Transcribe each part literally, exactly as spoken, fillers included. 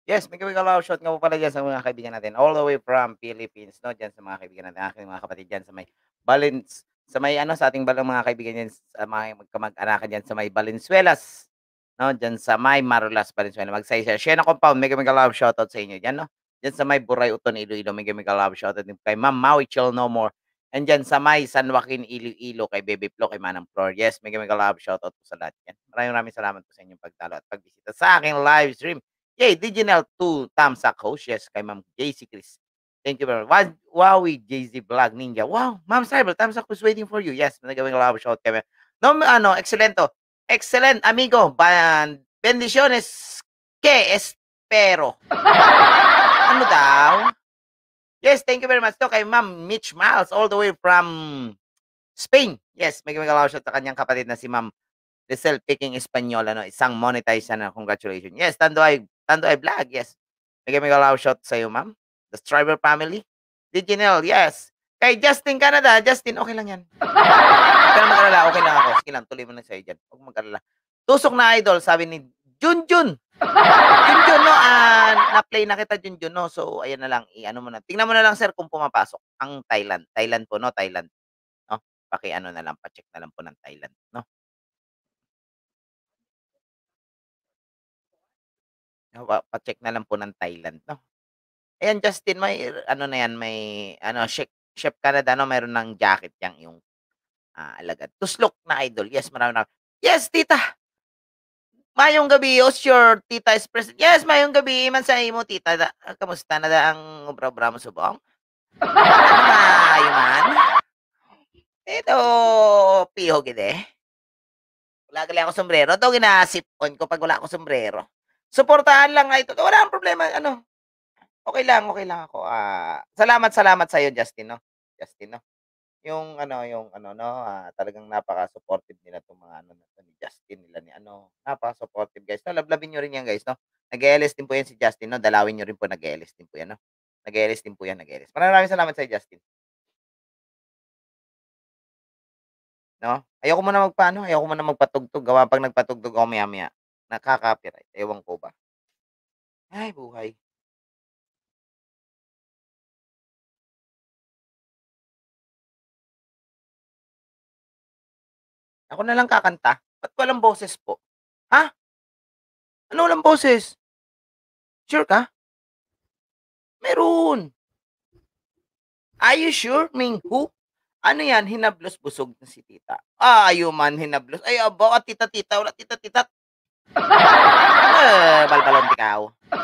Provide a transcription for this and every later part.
Yes, may gawing shout nga po pala diyan sa mga kaibigan natin all the way from Philippines 'no, diyan sa mga kaibigan natin, aking mga kapatid diyan sa may Balins sa may ano, sa ating balang mga kaibigan diyan sa mga kamag-anakan diyan sa may Valenzuelas, 'no, diyan sa may Marulas, Valenzuela, Magsaysay, Siena Compound, mega mega love shoutout sa inyo diyan 'no. Diyan sa may Buray, Uton, Iloilo, mega mega love shoutout din kay Ma'am Maui Chill No More, and diyan sa may San Joaquin, Iloilo, kay Bebe Flo, kay Manang Flor. Yes, mega mega love shoutout po sa lahat diyan. Maraming maraming salamat po sa inyong pagdalo at pagbisita sa aking live stream. Yay, Diginal two thumbs up host, yes, kay Ma'am J C Chris. Thank you very much. Wow, Wowie J Z Vlog Ninja. Wow, Ma'am Cyber, thumbs up was waiting for you. Yes, nagawing love shout kami. No, ano, excelento. Excellent, amigo. Ban bendiciones que espero. Ano daw? Yes, thank you very much to kay Ma'am Mitch Miles all the way from Spain. Yes, may gawing love shout sa kanyang kapatid na si Ma'am Rizal Peking Espanyol, ano, isang monetize na, congratulations. Yes, Tandoy Tandoy Vlog, yes. Bigyan mo yung shout sa'yo, ma'am. The Striver family. Diginel, yes. Kay Justin Canada, Justin, okay lang yan. Huwag ka na mag-alala, okay lang ako. Sige lang, tuloy mo na sa'yo dyan. Huwag mag-alala. Tusok na idol, sabi ni Junjun. Junjun, no, ah, na-play na kita, Junjun, no. So, ayan na lang, i-ano mo na. Tingnan mo na lang, sir, kung pumapasok ang Thailand. Thailand po, no, Thailand. No? Paki-ano na lang, pa-check na lang po ng Thailand, no. No, pa pa-check na lang po ng Thailand 'no. Ayan Justin may ano na yan may ano Chef Chef Canada 'no meron ng jacket yang iyong, ah, alagad. Tuslok na idol, yes maraming maram yes tita! Mayong gabi, who's your tita is present. Yes, mayong gabi man sa imo tita da kamusta na daang obra-obra mo subong? Ano maayo man? Ito piho gid eh. Wala gali akong sombrero, daw ginasipon ko 'pag wala akong sombrero. Suportahan lang nga ito, wala akong problema ano. Okey lang, okey lang ako, ah, salamat, salamat sa'yo Justin 'no, Justin 'no. Yung ano yung ano 'no, ah, talagang napaka-supportive nila 'tong mga ano na 'to ni Justin, nila ni ano, napaka-supportive guys 'no, lablabin niyo rin 'yan guys 'no. Nag-e-L S din po 'yan si Justin 'no, dalawin niyo rin po nag-e-L S din po 'yan 'no. Nag-e-L S din po 'yan, nag-e-L S. Maraming maraming salamat sa'yo Justin, 'no. Ayoko muna magpa-ano, ayoko muna magpatugtog gawa 'pag nagpatugtog ako maya-maya, nakaka-copyright, ewan ko ba. Ay buhay. Ako na lang kakanta, ba't walang boses po? Ha? Ano walang boses? Sure ka? Meron. Are you sure, Ming Hu? Ano yan, hinablos busog na si tita. Ayaw man hinablos. Ay, aba, at tita-tita, wala tita-tita. Eh, balbalon ikaw.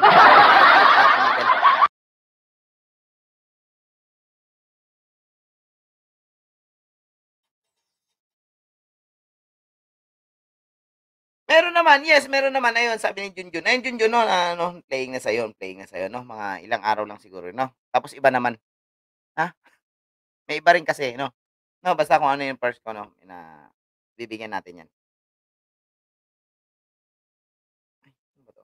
Meron naman, yes, meron naman. Ayun, sabi ni Junjun. Ayun, Junjun, no, na, ano, playing na sa'yo, playing na sa'yo, no? Mga ilang araw lang siguro, no? Tapos iba naman, ha? May iba rin kasi, no? No, basta kung ano yung first ko, no? Na, bibigyan natin yan. Ay, ano ba to?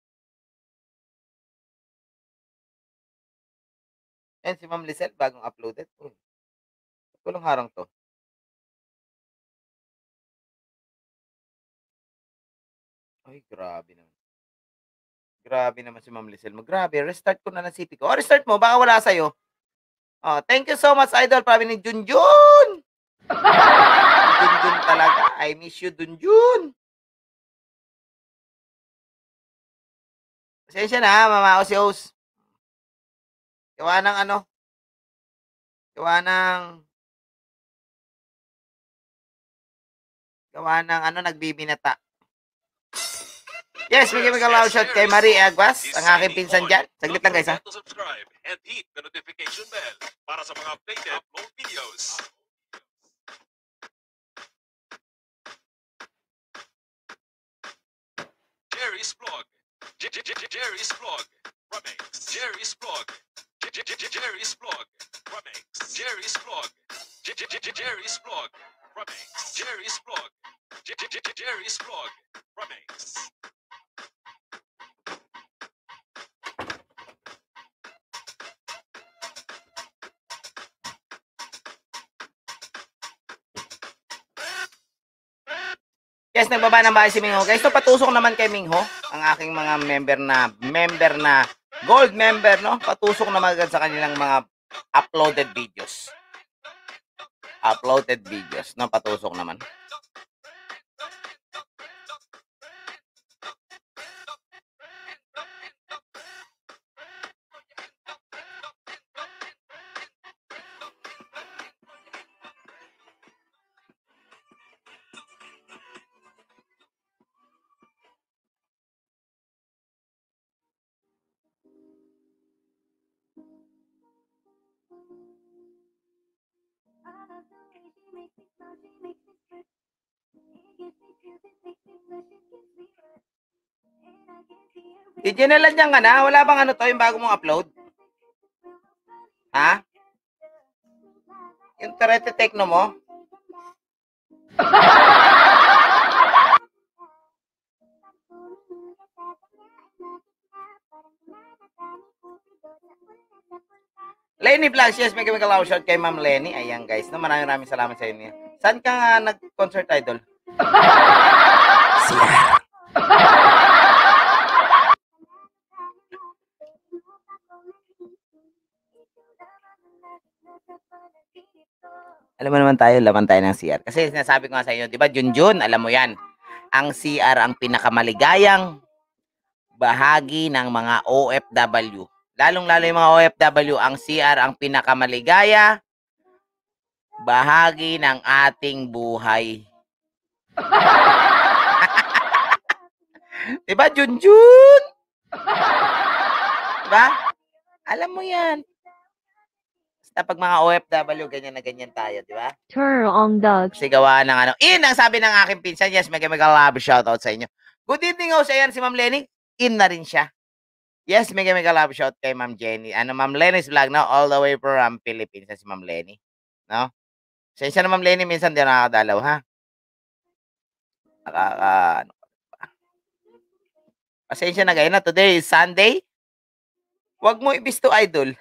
Ayan, si Ma'am Lizelle, bagong uploaded. Uy, ba't walang harang to? Ay, grabe naman. Grabe naman si Ma'am Lizelle mo. Grabe, restart ko na ng C P ko. Oh, restart mo, baka wala sa'yo. Oh, thank you so much, idol. Sabi ni Junjun. Junjun talaga. I miss you, Junjun. Pasensya na, mamao si host. Gawa ng ano, gawa ng, gawa ng ano, nagbibinata. Yes, bigyan mo loud shot kay Marie Aguas, ang aking pinsan dyan. Saglit lang guys ha. To subscribe and hit the notification bell para sa mga updated upload videos. Jerry's Vlog. J- J- J- Jerry's Vlog. Remix. Jerry's Vlog. J- J- J- Jerry's Vlog. Remix. Jerry's Vlog. J- J- J- Jerry's Vlog. Remix. Jerry's Vlog. J- J- J- Jerry's Vlog. Remix. Guys, nagbaba ng bahay si Mingho. Guys, to patusok naman kay Mingho, ang aking mga member na, member na, gold member, no? Patusok naman agad sa kanilang mga uploaded videos. Uploaded videos, no? Patusok naman. I-general niyan ka na? Wala bang ano to, yung bago mong upload? Ha? Yung Torete Techno mo? Lenny Vlogs, yes, may chemical out shot kay Ma'am Lenny. Ayan guys, no, maraming maraming salamat sa inyo. Saan ka nga nag-concert, idol? Siya. Alam mo naman tayo, laman tayo ng C R. Kasi sinasabi ko nga sa inyo, di ba, Junjun, alam mo yan, ang C R ang pinakamaligayang bahagi ng mga O F W. Lalong-lalo yung mga O F W, ang C R ang pinakamaligaya bahagi ng ating buhay. Diba, Junjun? Diba? Alam mo yan. Basta pag mga O F W, ganyan na ganyan tayo, di ba? Turn on dog. Kasi gawa ng ano. In, ang sabi ng aking pinsan, yes, mega mega love shoutout sa inyo. Good evening, ho, sa yan si Ma'am Lenny. In na rin siya. Yes, mega mega love shout kay Ma'am Jenny. Ano, Ma'am Lenny's vlog, no? All the way from Philippines na si Ma'am Lenny. No? Sensya na Ma'am Lenny, minsan di nakakadalaw, ha? Nakaka, ano pa? Pasensya na kayo na. Today is Sunday. Huwag mo ibisto, idol.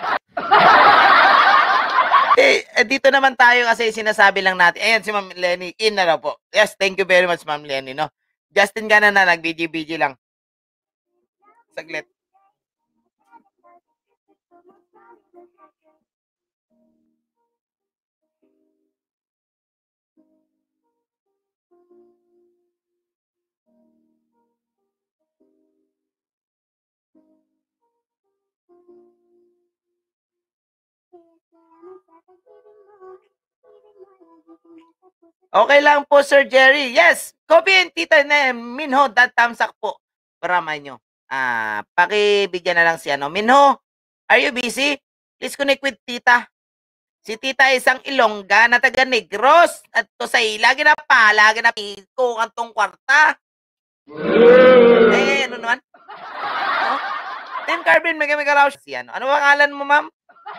eh, eh, dito naman tayo kasi sinasabi lang natin. Ayan, si Ma'am Lenny. In na raw po. Yes, thank you very much, Ma'am Lenny, no? Justin Gana na, nag-B G B G lang. Saglit. Okay lang po, Sir Jerry. Yes, copy and tita na Minho, that tamsak po. Para nyo. Ah, pakibigyan na lang si ano. Minho, are you busy? Please connect with tita. Si tita isang Ilongga na taga Negros. At to sa lagi na pa, lagi na piko kantong kwarta. Eh, ano naman? No? Tim Carbin, mega mega raw si ano. Ano ba pangalan mo, ma'am?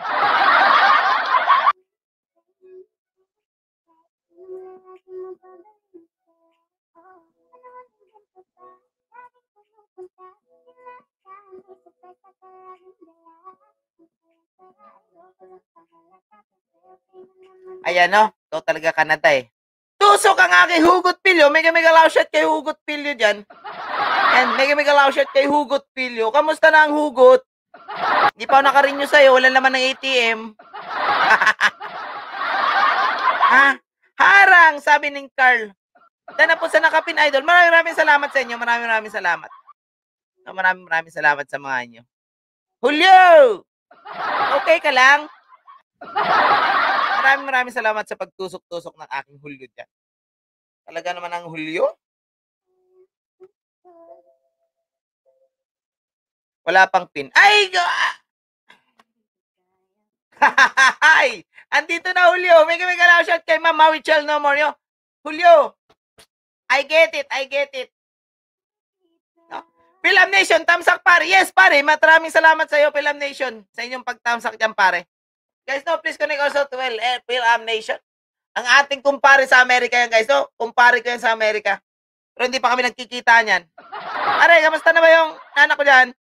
Ayan, no? Ito talaga Canada eh. Tusok ang aking hugot pilyo. Mega mega loud shot kay hugot pilyo dyan. And mega mega loud shot kay hugot pilyo. Kamusta na ang hugot? Hindi pa ako nakarinyo sa'yo. Wala naman ng A T M. Ha? Harang, sabi ng Carl. Dana po sa nakapin, idol. Maraming maraming salamat sa inyo. Maraming maraming salamat. Maraming maraming salamat sa mga inyo. Julio! Okay ka lang? Maraming maraming salamat sa pagtusok-tusok ng aking Julio dyan. Talaga naman ang Julio? Wala pang pin. Ay! Ay! Andito na Julio. May kami galaw shot kay Ma'am Mawichel no more. Julio! I get it. I get it. No? Film Nation, tamsak pare. Yes, pare. Maraming salamat sa iyo, Film Nation. Sa inyong pagtamsak dyan, pare. Guys, no, please connect also to well, eh, Film Nation. Ang ating kumpare sa Amerika yan, guys. No? Kumpare ko yan sa Amerika. Pero hindi pa kami nagkikita niyan. Aray, kamusta na ba yung anak ko dyan?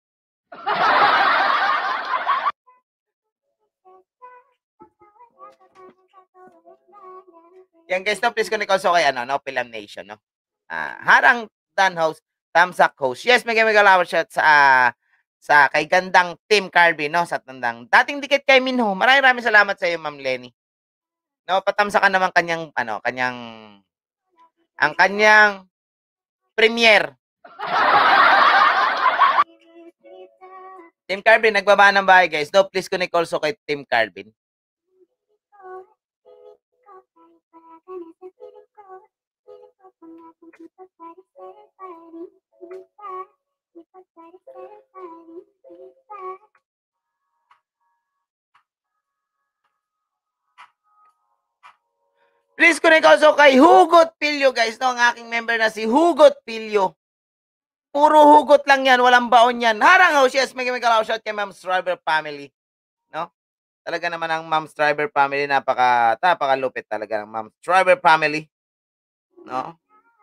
Yan, guys, no, please connect also kay ano, no, Film Nation, no? Ah, Harang Dan host, Tamsak host. Yes, mega mega lawat shot sa uh, sa kay gandang Team Carby, no, sa tandang. Dating dikit kay Minho. Maraming maraming salamat sa iyo, Ma'am Lenny. No, patamsakan naman kanyang ano, kanyang ang kanyang premiere. Team Carbin, nagbaba ng bahay, guys. No, please connect also kay Team Carbin. Please connect also kay Hugot Pilyo, guys. No, ang aking member na si Hugot Pilyo. Puro hugot lang yan, walang baon yan. Harang house, yes, may mega shout kay Ma'am Striver family. No? Talaga naman ang Ma'am Striver family, napaka, napakalupit talaga ng Ma'am Striver family. No?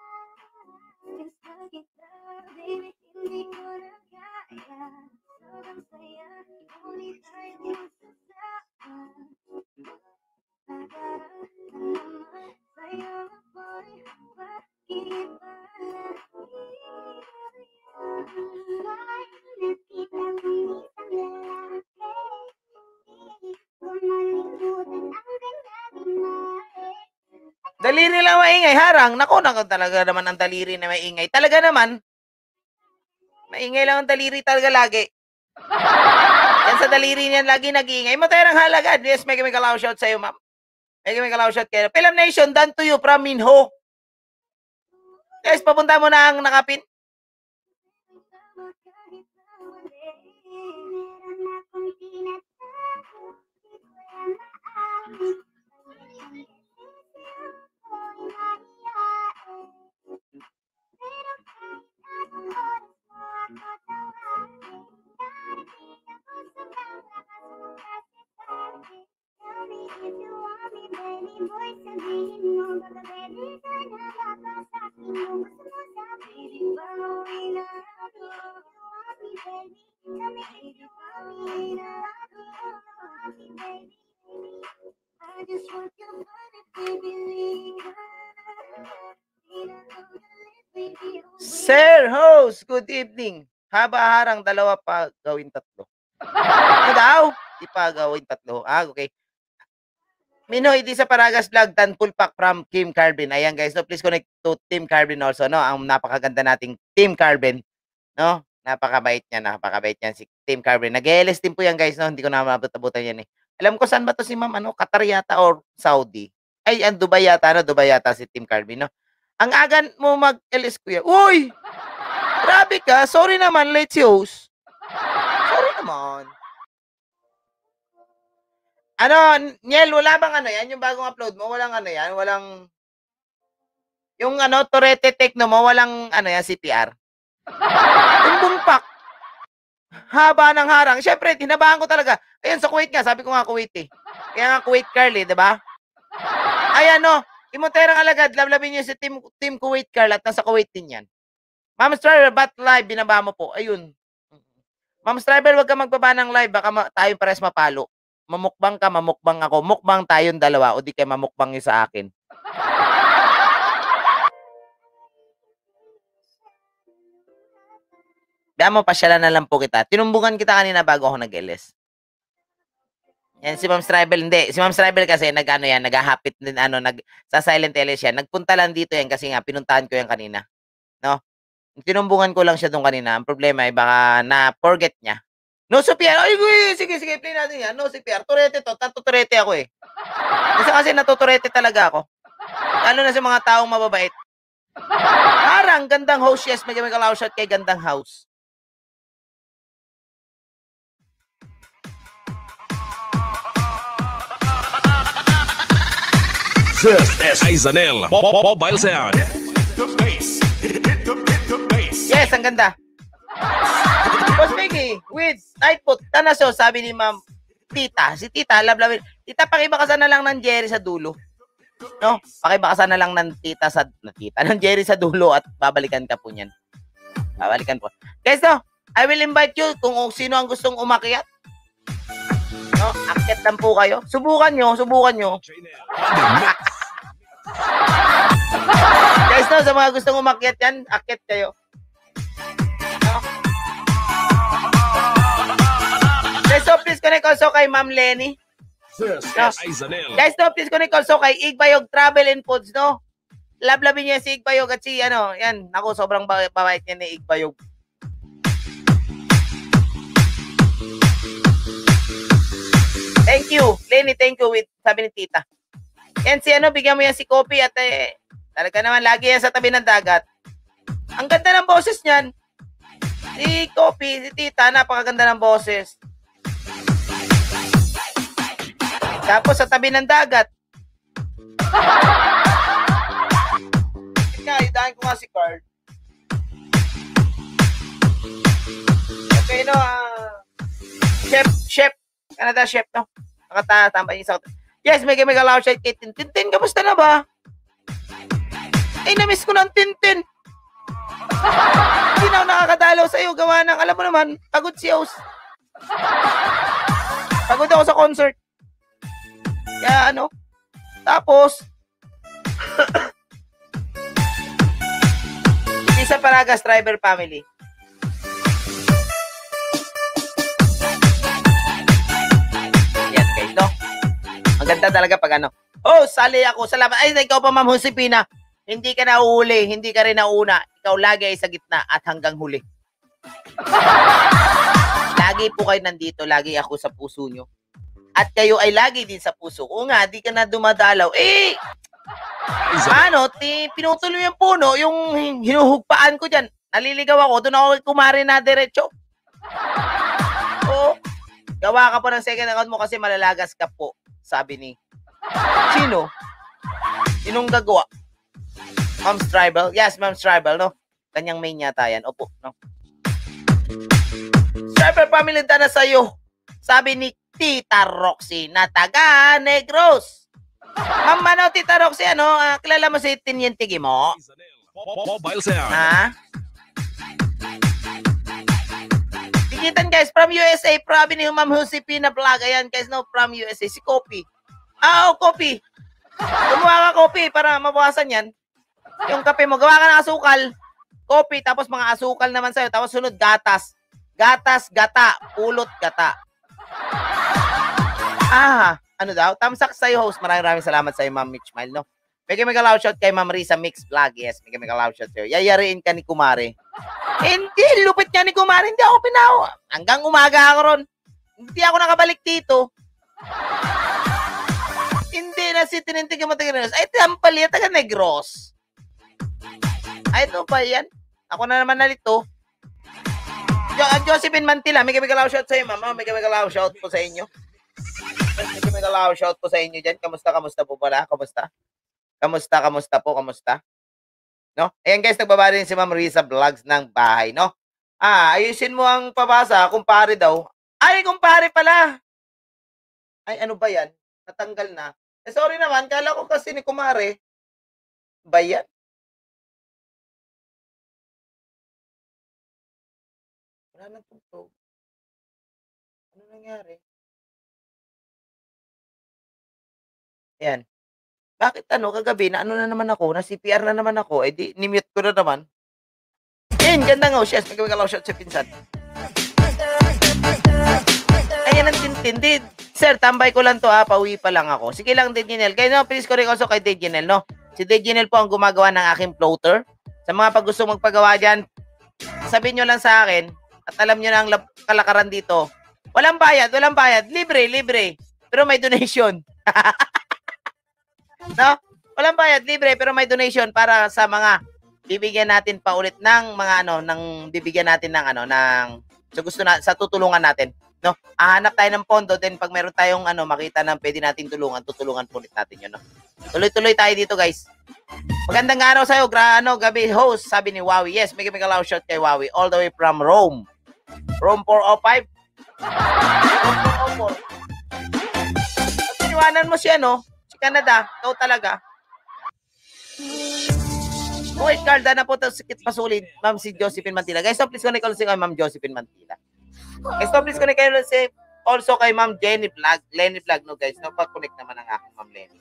Daliri lang maingay, harang. Nako, nako talaga naman ang daliri na maingay. Talaga naman, maingay lang ang daliri talaga lagi. Yan sa daliri niyan lagi nag-iingay. Materang halaga. Yes, may kami kalaw shout sa'yo, ma'am. May kami kalaw shout kayo. Film Nation, done to you from Minho. Guys, papunta mo na ang nakapin. Sir host, good evening. Haba harang dalawa pa gawin tatlo. Ano daw? Di pa gawin tatlo. Ah, okay. Minho, hindi sa Paragas Vlog, tan full pack from Team Carbin. Ayan guys, so please connect to Team Carbin also, no? Ang napakaganda nating Team Carbin, no? Napakabait niya, napakabait niyan si Team Carbin. Nag-L S din po yan guys, no? Hindi ko na mabutabutan yan eh. Alam ko saan ba to si ma'am, ano? Qatar yata or Saudi? Ay, ang Dubai yata, no? Dubai yata si Team Carbin, no? Ang agan mo mag-L S kuya. Uy! Grabe ka, sorry naman, late si host. Sorry naman. Ano, Niel, wala bang ano yan? Yung bagong upload mo, walang ano yan? Walang, yung ano, Torete Techno mo, walang ano yan, C P R? Yung bumpak. Haba ng harang. Siyempre, tinabahan ko talaga. Ayun, sa Kuwait nga, sabi ko nga Kuwait eh. Kaya nga Kuwait Carl eh, diba? Ayan no, imonterang alagad, lablabin niyo si Team, team Kuwait Carl at nasa Kuwait din yan. Ma'am Striver, ba't live? Binaba mo po. Ayun. Ma'am Striver, wag ka magbaba ng live. Baka ma- tayo pares mapalo. Mamukbang ka, mamukbang ako. Mukbang tayong dalawa o di kayo mamukbang yung sa akin. Diyan mo, pasyalan na lang po kita. Tinumbungan kita kanina bago ako nag-L S. Yan si Ma'am Striver, hindi. Si Ma'am Striver kasi nag-ano yan, nag-hapit din, ano, nag, sa Silent L S yan. Nagpunta lang dito yan kasi nga, pinuntahan ko yan kanina. No? Tinumbungan ko lang siya doon kanina. Ang problema ay baka na-forget niya. No C P R. Ay, sige, sige, play natin yan. No C P R. Turete to. Tatuturete ako eh. Kasi kasi natuturete talaga ako. Lalo na sa mga taong mababait. Parang gandang host, yes. May may kalaw shot kay gandang house. This is Aizanel Mobile Sound. Yes, ang ganda. Boss Mickey, with Nightfoot, tanaso, sabi ni Ma'am Tita. Si Tita, lablabin. Tita, pakibakasan na lang ng Jerry sa dulo. No? Pakibakasan na lang ng Tita sa, na Tita, ng Jerry sa dulo at babalikan ka po niyan. Babalikan po. Guys, no, I will invite you kung sino ang gustong umakyat. No, akyat lang po kayo. Subukan nyo, subukan nyo. Guys, no, sa mga gustong umakyat yan, akyat kayo. No? Guys, so please connect also kay Ma'am Lenny. This No. is Izanel. Guys, no, please connect also kay Igbayog Travel and Foods, no? Lablabin niya si Igbayog at si, ano, yan, naku, sobrang babait niya ni Igbayog. Thank you, Lenny, thank you, with, sabi ni Tita. Yan si, ano, bigyan mo yan si Kopi at, eh, talaga naman, lagi yan sa tabi ng dagat. Ang ganda ng boses niyan. Si Kopi, si Tita, napakaganda ng boses. Tapos sa tabi ng dagat. Nga, idahin ko nga si Carl. Okay, no, uh, chef, chef, Canada chef, no? Nakatatambay yung sa... Yes, may mega loud shout kay Tintin. Tintin, kamusta na ba? Ay, namiss ko ng Tintin. Hindi na ako nakakadalaw sa'yo. Gawa ng, alam mo naman, pagod si Os. Pagod ako sa concert. Kaya ano, tapos, isa Paragas driver family. Yan guys, no? Maganda talaga pag ano. Oh, sali ako. Salamat. Ay, ikaw pa, Ma'am Josepina. Hindi ka nauuli, hindi ka rin nauna. Ikaw lagi ay sa gitna at hanggang huli. Lagi po kayo nandito. Lagi ako sa puso nyo. At kayo ay lagi din sa puso. O nga, di ka na dumadalaw. Eh, ano, ti, pinutol mo yung puno, yung hinuhugpaan ko dyan. Naliligaw ako, doon ako kumari na diretso. O, gawa ka po ng second account mo kasi malalagas ka po, sabi ni. Sino? Sinong gagawa? Mom's Tribal? Yes, Mom's Tribal, no? Kanyang main yata yan. Opo, no? Tribal family na sa'yo. Sabi ni Tita Roxy na taga Negros. Ma'am, ano, Tita Roxy, ano, uh, kilala mo si Tinyentigi mo? Mobile sound. Ha? Digitan guys, from U S A, from ni Ma'am Josepina Vlog. Ayan guys, no, from U S A, si Kopi. Ah, oh, Kopi. Gumawa ka, Kopi, para mabawasan yan. Yung kape mo, gawa ka ng asukal. Kopi, tapos mga asukal naman sa'yo. Tapos sunod, gatas. Gatas, gata. Pulot, gata. Ah, ano daw? Tamsak sa'yo, host. Maraming maraming salamat sa'yo, Ma'am Mitch Mile, no? Mega mega loud shout kay Ma'am Risa Mix Vlog. Yes, mega mega loud shout sa'yo. Yayariin ka ni Kumare. Hindi, lupit niya ni Kumare. Hindi ako pinawa. Hanggang umaga ako ron. Hindi ako nakabalik dito. Hindi na si Tinintig mo taga Negros. Ay, tampal yan, taga Negros. Ay, ito ba yan? Ako na naman nalito. Jo Josephine Mantila, mega mega loud shout sa'yo, Mama. Mega mega loud shout po sa inyo. Mega mega loud shout po sa inyo dyan. Kamusta, kamusta po pala? Kamusta? Kamusta, kamusta po, kamusta? No? Ayan guys, nagbaba rin si Ma'am Risa Vlogs ng bahay, no? Ah, ayusin mo ang pabasa, kumpare daw. Ay, kumpare pala! Ay, ano ba yan? Natanggal na. Eh, sorry naman, kala ko kasi ni kumare. Ba yan? Wala nang tugtog. Ano nangyari? Ayan. Bakit ano, kagabi, na ano na naman ako, na C P R na naman ako, eh di, nimute ko na naman. Ayan, ganda nga, yes, magkabigalaw shot sa pinsan. Ayan ang tintindid. Sir, tambay ko lang to ha, pauwi pa lang ako. Sige lang, Dejanel. Kaya no, please correct also kay Dejanel, no? Si Dejanel po ang gumagawa ng aking floater. Sa mga pag gusto magpagawa dyan, sabihin nyo lang sa akin, at alam nyo na ang kalakaran dito. Walang bayad, walang bayad. Libre, libre. Pero may donation. No? Walang bayad, libre, pero may donation para sa mga bibigyan natin pa ulit ng mga ano, ng bibigyan natin ng ano, ng sa gusto na sa tutulungan natin, no? Hahanap tayo ng pondo, then pag meron tayong ano, makita na pwede nating tulungan, tutulungan po ulit natin 'yon, no? Tuloy-tuloy tayo dito, guys. Magandang araw sa iyo, gra ano, gabi host, sabi ni Wowie. Yes, mega mega loud shout kay Wowie all the way from Rome. Rome four oh five. Rome four oh four. Iwanan mo siya, no? Canada, ikaw talaga. Wait, Carl, na po ito sikit pasulid, Ma'am si Josephine Mantila. Guys, so please connect ulit si Ma'am Josephine Mantila. Guys, so please connect ulit si also kay Ma'am Jenny Vlog, Lenny Vlog, no guys, no, pag-connect naman ang aking Ma'am Lenny.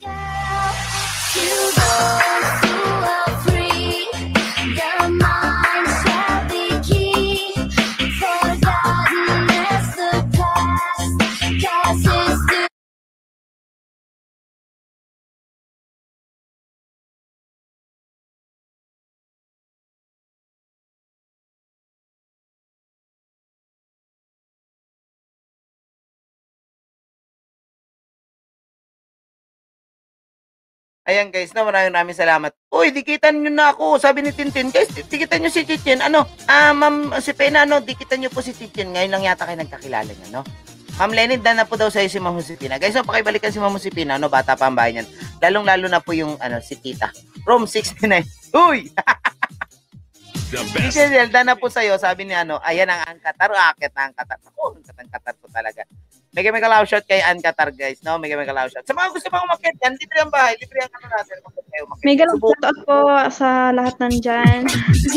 Ayan guys, no, maraming maraming salamat. Uy, dikitan nyo na ako. Sabi ni Tintin, guys, dikitan nyo si Tintin. Ano, ah, ma'am, si Pena, ano, dikitan nyo po si Tintin. Ngayon lang yata kayo nagkakilala niya, no? Ma'am Lenny, dan na po daw sa'yo si Ma'am Josepina. Guys, no, pakibalikan si Ma'am Josepina, no, bata pa ang bahay niyan. Lalong-lalo na po yung, ano, si Tita. From sixty-nine. Uy! Michelle, dan na po sa'yo, sabi ni, ano, ayan ang angkatar, akit na angkatar. Ako, angkat-angkatar po talaga. Mega mega love shot kay Ann Qatar, guys, no? Mega mega love shot. Sa mga gusto pang umakyat yan, libre ang bahay, libre ang ano natin. Mega love shot po sa lahat nandyan.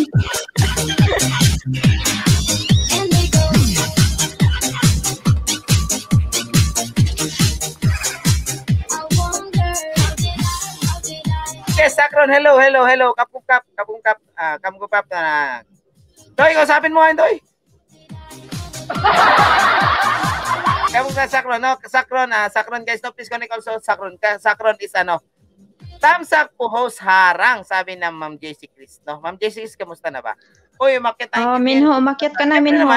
Yes, Sakron, hello, hello, hello. Kapungkap, kapungkap, ah, kamukap na. Toy, kausapin mo ngayon, Toy. Kamu ka Sakron, no? Sakron, ah, Sakron guys, no, please connect also Sakron. Sakron is ano, tamsak po host harang, sabi ng Ma'am J C Chris, no? Ma'am J C Chris, kamusta na ba? Uy, umakyat tayo. Oh, Minho, umakyat ka na, Minho.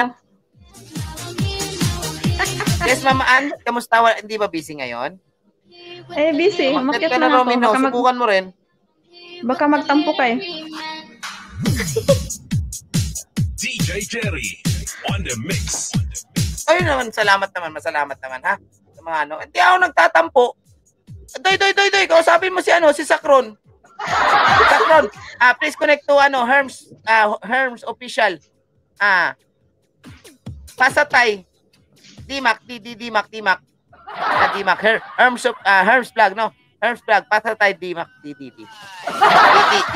Yes, Ma'am Ann, kamusta? Hindi ba busy ngayon? Eh, busy. Umakyat Umakyat ka na na, ako. Minho. Baka, mag, Subukan mo rin. baka magtampo ka eh. D J Jerry on the mix. Ayun naman, salamat naman, masalamat naman, ha? Sa mga ano. Hindi ako nagtatampo. Doy, doy, doy, doy, kausapin mo si ano, si Sakron. Si Sakron, ah, please connect to ano, Herms, ah, Herms official. Ah, Pasatay. Dimac, D D Dimac, Dimac. Ah, Dimac, Her, Herms, ah, Herms vlog, no? Herms vlog, Pasatay, Dimac, D D D. D D D.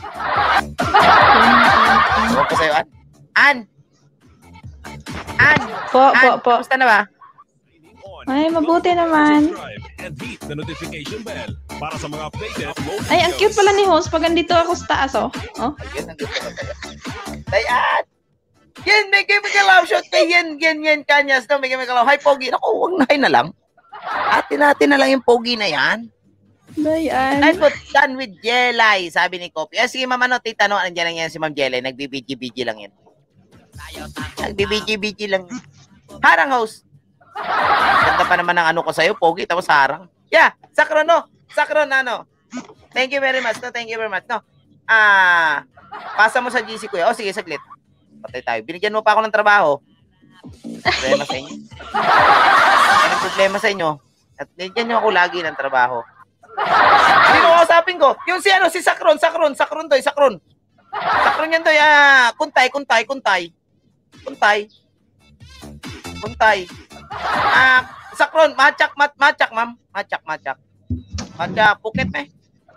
Ano ko sa'yo, An? An! An! Po, po, An, po. kamusta na ba? Ay, mabuti naman. Subscribe and hit the notification bell para sa mga updated upload Ay, ang cute pala ni host pag andito ako sa taas, oh. Oh. Ayun, nandito na tayo. Dayan! Yan, may game ka love shot kay yan, yan, yan, kanyas, no? May game ka love. Hi, Pogi. Naku, huwag na na lang. Atin natin na lang yung Pogi na yan. Dayan. Nice put done with Jelay, sabi ni Kopi. Eh, sige, mama, no, tita, no, nandiyan lang yan si Ma'am Jelay. Nagbi-B G B G lang yan. Nagbi-B G B G lang yan. Harang host. Ganda pa naman ang ano ko sa'yo, Pogi, tapos harang. Yeah, Sakron, no? Sakron, ano? Thank you very much, no? Thank you very much, no? Ah, pasa mo sa G C ko. O, sige, saglit. Patay tayo. Binigyan mo pa ako ng trabaho. Problema sa inyo. Anong problema sa inyo? At binigyan nyo ako lagi ng trabaho. Sino kausapin ko? Yung si ano, si Sakron, Sakron, Sakron doy, Sakron. Sakron yan doy, ah, kuntay, kuntay, kuntay. Kuntay. Kuntay. Ah, Sakron, matchak, mat, matchak, ma'am. Matchak, matchak. Matchak, puket me.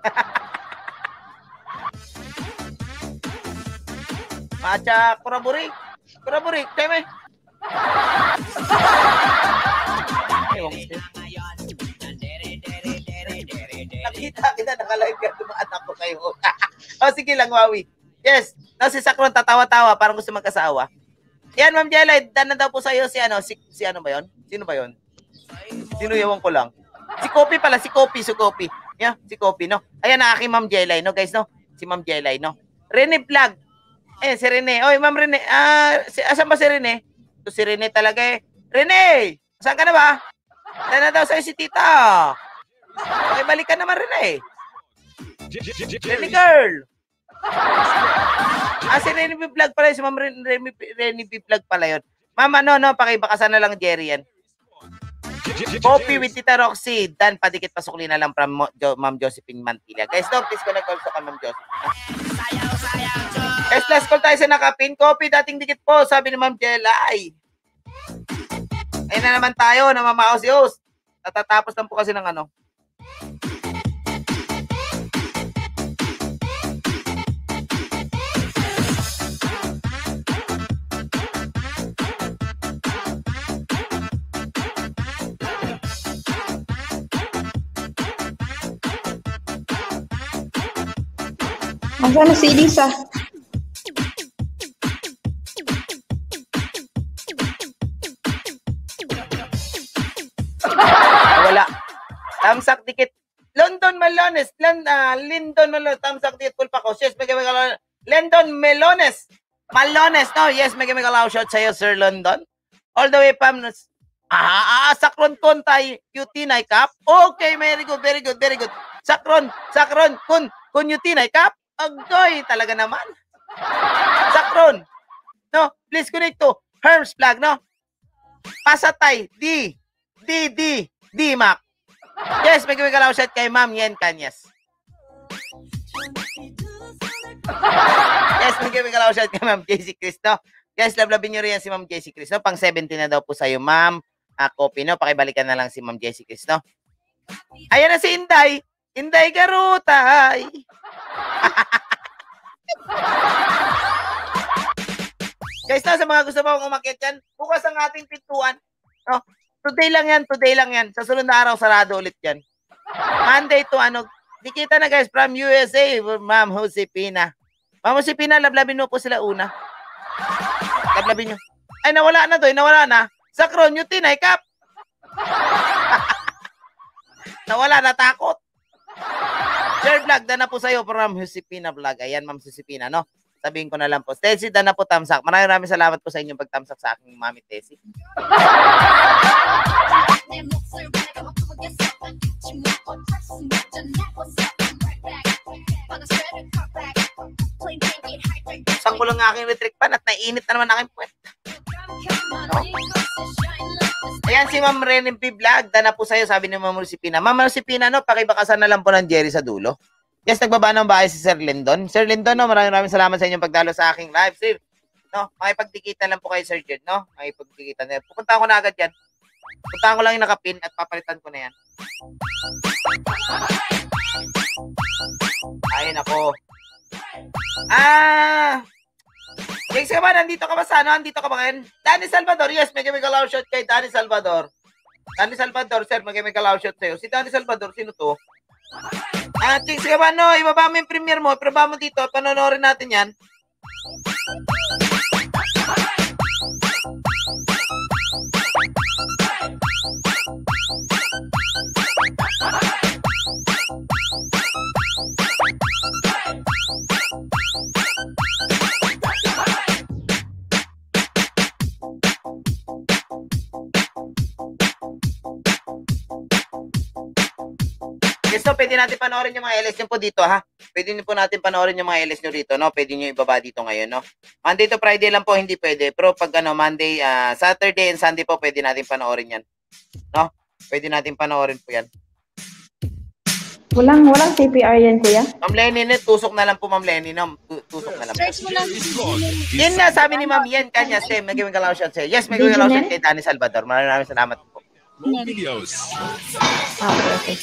Matchak, kuraburi. Kuraburi, kayo me. Ewan ko sa'yo. Nakita kita, nakalive ka, mga anak ko kayo. O, sige lang, Wawi. Yes, no, si Sakron tatawa-tawa, parang gusto magkasawa. Yan, Ma'am Jelay, dan na daw po sa'yo si ano, si, si ano ba yon? Sino ba yon? Sino yawan ko lang? Si Kopi pala, si Kopi, si Kopi. Yeah, si Kopi, no? Ayan na aking Ma'am Jelay, no, guys, no? Si Ma'am Jelay, no? Rene Vlog. Eh, si Rene. Oy, Ma'am Rene. Ah, si, asan ba si Rene? Ito si Rene talaga eh. Rene! Saan ka na ba? Dan na daw sa'yo si Tita. Okay, balikan naman rin eh. Rene girl. Ah, si Rene Vlog pala. Si Ma'am Rene, Rene, Rene Vlog pala yun. Ma'am, ano, no, pakibakasan na lang, Jerry, yan. Coffee with Tita Roxy. Dan, padikit pasukli na lang from Mo, jo, Ma'am Josephine Mantilla. Guys, no, please connect also ka, Ma'am Josephine. Guys, last call tayo sa nakapin. Coffee, dating dikit po, sabi ni Ma'am Jelay. Ayun na naman tayo, namamao si host. Tatatapos lang po kasi ng ano. Asa na si Elisa? Wala. Tamsak dikit. London Melones. Lan, uh, Lindon Melones. Tamsak dikit. Pulpa ko. Yes, may gamay London Melones. Malones. No, yes, may gamay kalaw shot sa'yo, Sir London. All the way from... Ah, ah, sakron kun tay U T N I Cup. Okay, very good, very good, very good. Sakron, sakron kun kun U T N I Cup. Agoy, talaga naman. Sakron. No, please connect to Herms flag, no? Pasatay, D. D, D, D, Mac. Yes, may gawin shot kay Ma'am Yen Kanyas. Yes, may gawin shot kay Ma'am J C Cristo. Yes, lablabin nyo rin yan si Ma'am J C Cristo. Pang seventeen na daw po sa'yo, Ma'am. Uh, copy, no? Pakibalikan na lang si Ma'am J C Cristo. Ayan na si Inday. Inday Garutay. Guys, no, sa mga gusto mo kong umakyat yan, bukas ang ating pintuan. No? Today lang yan, today lang yan. Sa sunod na araw, sarado ulit yan. Monday to ano, di kita na guys, from U S A, Ma'am Josepina. Ma'am Josepina, lablabin mo po sila una. Lablabin nyo. Ay, nawala na to, nawala na. Sakron, U T N I Cup. Nawala, natakot. Share vlog, dana po sa'yo from Josepina vlog. Ayan, Ma'am Josepina, no? Sabihin ko na lang po. Tessie, dana po tamsak. Maraming maraming salamat po sa inyong pagtamsak sa aking Mami Tessie. Isang ko lang aking electric pan at naiinit na naman aking puwet. No? Ayan si Ma'am Renin P. Vlog. Dana po sa'yo, sabi ni Ma'am Josepina. Ma'am Josepina, no, pakibakasan na lang po ng Jerry sa dulo. Yes, nagbaba ng bahay si Sir Lindon. Sir Lindon, no, maraming maraming salamat sa inyong pagdalo sa aking live stream. No, makipagdikitan lang po kay Sir Jed, no? Makipagdikitan na. Pupunta ko na agad yan. Pupunta ko lang yung nakapin at papalitan ko na yan. Ay, nako. Ah! Thanks ka ba? Nandito ka ba sa ano? Nandito ka ba ngayon? Danny Salvador, yes, may gamay kalaw shot kay Danny Salvador. Danny Salvador, sir, may gamay kalaw shot sa'yo. Si Danny Salvador, sino to? Ah, thanks ka ba? No, ibaba mo yung premiere mo. Ibaba mo dito. Panonorin natin yan. Yes, so pwede natin panoorin yung mga L S nyo po dito, ha? Pwede nyo po natin panoorin yung mga L S nyo dito, no? Pwede nyo ibaba dito ngayon, no? Monday to Friday lang po, hindi pwede. Pero pag ano, Monday, uh, Saturday and Sunday po, pwede natin panoorin yan. No? Pwede natin panoorin po yan. Walang, walang C P R yan, kuya? Ma'am Lenny, tusok na lang po, Ma'am Lenny, no? Tusok na lang. Search mo lang. Yan na, sabi ni Ma'am Yen Kanya, Stem, may gawin kalaw shot sa'yo. Yes, may gawin kalaw shot kay Danny Salvador. Maraming maraming salamat po. More videos. Ah, okay, okay.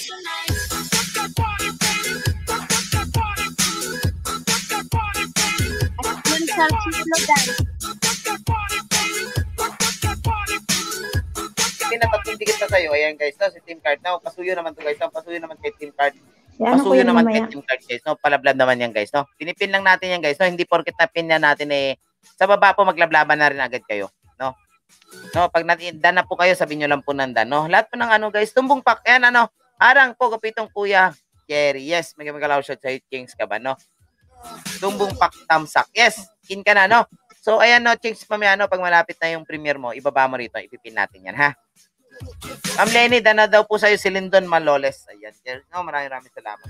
Pinatatlong dikit na sa'yo. Ayan guys, no? Si Team Card. No? Pasuyo naman to guys. No? Pasuyo naman kay Team Card. Yan, Pasuyo ano naman mamaya? kay Team Card guys. No? Palablab naman yan guys. No? Pinipin lang natin yan guys. No? Hindi porket na pin na natin eh. Sa baba po maglablaban na rin agad kayo. No? No, pag natin dan na po kayo, sabihin nyo lang po nandan, no? Lahat po ng ano, guys, tumbong pak, yan, ano, harang po, kapitong kuya, Jerry, yes, may magalaw shot sa Kings ka ba, no? Tumbong pak, tamsak, yes, in ka na, no? So, ayan, no, Kings, pamiyano, pag malapit na yung premiere mo, ibaba mo rito, ipipin natin yan, ha? Ma'am Lenny, dan na daw po sa'yo si Lindon Maloles, ayan, no, maraming maraming salamat.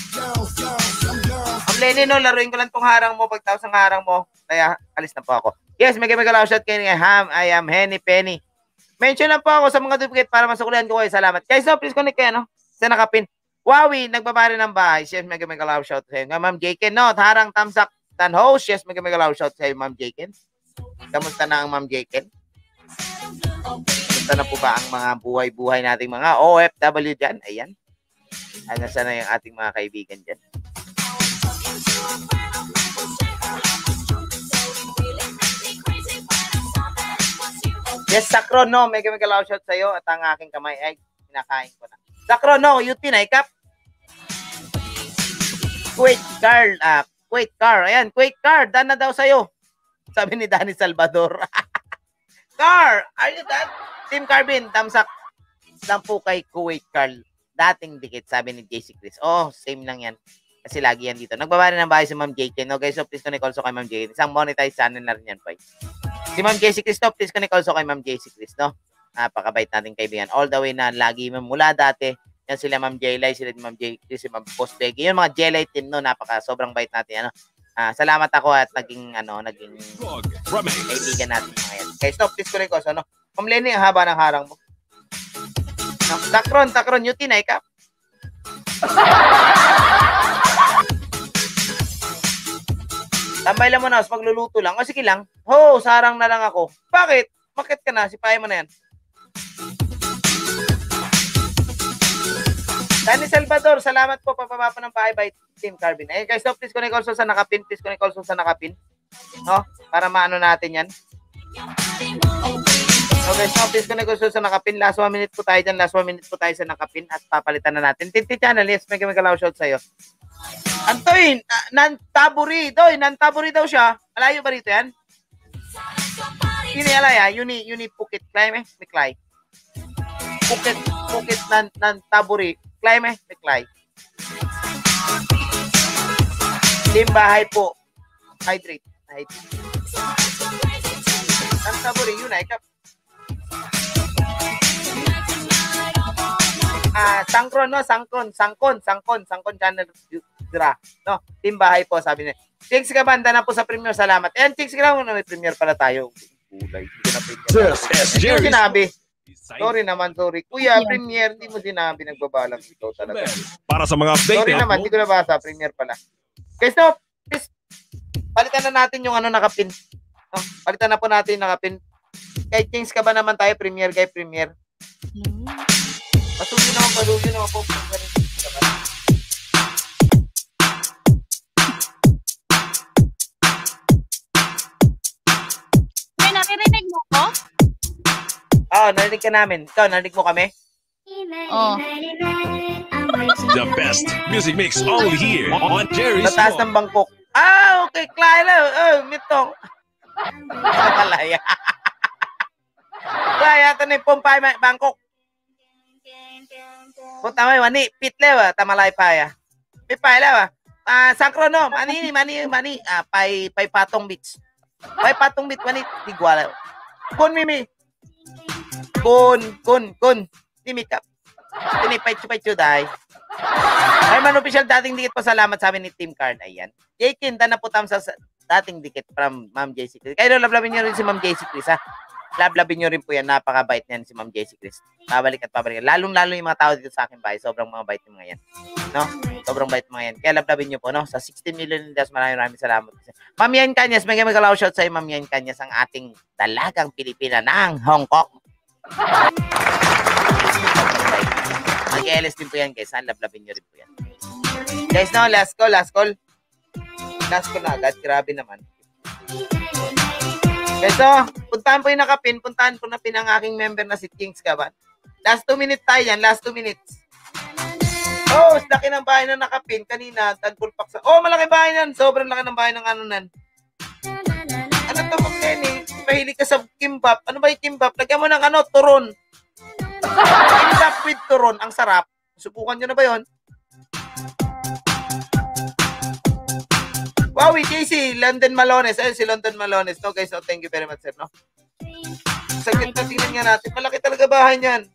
Ma'am Lenny, no, laruin ko lang tong harang mo, pagtapos ng harang mo, kaya, alis na po ako. Yes, may galaw shot kayo nga. Ham, I am Henny Penny. Mention lang po ako sa mga duplicate para masukulihan ko kayo. Salamat. Guys, no, please connect kayo, no? Sa nakapin. Wowie, nagbabari ng bahay. Yes, may galaw shot sa iyo. Ma'am Jaken, no? Harang tamsak dan host. Yes, may galaw shot sa iyo, Ma'am Jaken. Kamusta na ang Ma'am Jaken? Kamusta na po ba ang mga buhay-buhay nating mga O F W dyan? Ayan. Ano sana yung ating mga kaibigan dyan? Yes, Sakron, no. May galaw shot sa'yo at ang aking kamay ay kinakain ko na. Sakron, no. U T N I Cup. Wait, Carl, uh, Kuwait Car. Ayan, Kuwait Car. Dan na daw sa'yo. Sabi ni Danny Salvador. Car, are you done? Team Carbin, tamsak lang po kay Kuwait Car. Dating dikit, sabi ni J C Chris. Oh, same lang yan. Kasi lagi yan dito. Nagbaba rin ng bahay si Ma'am J K. No, guys, so please connect also kay Ma'am J K. Isang monetized channel na rin yan, boy. Si Ma'am J C Chris, no, please connect also kay Ma'am J C Chris, no? Napakabait nating kaibigan. All the way na lagi mula dati. Yan sila Ma'am J-Lai, sila Ma'am J Chris, si Ma'am Boss Becky. Yung mga J-Lai team, no, napaka sobrang bait natin, ano. Ah, salamat ako at naging, ano, naging kaibigan natin mga yan. Okay, stop, please connect also, no? Ma'am Lenny, ang haba ng harang mo. No, Takron, Takron, Yuti na, ikap. Tambay lang mo na, pagluluto lang. O sige lang. Ho, sarang na lang ako. Bakit? Bakit ka na? Sipahin mo na yan. Danny Salvador, salamat po. Papaba pa ng pahay by Team Carbin. Eh, guys, so please connect also sa nakapin. Please connect also sa nakapin. No? Para maano natin yan. So guys, no, please connect also sa nakapin. Last one minute po tayo dyan. Last one minute po tayo sa nakapin. At papalitan na natin. Tinti channel, yes, may kamagalaw shout sa'yo. Antoy, uh, Nantaburi. Doy, Nantaburi daw siya. Malayo ba rito yan? Yuni alaya, yuni, yuni Pukit. Climb eh, Miklay. Pukit, Pukit, nan, Nantaburi. Climb eh, Miklay. Limbahay po. Hydrate. Hydrate. Nantaburi, yun ay kap. Ah, Sangkron, no? Sangkron, Sangkon, Sangkon, Sangkon channel. Dra, no? Team bahay po, sabi niya. Thanks ka banda na po sa premiere, salamat. Ayan, thanks ka lang, may premiere pala tayo. Kulay, hindi na premiere. Hindi mo sinabi. Sorry naman, sorry. Kuya, premiere, hindi mo sinabi, nagbabalang ito talaga. Para sa mga update. Sorry naman, hindi ko nabasa, premiere pala. Okay, so, please, palitan na natin yung ano nakapin. No? Palitan na po natin yung nakapin. Kay Kings ka ba naman tayo, premiere, kay premiere. Patuloy naman, patuloy naman po. May naririnig mo ko? Oo, oh, narinig ka namin. Ikaw, narinig mo kami? Oh. The best music mix only here on Jerry's Sa taas ng Bangkok. Ah, okay, Clyde. Oh, mitong. Malaya. Kaya ito na yung Pompay, Bangkok. Punta mo, mani, pitlewa, tamalay pa ya. Pipay lewa. Ah, sangkro no, mani, mani, mani. Ah, pay, pay patong beach. Pay patong beach, mani, tigwala. Kun, mimi. Kun, kun, kun. Timikap. Tinipay, chupay, chuday. Ay, man official, dating dikit pa salamat sa amin ni Team Card. Ayan. Jakin, na po tam sa dating dikit from Ma'am J C Chris. Kayo, lablabin nyo rin si Ma'am J C Chris, ha? Lablabin nyo rin po yan. Napakabait niyan si Ma'am J C Chris. Pabalik at pabalik. Lalong-lalo yung mga tao dito sa akin bahay. Sobrang mga bait yung mga yan. No? Sobrang bait mga yan. Kaya lablabin nyo po, no? Sa sixteen million das, maraming maraming salamat. Ma'am Yan Kanyas, may magalaw shout sa Ma'am Yan Kanyas, ang ating dalagang Pilipina ng Hong Kong. Mag-L S din po yan, guys. Lablabin nyo rin po yan. Guys, no? Last call, last call. Last call na agad. Grabe naman. Okay, so, puntahan po yung nakapin. Puntahan po na pin ang aking member na si Kings Kaban. Last two minutes tayo yan. Last two minutes. Oh, laki ng bahay na nakapin. Kanina, tagpulpak sa... Oh, malaki bahay nan. Sobrang laki ng bahay ng ano nan. Ano to, Ma'am Lenny? Mahilig ka sa kimbap. Ano ba yung kimbap? Lagyan mo ng ano, turon. Kimbap with turon. Ang sarap. Subukan nyo na ba yun? Wow, J C, London Malones. Ayun, si London Malones. No, guys, no, thank you very much, sir, no? Saglit na tingnan nga natin. Malaki talaga bahay niyan.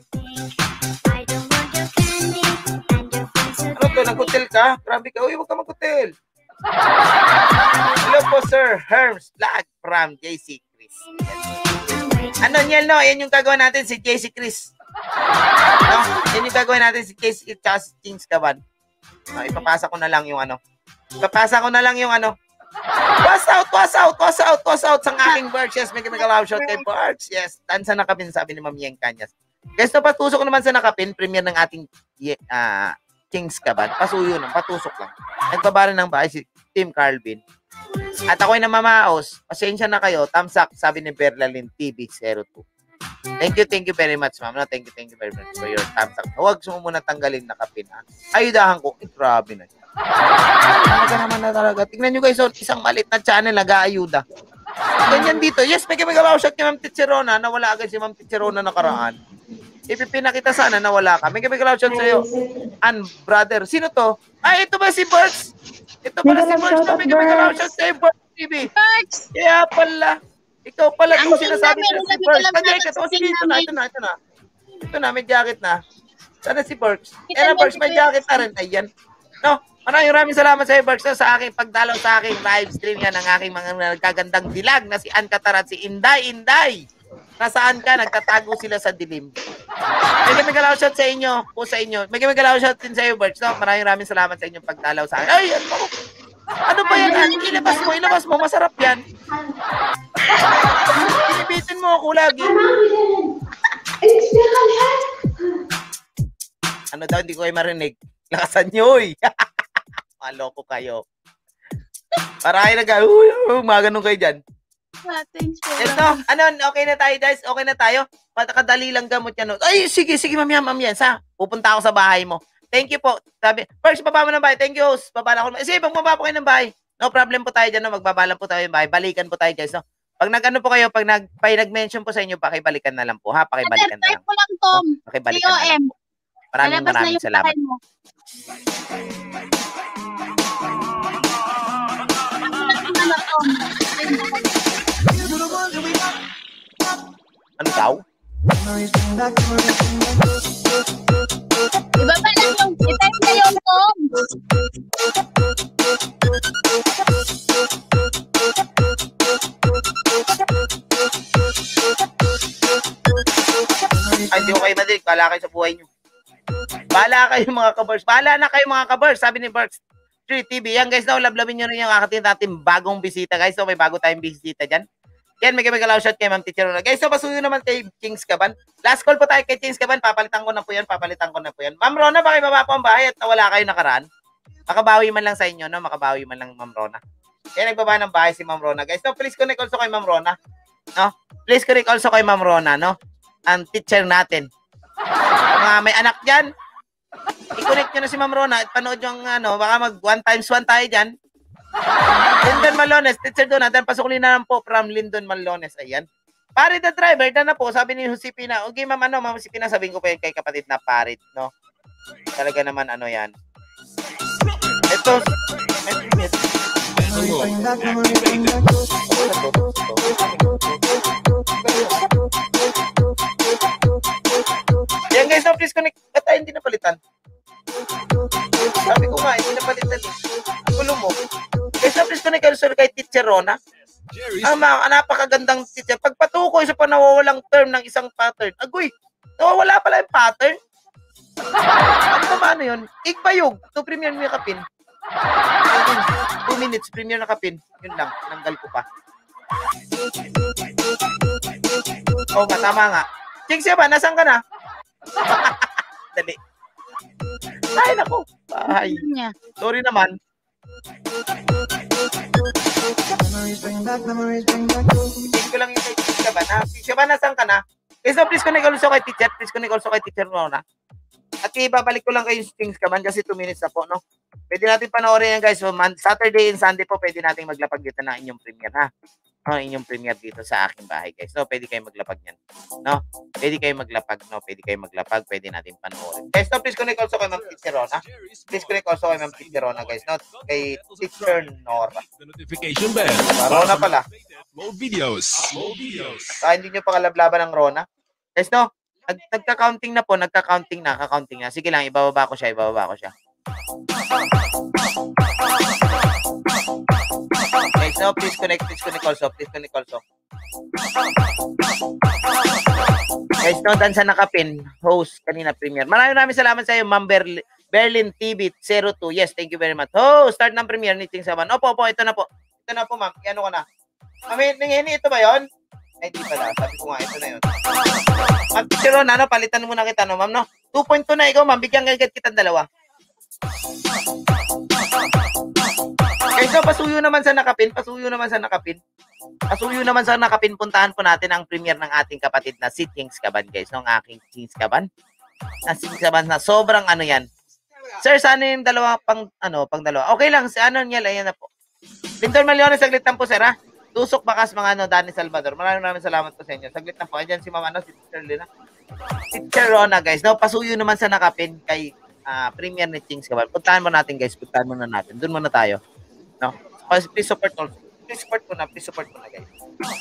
Ano to, nag-hotel ka? Grabe ka. Uy, huwag ka mag-hotel. Hello po, sir. Herms Vlog from J C Chris. Ano, Niel, no? Yan yung gagawin natin si J C Chris. No? Yan yung gagawin natin si J C at si Kings Kaban. No, ipapasa ko na lang yung ano. Papasa ko na lang yung ano. Toss out, toss out, toss out, toss out sa aking birds. Yes, may magalaw shot kay birds. Yes, tansa nakapin, sabi ni Ma'am Yang Kanyas. Guys, no, patusok naman sa nakapin, premiere ng ating uh, Kings Kaban. Pasuyo lang, patusok lang. Nagbabara ng bahay si Team Carlvin. At ako'y namamaos. Pasensya na kayo. Tamsak, sabi ni Berlalin T V zero two. Thank you, thank you very much, ma'am. No, thank you, thank you very much for your time. Huwag mo muna tanggalin na kapin, ha? Ayudahan ko. Eh, grabe na. Talaga naman na talaga. Tingnan nyo guys, oh, isang malit na channel, nag-aayuda. Ganyan dito. Yes, may kami gabaw shot kay Ma'am Ticherona. Nawala agad si Ma'am Ticherona nakaraan. Ipipinakita sana nawala ka. May kami gabaw shot sa'yo. An, brother. Sino to? Ay, ito ba si Berks? Ito pala si Berks. May kami gabaw shot sa'yo, Berks T V. Berks! Kaya pala. Ikaw pala Ang itong sinasabi namin, na si namin Berks. alam Kanya, na ito, sa sige, ito na, namin. ito na, ito na. Ito na, may jacket na. Sana si Berks. Kita Eh na, niya Berks, si may Berks. jacket na rin. Ayan. No, maraming maraming salamat sa iyo, Berks, no, sa aking pagdalaw sa aking live stream yan ng aking mga nagkagandang dilag na si Ann Catar at si Inday. Inday! Nasaan ka? Nagtatago sila sa dilim. May kami galaw shot sa inyo, po sa inyo. May kami galaw shot din sa iyo, Berks, no? Maraming maraming salamat sa inyong pagdalaw sa akin. Ay, ano? Ano ba yan, Ann? Ilabas mo, ilabas mo. Masarap yan. Binibitin mo ako lagi. Ano daw, hindi ko kayo marinig. Lakasan nyo, uy. Maloko kayo. Para kayo nag- uy, uy, mga ganun kayo dyan. Ah, thanks po. Ito, ano, okay na tayo, guys. Okay na tayo. Patakadali lang gamot yan. No? Ay, sige, sige, ma'am yan, ma'am yan. Sa, pupunta ako sa bahay mo. Thank you po. Sabi, first, baba mo ng bahay. Thank you, host. Baba na ako. Sige, pag baba po kayo ng bahay. No problem po tayo dyan. No? Magbabalan po tayo ng bahay. Balikan po tayo, guys. No? Pag nag-ano po kayo, pag nag, pag nag-mention po sa inyo, pakibalikan na lang po, ha? Pakibalikan na lang. Type mo lang, Tom. No? Pakibalikan na lang. C O M. Maraming Lalabas na maraming yung salamat. bahay mo. Ano, Tom? Ano daw? Iba pa lang yung, i-type na yung Tom. Ay, hindi ko kayo madilig. Bahala kayo sa buhay nyo. Bahala kayo mga kabers. Bahala na kayo mga kabers. Sabi ni Berks three T V. Yan guys, no, lablabin nyo rin yung akatin natin bagong bisita. Guys, no, may bago tayong bisita dyan. Yan, may kami galaw shot kay Ma'am Ticherona. Guys, so pasuyo naman kay Kings Caban. Last call po tayo kay Kings Caban. Papalitan ko na po yan. Papalitan ko na po yan. Ma'am Rona, bakit baba po ang bahay at nawala kayo nakaraan? Makabawi man lang sa inyo, no? Makabawi man lang, Ma'am Rona. Kaya nagbaba ng bahay si Ma'am Rona. Guys, no, please connect also kay Ma'am Rona. No? Please connect also kay Ma'am Rona, no? Ang teacher natin. Mga may anak dyan, i-connect nyo na si Ma'am Rona at panood yung ano, baka mag one times one tayo dyan. Lyndon Malones, teacher doon, at pasukulin na lang po from Lyndon Malones. Ayan. Parit the driver, na na po, sabi ni Josepina. Okay, ma'am, ano, ma'am Josepina, sabihin ko pa yun kay kapatid na parit, no? Talaga naman, ano yan. Ito, yan guys, no, please connect. Ba't tayo hindi napalitan? Sabi ko nga, hindi napalitan. Ang gulo mo. Guys, no, please connect also kay Teacher Rona. Ang mga napakagandang teacher. Pag patukoy sa panawawalang term ng isang pattern, agoy, nawawala pala yung pattern. Ano naman ano yun? Igbayog. Ito, premier mo yung kapin. Two minutes, premier na kapin. Yun lang, nanggal ko pa. Oo nga, tama nga. Ching siya ba? Nasaan ka na? Dali. Ay, naku. Bahay. Niya. Sorry naman. Tingin ko lang yung kay Ching siya ba? Na, Ching siya ba? Nasaan ka na? Eh, so please connect also kay teacher. Please connect also kay teacher Rona. At ibabalik ko lang kayo yung Kings Caban kasi two minutes na po, no? Pwede natin panoorin yan, guys. So, Saturday and Sunday po, pwede natin maglapag dito ng inyong premiere, ha? No, inyong premiere dito sa aking bahay, guys. No, pwede kayo maglapag yan. No? Pwede kayo maglapag, no? Pwede kayo maglapag, pwede natin panoorin. Guys, no, please connect also kay Ma'am Teacher Rona. Please connect also kay Ma'am Teacher Rona, guys. No? Kay Teacher Nora. The notification bell. Rona pala. Upload videos. Upload videos. Saka hindi nyo pa kalablaban ng Rona. Guys, no? Nag nagka-counting na po, nagka-counting na, ka-counting na. Sige lang, ibababa ko siya, ibababa ko siya. Guys, no, please connect, please connect also, please connect also. Guys, no, dan sa nakapin, host, kanina premiere. Maraming maraming salamat sa iyo, Ma'am Berlin, Berlin T V zero two. Yes, thank you very much. Oh, start ng premiere ni Ting Saban. Opo, opo, ito na po. Ito na po, ma'am. Ano ko na? Mami, nangihini, ito ba yon? Ay, di pala. Sabi ko nga, ito na yun. Ma'am, Teacher Ron, ano, palitan muna kita, no, ma'am, no? two point two na ikaw, ma'am. Bigyan agad kita dalawa. Guys, Guys, so pasuyo naman sa nakapin, pasuyo naman sa nakapin. Pasuyo naman sa nakapin, puntahan po natin ang premiere ng ating kapatid na si Kings Caban, guys. No, ang aking Kings Caban. Na Kings Caban na sobrang ano yan. Sir, sana yung dalawa pang, ano, pang dalawa. Okay lang, si ano niya, ayan na po. Linton Maliones, saglit lang po, sir, ha? Tusok bakas mga ano, Danny Salvador. Maraming maraming salamat po sa inyo. Saglit lang po. Ayan si Mama, ano, si Teacher Lina. Si Teacher Rona, guys. No, pasuyo naman sa nakapin kay uh, premiere ni Kings Caban. Puntahan mo natin, guys. Puntahan mo na natin. Doon muna tayo. No? Please support also. Please support mo na. Please support mo na, guys.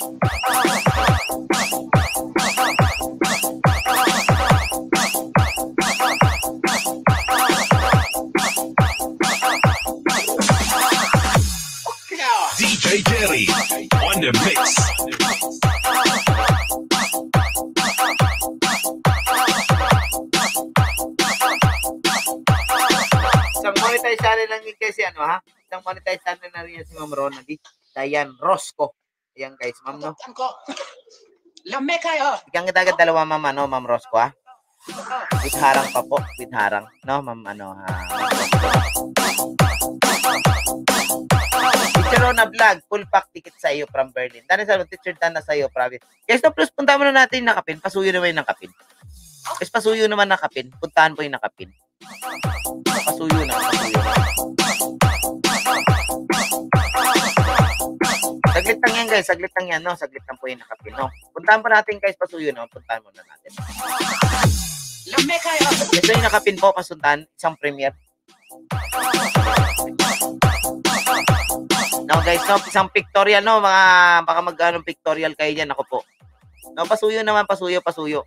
D J Jerry on the mix. Isang monetize channel lang yun kasi ano ha? Isang monetize channel na rin yan si Ma'am Rona di. Diane Rosco. Ayan guys, Ma'am no. Lame kayo. Bigyan kita agad dalawa Ma'am ano, Ma'am Rosco ha. With harang pa po, with harang. No, Ma'am ano ha. Teacher Rona Vlog, full pack ticket sa iyo from Berlin. Dahil sa Teacher Dan na sa iyo, province. Guys, no, plus punta mo na natin yung nakapin. Pasuyo naman yung nakapin. Guys, pasuyo naman nakapin. Puntahan po yung nakapin. Pasuyo na, pasuyo na. Saglit lang yan, guys. Saglit lang yan, no? Saglit lang po yung nakapin, no? Puntahan po natin, guys. Pasuyo na. Puntahan mo na natin. Lame kayo. Ito yung nakapin po, pasuntahan. Isang premiere. No, guys, no? Isang pictorial, no? Mga, baka mag-anong pictorial kayo dyan. Ako po. No, pasuyo naman. Pasuyo, pasuyo.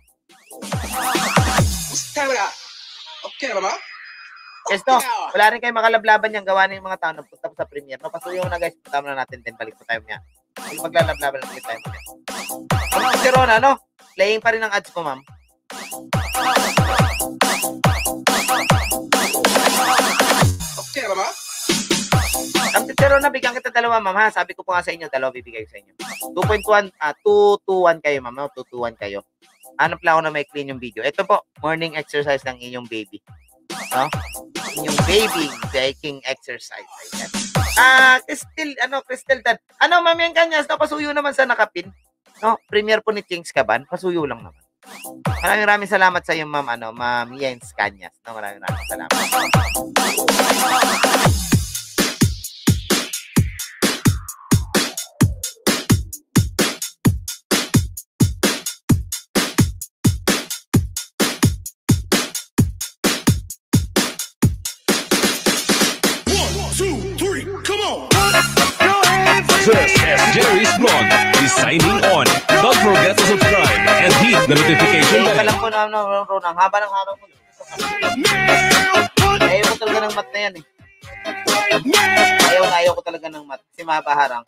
Camera. Okay naman. Yes, no? Wala rin kayo makalablaban yan. Gawa na yung mga tao. Punta po sa premiere. No, pasuyo na, guys. Punta mo na natin din. Balik po tayo niya. Maglalablaban ulit tayo niya. Ma'am si Rona, no? Playing pa rin ang ads ko, ma'am. Okay naman. Ang titero na, bigyan kita dalawa, ma'am, ha? Sabi ko po nga sa inyo, dalawa bibigay ko sa inyo. two point one, ah, two two one kayo, ma'am, no? two two one kayo. Hanap lang ako na may clean yung video. Ito po, morning exercise ng inyong baby. No? Inyong baby, baking exercise. Ayan. Ah, Crystal, ano, Crystal Dad. Ano, ma'am, yung kanyas, no? Pasuyo naman sa nakapin. No? Premiere po ni Kings Caban. Pasuyo lang naman. Maraming maraming salamat sa iyo, ma'am, ano, ma'am Jens Kanyas. No? Maraming maraming salamat. This is Jerry's Vlog is signing on. Don't forget to subscribe and hit the notification Ayaw ka bell. lang po na, no, Ron, ang haba ng araw mo. Ayaw ko talaga ng mat na yan, eh. Ayaw na ayaw ko talaga ng mat. Kasi mapaharang.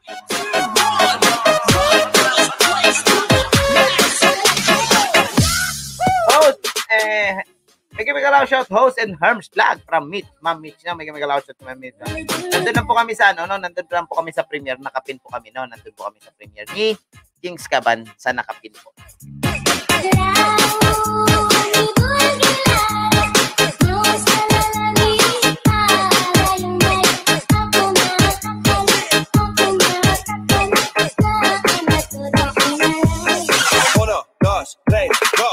Host, eh, may kamigalaw shout, host and Herms Vlog from Meet. Ma'am Mitch na, may kamigalaw shout, Ma'am Mitch. Nandun lang po kami sa, ano, no, nandun lang po kami sa premiere, nakapin po kami, no, nandun po kami sa premiere ni Kings Caban sa nakapin po. Uno, dos, tres, go!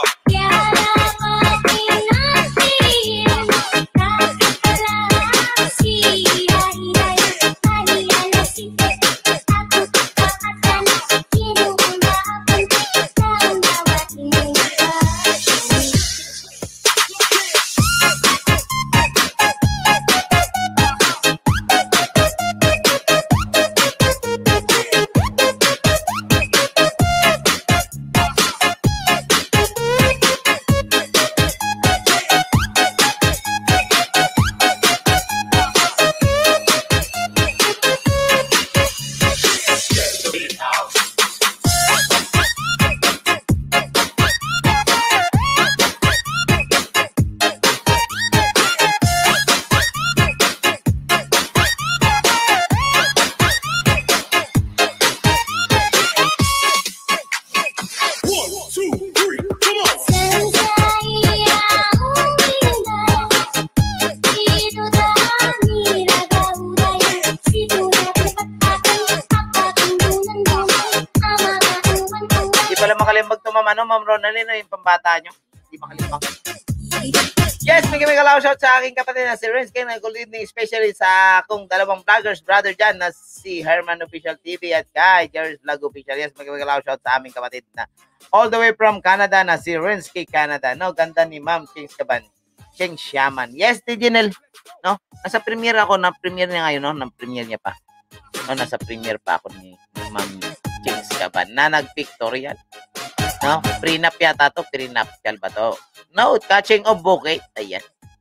wala makalimbag to, ma'am. Ano, ma'am Ronaldin, yung pambata nyo. Hindi makalimbag. Yes, may may kalaw shout sa aking kapatid na si Renz King na good evening, especially sa akong dalawang vloggers, brother dyan, na si Herman Official T V at kay Jerry's Vlog Official. Yes, may may kalaw shout sa aming kapatid na all the way from Canada na si Renz King Canada. No, ganda ni Ma'am Kings Kaban. Cheng Shaman. Yes, T Ginel. No, nasa premiere ako, na premiere niya ngayon, no, na premiere niya pa. No, nasa premiere pa ako ni Ma'am Kings Kaban na nag-pictorial. No, prenup yata to, prenuptial ba to? No, catching of bouquet. Ayan.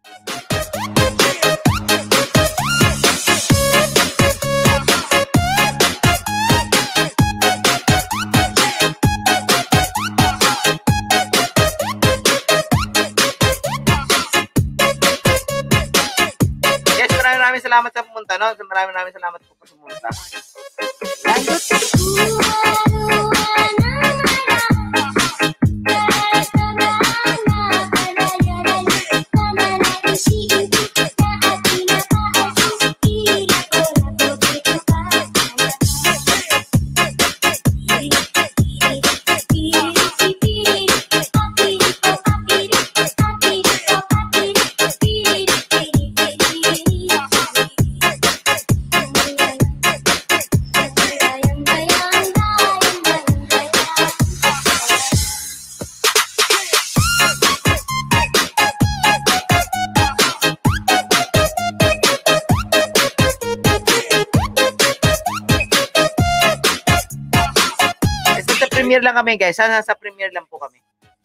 Yes, maraming maraming salamat sa pumunta, no? Maraming maraming salamat po sa pumunta. Premiere lang kami, guys. Sana sa premiere lang po kami.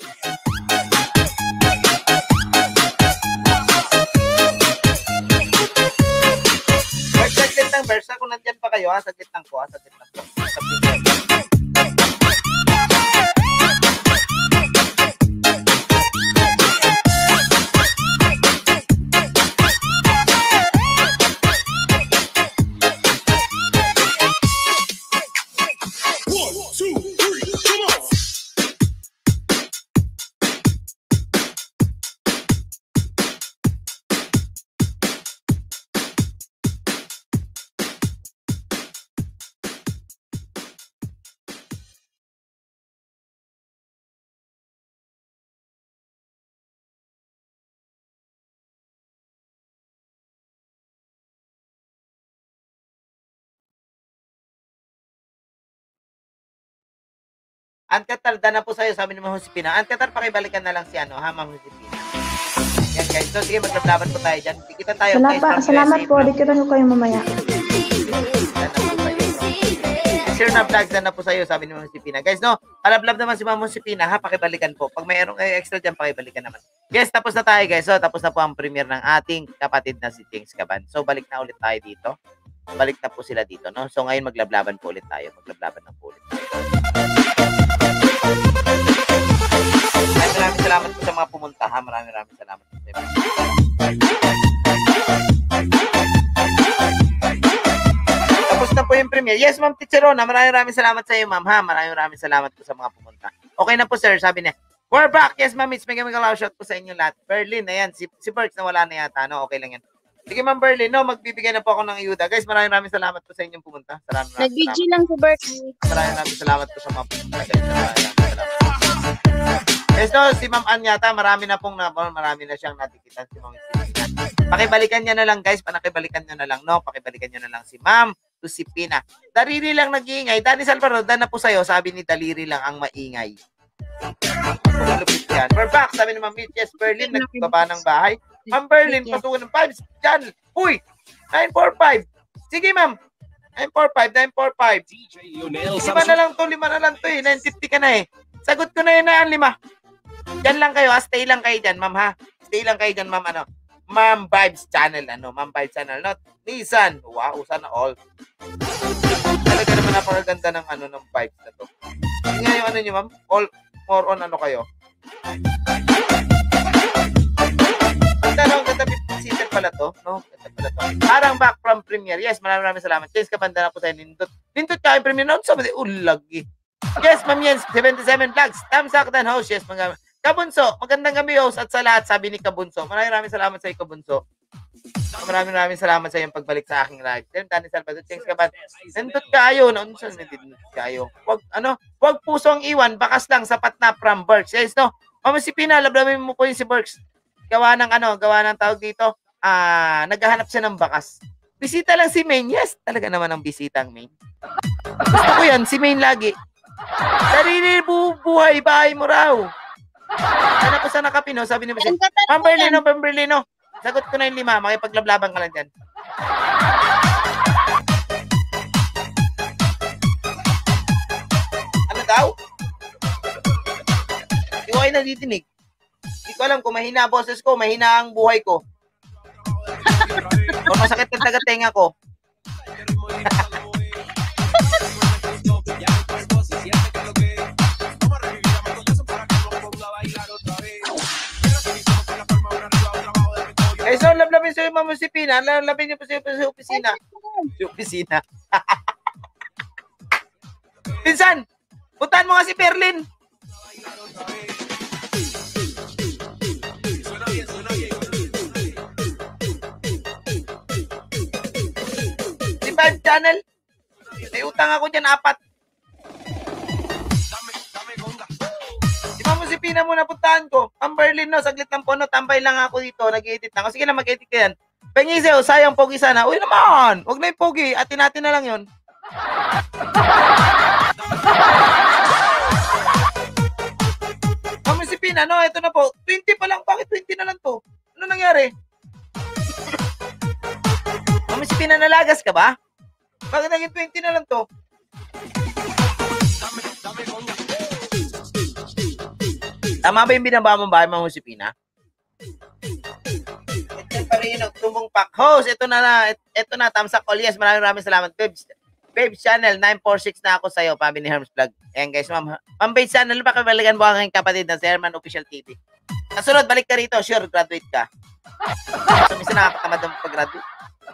Verse, saglit lang, verse. Kung nandyan pa kayo, ha? Saglit lang po, ha? Saglit lang po. Sa premiere. Antetar, dana po sa'yo, sabi ni Ma'am Josepina. Antetar, pakibalikan na lang si ano, ha, Ma'am Josepina. Yan, guys. So, sige, maglaban po tayo dyan. Kita tayo. Salamat, guys, salamat po. Dikitan ko kayo mamaya. Share na vlogs na po sa'yo, sabi ni Ma'am Josepina. Guys, no, kalablab naman si Ma'am Josepina, ha, pakibalikan po. Pag mayroong eh, extra dyan, pakibalikan naman. Yes, tapos na tayo, guys. So, tapos na po ang premiere ng ating kapatid na si Kings Kaban. So, balik na ulit tayo dito. Balik na po sila dito, no? So, ngayon maglablaban po ulit tayo. Maglablaban na po ulit tayo. Ay, maraming salamat po sa mga pumunta, ha? Maraming maraming salamat po sa inyo. Tapos na po yung premiere. Yes, Ma'am Ticherona, maraming maraming salamat sa iyo, Ma'am, ha? Maraming maraming salamat po sa mga pumunta. Okay na po, sir. Sabi niya, we're back. Yes, Ma'am, it's mega mega loud shout po sa inyo lahat. Berlin, ayan. Si, si Berks na wala na yata, no? Okay lang yan. Sige, Ma'am Berlin, no? Magbibigay na po ako ng ayuda. Guys, maraming maraming salamat po sa inyong pumunta. Maraming maraming Nag-video lang si birthday. Maraming maraming salamat po sa mga pumunta. Guys, maraming maraming salamat. Yes, no, si Ma'am Ann yata, marami na pong na, marami na siyang natikitan si Ma'am Josepina. Pakibalikan niya na lang, guys. Pakibalikan niya na lang, no? Pakibalikan niya na lang si Ma'am Josepina. Daliri lang nag-iingay. Danny Salvador, dan na po sa'yo. Sabi ni Daliri lang ang maingay. Malupit yan. We're back, sabi ni Ma'am Mitch. Yes, Berlin, nagbaba ng bahay. Ma'am Berlin, patukan ng five. Diyan. Uy, nine four five. Sige, Ma'am. nine four five, nine four five. Lima na lang to, lima na lang to eh. nine fifty ka na eh. Sagot ko na yun na yan, lima. Diyan lang kayo, ha? Stay lang kayo dyan, Ma'am, ha? Stay lang kayo dyan, Ma'am, ano? Ma'am Vibes Channel, ano? Ma'am Vibes Channel, not Nissan. Wow, sana all. Talaga naman napakaganda ng, ano, ng vibes na to. Hindi nga yung ano nyo, Ma'am? All, more on, ano kayo? Ang tanong, ganda season pala to, no? Ganda pala to. Parang back from premiere. Yes, maraming maraming salamat. Yes, kabanda na po tayo. Nindot. Nindot ka yung premiere. No, sabi, ulagi. Yes, Ma'am Jens, seventy-seven vlogs. Tamsak dan host. Yes, mga Kabunso, magandang gabi host at sa lahat, sabi ni Kabunso. Maraming maraming salamat sa iyo, Kabunso. Maraming maraming salamat sa iyong pagbalik sa aking live. Then Danny Salvador, thanks ka ba? Nandot kayo, nandot kayo. Wag ano, wag pusong iwan, bakas lang sapat na from Berks. Yes, no. Mama si Pina, lablamin mo po yung si Berks. Gawa ng ano, gawa ng tawag dito. Ah, naghahanap siya ng bakas. Bisita lang si Main. Yes, talaga naman ang bisita ang Main. Gusto ko yan, si Main lagi. Sarili buhay, bahay mo raw. Ano po sa nakapino, sabi ni Masin. Ma'am Berlino, Ma'am Berlino. Sagot ko na yung lima, makipaglablaban ka lang dyan. Ano daw? Hindi ko kayo nadidinig. Hindi ko alam kung mahina ang boses ko, mahina ang buhay ko. O masakit ang taga-tenga ko. Eh, so, lablabin sa'yo, Mama si Pina. Lablabin niyo po sa'yo sa opisina. Sa opisina. Pinsan, puntahan mo nga si Perlin. Si Five Channel. May utang ako dyan, apat. Si Pina muna puntahan ko. Ang Berlin, no, saglit lang po, no, tambay lang ako dito, nag-edit na. Sige na, mag-edit ka yan. Pengiseo, sayang pogi sana. Uy naman, huwag na yung pogi, atin-atin na lang yun. Mami si Pina, no, ito na po. twenty pa lang, bakit twenty na lang to? Ano nangyari? Mami si Pina, nalagas ka ba? Bakit naging twenty na lang to? Tama ba yung binaba mong bahay, Ma'am Josepina? Ito pa rin yung tumbong pack. Host, ito na na. Ito na, tamsak all. Yes, maraming maraming salamat. Babes, Babes Channel, nine four six na ako sa'yo, Family Herms Vlog. Ayan guys, Ma'am. Ma'am Babes Channel, baka balikan mo ang aking kapatid na si Herman Official T V. Kasunod, balik ka rito. Sure, graduate ka. So, minsan nakakatamad ang pag-graduate.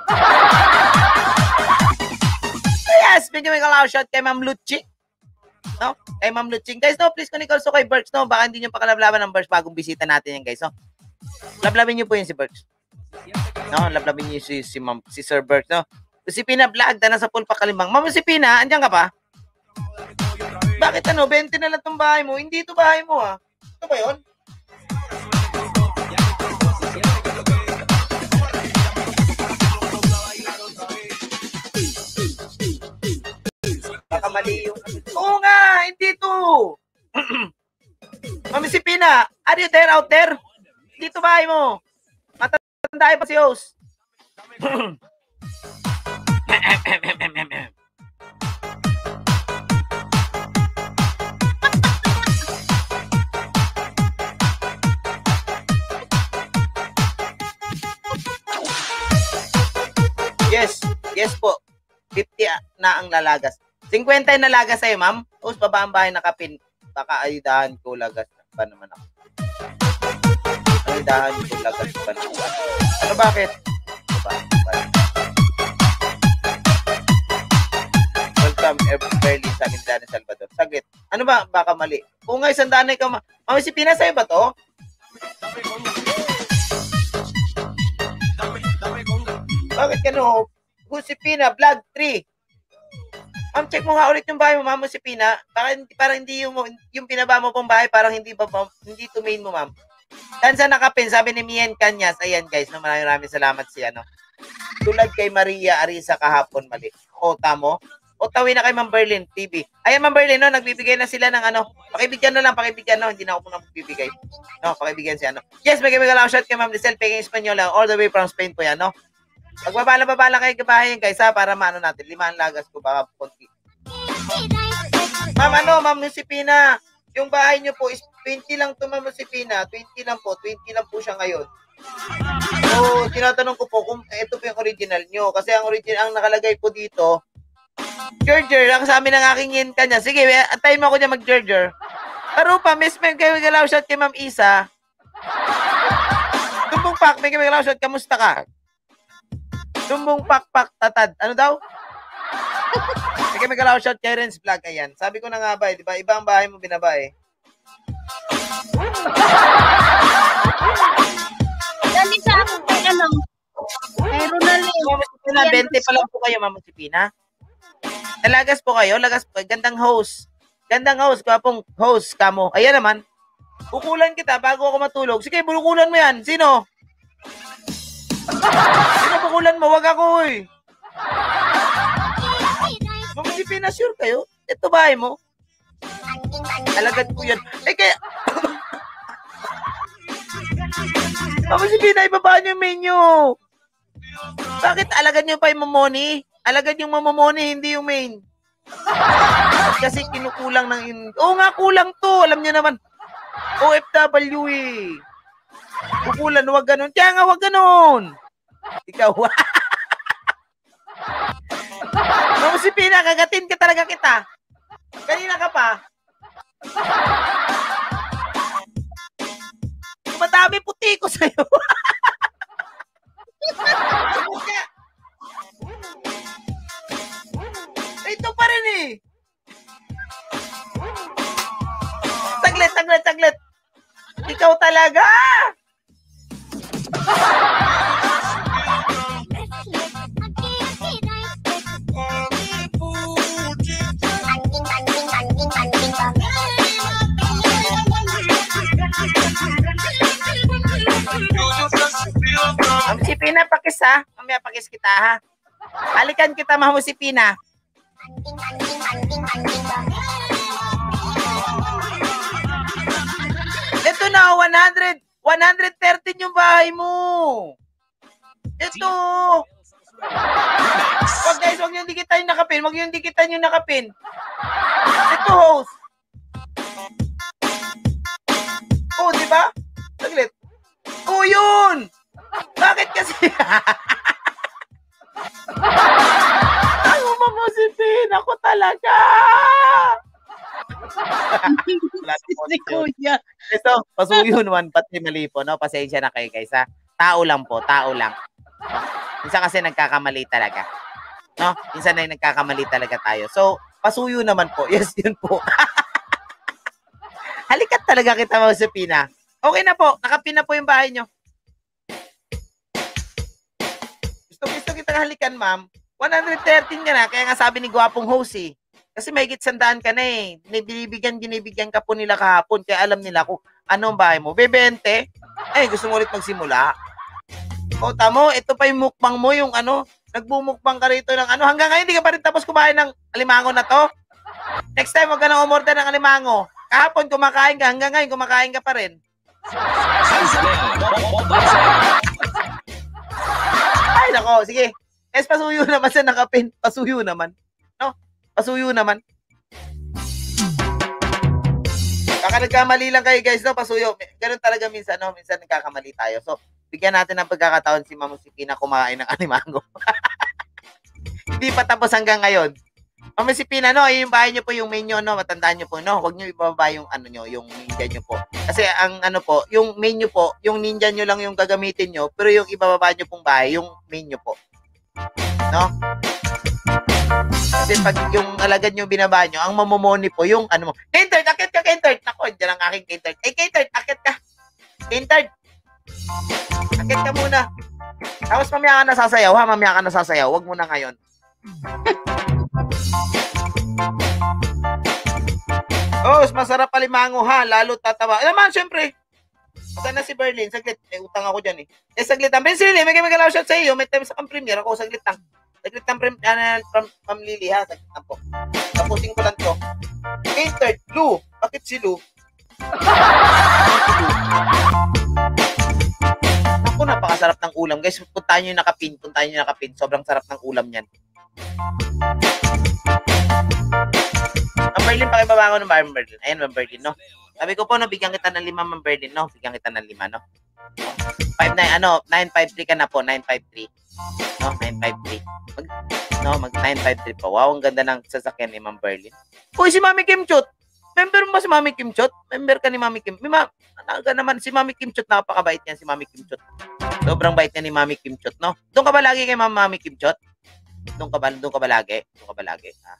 So, yes, medyo may kalaw shot kay Ma'am Lucci. No? Kay Ma'am Luching. Guys, no, please connect also kay Berks, no? Baka hindi nyo pakalablaban ng Berks bagong bisita natin yan, guys, no? Lablabin nyo po yun si Berks. No, lablabin nyo si, si, Ma'am, si Sir Berks, no? Si Pina vlog, na nasa pool pa Kalimbang. Ma'am, si Pina, andyan ka pa? Bakit ano, twenty na lang itong bahay mo? Hindi ito bahay mo, ha? Ito ba yun? Baka mali yung... Oo nga, hindi ito. Mami si Pina, are you there out there? Dito bahay mo. Matandaan pa si host. Yes, yes po. fifty na ang lalagas. fifty na lagas sa'yo, ma'am. Tapos baba ang bahay nakapin. Baka ayudahan ko lagas pa naman ako. Ayudahan ko lagas pa naman ako. Ano bakit? Baba, baba. Welcome, Everly, sa akin Danny Salvador. Saglit. Ano ba? Baka mali. Kung nga isang danay ka, ma- Mami si Pina, sa'yo ba to? Bakit ka no? Josepina, vlog three. Ma'am, check mo nga ulit yung bahay mo, Ma'am Josepina. Parang, parang hindi yung, yung pinaba mo pong bahay, parang hindi ba, hindi to main mo, ma'am. Dan sa nakapin, sabi ni Mien Kanyas, ayan guys, no, maraming maraming salamat si ano. Tulad kay Maria Arisa kahapon, mali. O, tamo. O, tawin na kay Ma'am Berlin T V. Ayan, Ma'am Berlin, no, nagbibigay na sila ng ano. Pakibigyan na lang, pakibigyan, no. Hindi na ako muna magbibigay. No, pakibigyan siya, no. Yes, may kami lang shot kay Ma'am Lisel, peking Espanyola, all the way from Spain po yan, no. Pagbabala-babala kayo kabahayan guys ha, para maano natin, limahan lagas ko baka konti. Ma'am ano, Ma'am Josepina, yung bahay nyo po is twenty lang to, Ma'am Josepina, twenty lang po, twenty lang po siya ngayon. So, tinatanong ko po kung ito po yung original nyo, kasi ang original, ang nakalagay po dito, Gerger, ang sa amin ng aking yin kanya. Sige, antayin mo ako niya mag-Gerger. Pero pa, miss may kayo galaw shot kay Ma'am Isa. Tumbong pak, may kayo galaw shot, kamusta ka? Tumbong pak-pak tatad. Ano daw? Sige, may galaw shot kay Renz Vlog. Ayan. Sabi ko na nga ba, eh, di ba? Iba ang bahay mo binaba eh. Dali sa ako kay ano. Kay eh. Ma'am Josepina, twenty pa lang po kayo, Ma'am Josepina. Nalagas po kayo, lagas po. Gandang host. Gandang host, kapong host kamo. Ayan naman. Bukulan kita bago ako matulog. Sige, bukulan mo yan. Sino? Sino bukulan mo? Wag ako eh. Ma'am Josepina, sure kayo? Ito bahay mo? Alagad ko yan. Eh kaya... Ma'am Josepina, ibaba niyo yung menu. Bakit alagad niyo pa yung mamoni? Alagad yung mamamoni, hindi yung main. Kasi kinukulang ng... In- Oo nga, kulang to. Alam niyo naman. O F W eh. Kukulan, wag ganun. Kaya nga, wag ganun. Ikaw. Ma'am Josepina, kagatin ka talaga kita. Kanina ka pa. Madami puti ko sa'yo. Ito pa rin eh. Saglit, saglit, saglit. Ikaw talaga. Ma'am Josepina, pakis ha. Mamaya pakis kita ha. Halikan kita, Ma'am Josepina. Ito na, one hundred, one thirteen yung bahay mo. Ito. Wag guys, wag yung dikitan yung nakapin. Wag yung dikitan yung nakapin. Ito, host. Oh, di ba? Saglit. Oh, yun. Bakit kasi? Ay, Ma'am Josepina, ako talaga. Si Kuya. Ito, pasuyo naman, pati mali po, no? Pasensya na kayo, guys, ha? Tao lang po, tao lang. Minsan kasi nagkakamali talaga. No? Minsan ay nagkakamali talaga tayo. So, pasuyo naman po. Yes, yun po. Halikat talaga kita, Ma'am Josepina. Okay na po, nakapin na po yung bahay nyo. Gusto-gusto kita halikan, ma'am. one thirteen ka na, kaya nga sabi ni Gwapong host eh. Kasi may higit sandaan ka na eh. Binibigyan, binibigyan ka po nila kahapon, kaya alam nila kung anong bahay mo. bebente? Eh, gusto mo ulit magsimula? O, tamo, ito pa yung mukbang mo, yung ano, nagbumukbang ka rito ng ano. Hanggang ngayon, hindi ka pa rin tapos kumain ng alimango na to. Next time, wag ka nang umorder ng alimango. Kahapon, kumakain ka. Hanggang ngayon, kumakain ka pa rin. Ay, nako, sige. Es, pasuyo naman sa nakapin. Pasuyo naman. No? Pasuyo naman. Baka nagkamali lang kayo, guys, no? Pasuyo. Ganun talaga minsan, no? Minsan nagkakamali tayo. So, bigyan natin ng pagkakataon si Ma'am Josepina kumain ng alimango. Hindi pa tapos hanggang ngayon. Ma'am Josepina, no, yung bahay nyo po, yung main nyo, no, matandaan nyo po, no, huwag nyo ibababa yung ano nyo, yung ninja nyo po. Kasi ang ano po, yung main nyo po, yung ninja nyo lang yung gagamitin nyo, pero yung ibababa nyo pong bahay, yung main nyo po. No? Kasi pag yung alagad nyo binaba nyo, ang mamomoni po, yung ano mo, Kentard, akit ka, Kentard. Nako, dyan ang aking Kentard. Eh, Kentard, akit ka. Kentard. Akit ka muna. Tapos mamaya ka nasasayaw, ha? Mamaya ka nasasayaw. Huwag muna ngayon. Oh, masarap alimango ha, lalo tatawa. Eh naman, syempre. Saan na si Berlin? Saglit. Eh, utang ako dyan eh. Eh, saglit lang. Bensley, may kami kalaw shot sa iyo. May time sa pang-premier ako. Saglit lang. Saglit lang, prim, uh, from, from Lily ha. Saglit lang po. Tapusin ko lang to. Kentard, Lou. Bakit si Lou? Ako, napakasarap ng ulam. Guys, puntahan nyo yung nakapin. Puntahan nyo yung nakapin. Sobrang sarap ng ulam yan. Ma'am Berlin, pakibaba ko ng Ma'am Berlin. Ayan, Ma'am Berlin, no? Sabi ko po, no, bigyan kita ng lima, Ma'am Berlin, no? Bigyan kita ng lima, no? five nine, ano, nine five three ka na po, nine five three. No, nine five three. Mag, no, mag nine five three po. Wow, ang ganda ng sasakyan ni Ma'am Berlin. Uy, si Mami Kim Chot. Member mo ba si Mami Kim Chot? Member ka ni Mami Kim. May ma, talaga naman, si Mami Kim Chot, napakabait niyan si Mami Kim Chot. Sobrang bait niya ni Mami Kim Chot, no? Doon ka ba lagi kay Ma'am Mami Kim Chot? Doon ka ba, doon ka ba lagi? Doon ka ba lagi? Ha?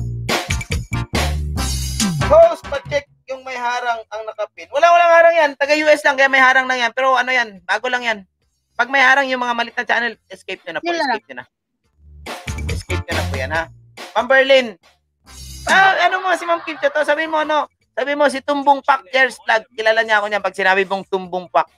Host, pa-check yung may harang ang nakapin. Wala, walang harang yan. Taga U S lang, kaya may harang lang yan. Pero ano yan, bago lang yan. Pag may harang yung mga malit na channel, escape nyo na po, Sila na. escape nyo na. Escape nyo na po yan, ha? Ma'am Berlin, ah, ano mo, si Ma'am Kim to, sabi mo, ano, sabi mo, si Tumbong Pak, Jerry's Vlog, kilala niya ako niyan pag sinabi mong Tumbong Pak.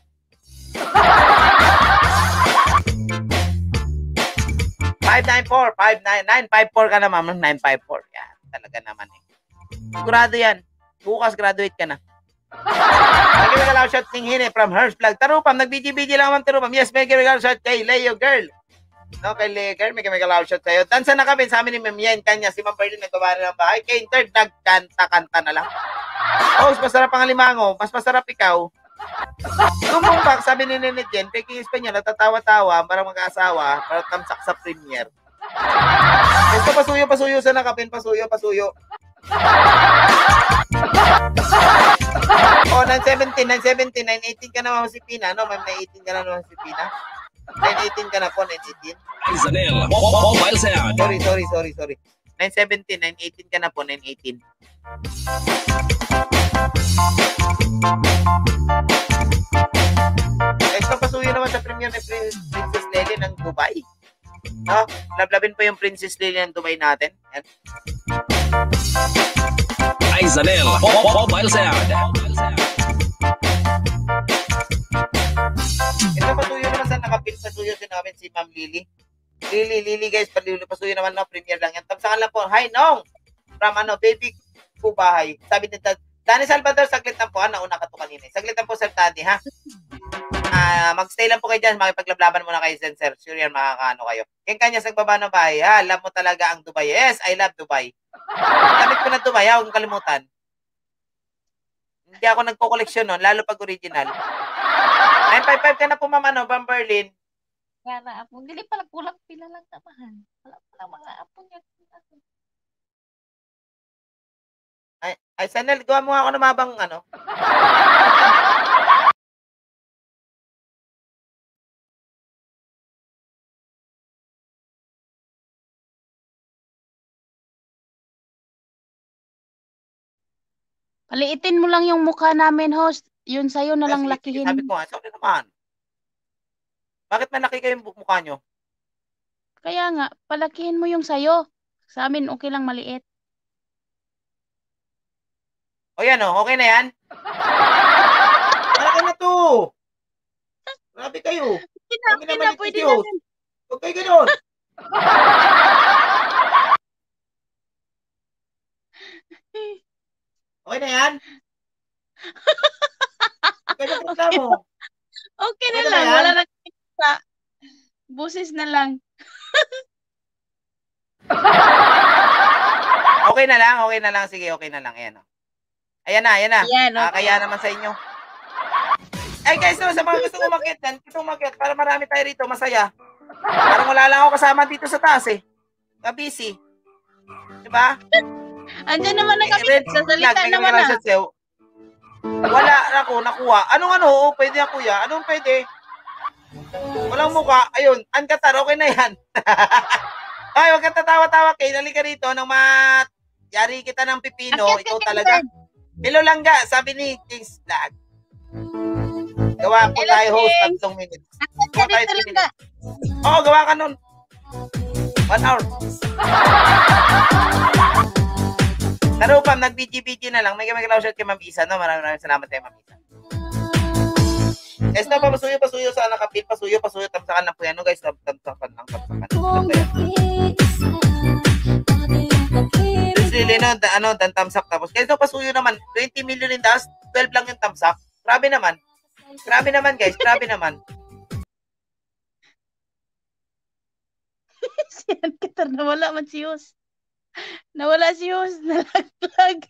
five nine four, five nine nine five four ka na, ma'am, nine five four. Yan, talaga naman eh. Sigurado yan. Bukas graduate ka na. May regalo shot ning hini from Hersh Vlog. Tarupam, nag-B G B G lang ma'am Tarupam. Yes, may regalo shot kay Leo Girl. No, kay Leo Girl, may regalo shot sa'yo. Dansa na kami sa amin ni Ma'am Yen kanya. Si Ma'am Berlin nagbabari ng bahay. Kay third, nagkanta-kanta na lang. Oh, mas masarap ang alimango. Mas masarap ikaw. Tumbong Pak, sabi ni Nene Jen, peking Espanyol, natatawa-tawa para mag-aasawa, para tamsak sa premier. Ito, pasuyo, pasuyo sa nakapin, pasuyo, pasuyo. Oh, nine seventeen, nine seventeen, nine eighteen ka na ma'am si Pina, no? Ma'am, nine eighteen ka na naman si Pina. nine eighteen ka na po, nine eighteen. Zanel, mobile sound. Sorry, sorry, sorry, sorry. nine seventeen, nine eighteen ka na po, nine eighteen. Ito, pasuyo naman sa premium ni Princess Lily ng Dubai. No? Lablabin pa yung Princess Lily ng Dubai natin. Yan. Ay, Zanel, mobile sound. Ito, pasuyo naman sa nakapin, pasuyo din namin si Ma'am Lily. Lily, Lily guys, pasuyo, pasuyo naman na premiere lang yan. Tamsakan lang po, hi Nong! From ano, baby ko bahay. Sabi ni Danny Salvador, saglit lang po, ha? Nauna ka to kanina. Saglit lang po, Sir Taddy, ha? Uh, mag-stay lang po kayo dyan, makipaglaban muna kayo dyan, sir. Sure yan, makakaano kayo. Yung kanya sa baba ng bahay, ha? Love mo talaga ang Dubai. Yes, I love Dubai. Damit ko na Dubai, ha? Huwag kalimutan. Hindi ako nagko-collection nun, lalo pag original. nine five five ka na po, ma'am, ano, Ma'am Berlin. Kaya na apo. Dili pala kulang pila lang tamahan. Wala pala mga apo niya. Ay, ay, Sanel, gawa mo nga ako ng mabang, ano. Paliitin mo lang yung mukha namin, host. Yun sa'yo na lang Sige, lakihin. Sabi ko nga, sorry naman. Bakit malaki kayong mukha nyo? Kaya nga, palakihin mo yung sa'yo. Sa amin, okay lang maliit. O yan o, okay na yan? Malaki na to. Grabe kayo. Sinabi Kami na naman pwede ito. natin. Huwag kayo ganun. Okay na yan? Okay na reklamo. Okay na Okay na lang. yan? Wala na kita. Busis na lang. Okay na lang, okay na lang. Sige, okay na lang. Ayan o. Ayan na, ayan na. Ayan, Ah, okay. kaya naman sa inyo. Ay guys, no, sa mga gustong umakyat dyan, gustong umakyat para marami tayo rito, masaya. Parang wala lang ako kasama dito sa taas eh. Ka-busy. Diba? Andyan naman na kami. Red Sasalita flag, may naman kamera na. sa sayo. Wala ako, nakuha. Anong ano? Oo, pwede na kuya. Anong pwede? Walang mukha. Ayun, Ankatar, okay na yan. Ay, wag kang tatawa-tawa kay. Halika rito nang mat... Yari kita ng pipino. Akyat ka, Ikaw King talaga. Bird. Hello langga, sabi ni King's Vlog. Gawa ko Hello, tayo host King. tatlong minutes. Akyat ka Gawa tayo dito three lang ka. minutes. Oo, gawa ka nun. One hour. Tarupam, nag-B G B G na lang. May kamagalaw shot kay Ma'am Isa, no? Maraming maraming salamat kay Ma'am Isa. Guys, na pa, pasuyo, pasuyo sa nakapil, pasuyo, pasuyo, tamsakan lang po yan, no, guys, tamsakan lang, tamsakan. Ganda yan. There's really, no, da, ano, dan tamsak, tapos, guys, no, pasuyo naman, twenty million in dust, twelve lang yung tamsak. Grabe naman. Grabe naman, guys, grabe naman. Si Ankatar, nawala man si Yus. Nawala si Yus. Nalaglag.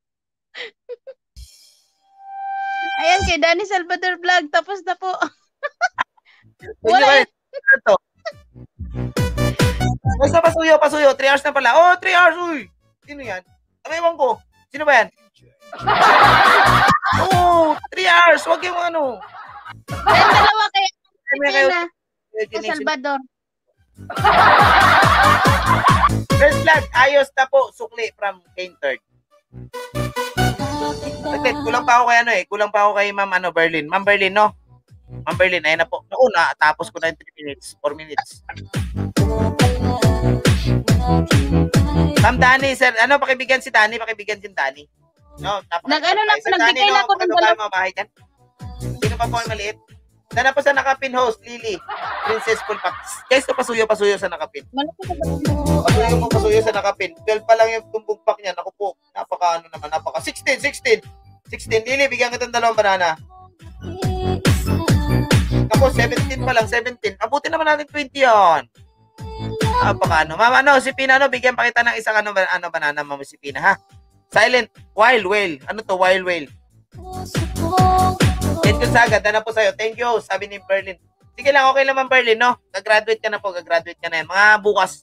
Ayan, kay Danny Salvador Vlog. Tapos na po. Wala Wala. yan. Ano to? Basta pasuyo, pasuyo. three hours na pala. Oh, three hours, uy. Sino yan? Amaywan ko. Sino ba yan? Oh, three hours. Huwag yung ano. Ayan, dalawa kay May kayo. Sa Salvador. First vlog, ayos na po. Sukli from Kane Third. Saglit, kulang pa pa ako kay ano eh. Kulang pa ako kay Ma'am ano, Berlin. Ma'am Berlin, no? Ma'am Berlin, ayun na po. Nauna, tapos ko na yung three minutes, four minutes. Ma'am Dani, sir, ano, pakibigyan si Dani, pakibigyan si Dani. No, Nag-ano na po, nagbigay na ako ng dalawa. dalawa. Bahay dyan. Sino pa po ang maliit? Sana po sa nakapin host, Lily. Princess Pulpak. Guys, ito pasuyo, pasuyo sa nakapin. Pasuyo mo, pasuyo sa nakapin. twelve pa lang yung tumbong pack niya. Naku po, napaka ano naman, napaka. sixteen, sixteen. sixteen, Lily, bigyan kita ng dalawang banana. Naku, seventeen pa lang, seventeen. Abutin naman natin twenty yan. Napaka ano. Mama, ano, si Pina, ano, bigyan pa kita ng isang ano, ano banana, mama, si Pina, ha? Silent, wild whale. Ano to, wild whale? Thank you, Saga. Dana po sa'yo. Thank you, sabi ni Berlin. Sige lang, okay naman, Berlin, no? Gagraduate ka na po, gagraduate ka na yan. Mga bukas.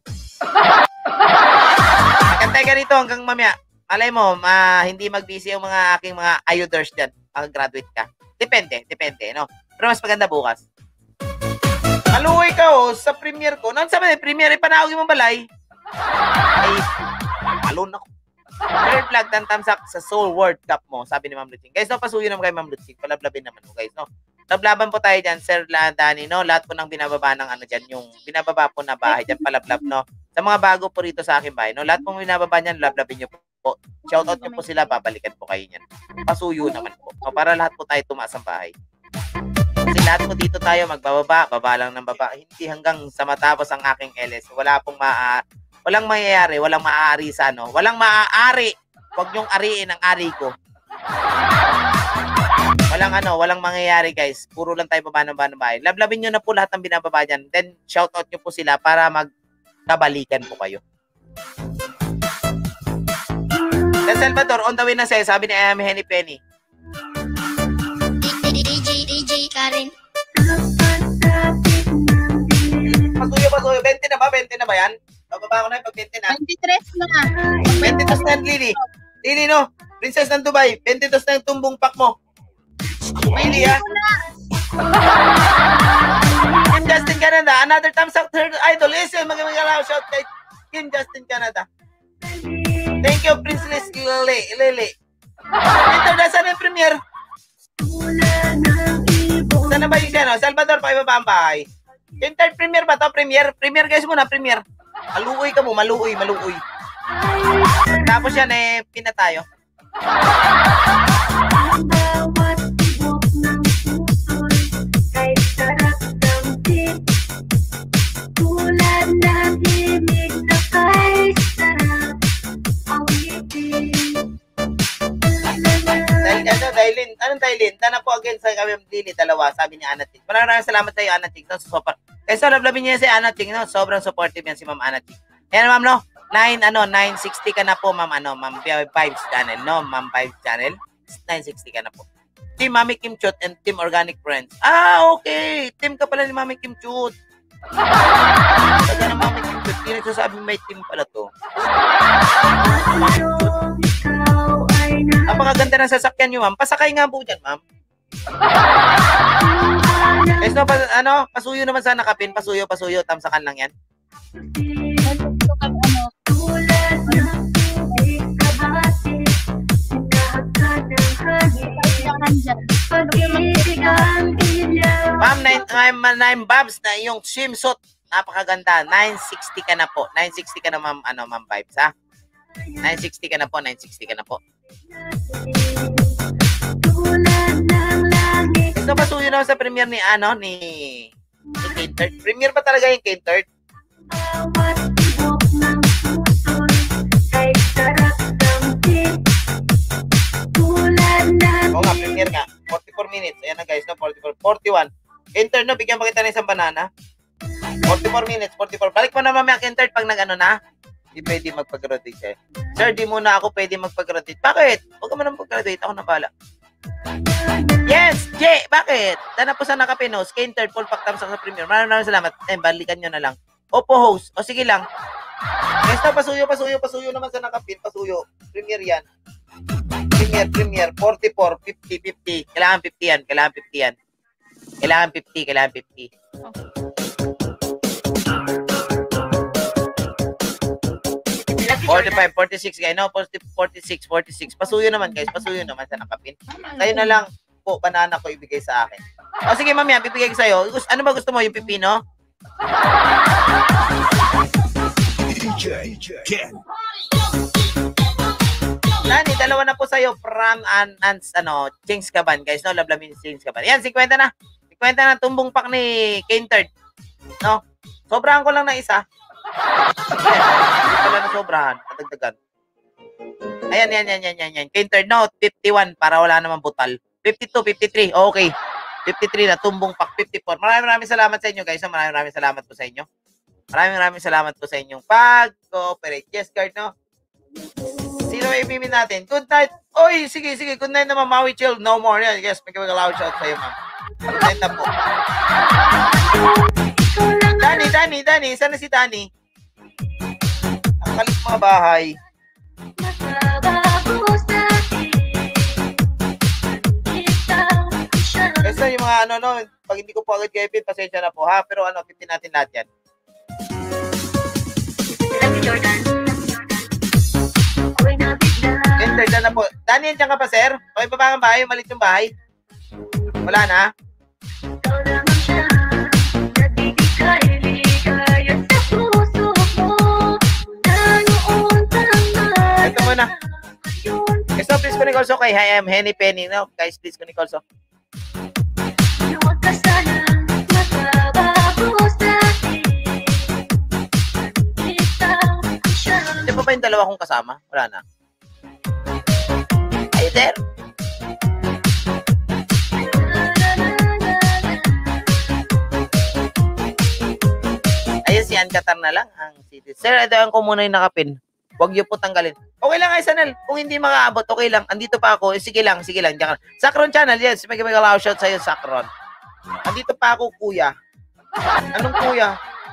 Magantay ka rito hanggang mamaya. Malay mo, ma, hindi mag-busy yung mga aking mga ayuders dyan. Mag-graduate ka. Depende, depende, no? Pero mas maganda bukas. Maluwi ka, oh, sa premiere ko. Nang sabi, premiere, ipanawag yung balay. Ay, alone ako. Third vlog, tantamsak sa Soul World Cup mo, sabi ni Ma'am Lutsing. Guys, no, pasuyo naman kay Ma'am Lutsing. Palablabin naman mo, guys, no. Lablaban po tayo dyan, Sir Dani, no. Lahat po ng binababa ng ano dyan, yung binababa po na bahay dyan, palablab, no. Sa mga bago po rito sa aking bahay, no. Lahat po binababa niyan, lablabin nyo po. Shoutout nyo po sila, babalikan po kayo niyan. Pasuyo naman po. No, para lahat po tayo tumaas ang bahay. Kasi lahat po dito tayo magbababa, baba lang ng baba. Hindi hanggang sa matapos ang aking L S. Wala pong ma... Walang mangyayari, walang maaari sa ano. Walang maaari. Huwag niyong ariin ang ari ko. Walang ano, walang mangyayari, guys. Puro lang tayo baba ng bahay. Lablabin niyo na po lahat ng binababa dyan. Then, shout out niyo po sila para magkabalikan po kayo. Then, Salvador, on the way na sa'yo, sabi ni Amy Henny Penny. D J, D J Karen. Pasuyo, pasuyo. twenty na ba? twenty na ba yan? Bababa ko na yung pag twenty na. twenty-three na. twenty-two na yan, Lily. Lily, no? Princess ng Dubai. twenty-two na yung tumbong pack mo. Lily, ha? Kim Justin Canada. Another thumbs up. Third idol. Listen, mag-magalaw. Shout kay Kim Justin Canada. Thank you, Princess Lily. Lily. Ito na, saan yung premiere? Saan na ba yung siya, no? Salvador, pakibaba ang bahay. Yung third premiere ba to? Premiere? Premiere, guys, muna. Premiere. Maluoy ka mo, maluoy, maluoy. Tapos yan, eh, pina tayo. Dahil ano, Dailin, anong Dailin? Tana po again sa kami dili, dalawa, sabi ni Ana Ting. Maraming salamat sa iyo, Ana Ting, no, sa support. Kaya lablabin niyo si Ana Ting, no? Sobrang supportive yan si Ma'am Ana Ting. Yan, Ma'am, no? nine, ano, nine sixty ka na po, Ma'am, ano, Ma'am Vibes channel, no? Ma'am Vibes channel, nine sixty ka na po. Team Mami Kim Chut and Team Organic Friends. Ah, okay. Team ka pala ni Mami Kim Chut. Kaya na Mami Kim Chut, hindi nagsasabi may team pala to. Napakaganda ng sasakyan niyo, Ma'am. Pasakay nga po dyan, Ma'am. Guys, no, pas, ano, pasuyo naman sa nakapin. Pasuyo, pasuyo. Tamsakan lang yan. Ma'am, nine, nine, nine Babs na yung swimsuit. Napakaganda. nine sixty ka na po. nine sixty ka na, Ma'am, ano, Ma'am Vibes, ha? nine sixty ka na po. nine sixty ka na po. Gusto ba suyo naman sa premiere ni ano ni ni Catered? Premiere ba talaga yung Catered? Oo nga, premiere nga. forty-four minutes. Ayan na, guys, no, forty-four. forty-one. Catered, no, bigyan pa kita ng isang banana. forty-four minutes, forty-four. Balik mo na mamaya, Catered, pag nag-ano na. Di pwede magpag-graduate eh. Sir, di muna ako pwede magpag-graduate. Bakit? Huwag ka man magpag-graduate. Ako na bala. Yes! Jay! Bakit? Dana po sa nakapinos. Catered, full pack thumbs up sa premiere. Maraming maraming salamat. Eh, balikan nyo na lang. Opo, host. O, sige lang. Yes, no, pasuyo, pasuyo, pasuyo naman sa nakapin. Pasuyo. Premiere yan. Premiere, premiere. forty-four, fifty, fifty. Kailangan fifty yan. Kailangan fifty yan. Kailangan fifty, kailangan fifty. forty-five, forty-six guys, no? forty, forty-six, forty-six. Pasuyo naman guys, pasuyo naman sa nakapin. Sa'yo na lang po, banana ko ibigay sa akin. O sige ma'am yan, bibigay ko sa'yo. Gus- Ano ba gusto mo, yung pipino? Nani, dalawa na po sa'yo from an, an, ano, Chings Kaban guys, no? Lablamin Chings Kaban. Yan, fifty na. fifty na tumbong pak ni Kane Third. No? Sobrahan ko lang na isa. Hindi pala na sobrahan. Nadagdagan. Ayan, yan, yan, yan, yan, yan. Kane Third, no? fifty-one para wala namang butal. fifty-two, fifty-three. Okay. fifty-three na tumbong pak. fifty-four. Maraming maraming salamat sa inyo guys. Maraming maraming salamat po sa inyo. Maraming maraming salamat po sa inyong pag-cooperate. Yes, card, no? Sino may ibimin natin? Good night. Oy, sige, sige. Good night naman, Maui Chill. No more. Yan. Yes, may mag-allow shout sa'yo, ma'am. Good night na po. Danny, Danny, Danny. Saan na si Danny? Nakalit mga bahay. Kasi yung mga ano, no, pag hindi ko po agad kayo pin, pasensya na po, ha? Pero ano, pitin natin lahat yan. Enter na na po. Danny, nandiyan ka pa, sir? Okay pa ba ang bahay? Malit yung bahay? Wala na? Ito muna. Guys, no, please connect also kay I am Henny Penny. No, guys, please connect also. Hindi pa ba yung dalawa kong kasama? Wala na. Are you there? Ayun, si Ann Qatar na lang ang city. Sir, idaan ko muna yung nakapin. Huwag niyo po tanggalin. Okay lang, Aisanel. Kung hindi makaabot, okay lang. Andito pa ako. Eh, sige lang, sige lang. Diyan ka. Sakron channel, yes. May mag-allow shout sa'yo, Sakron. Andito pa ako, kuya. Anong kuya?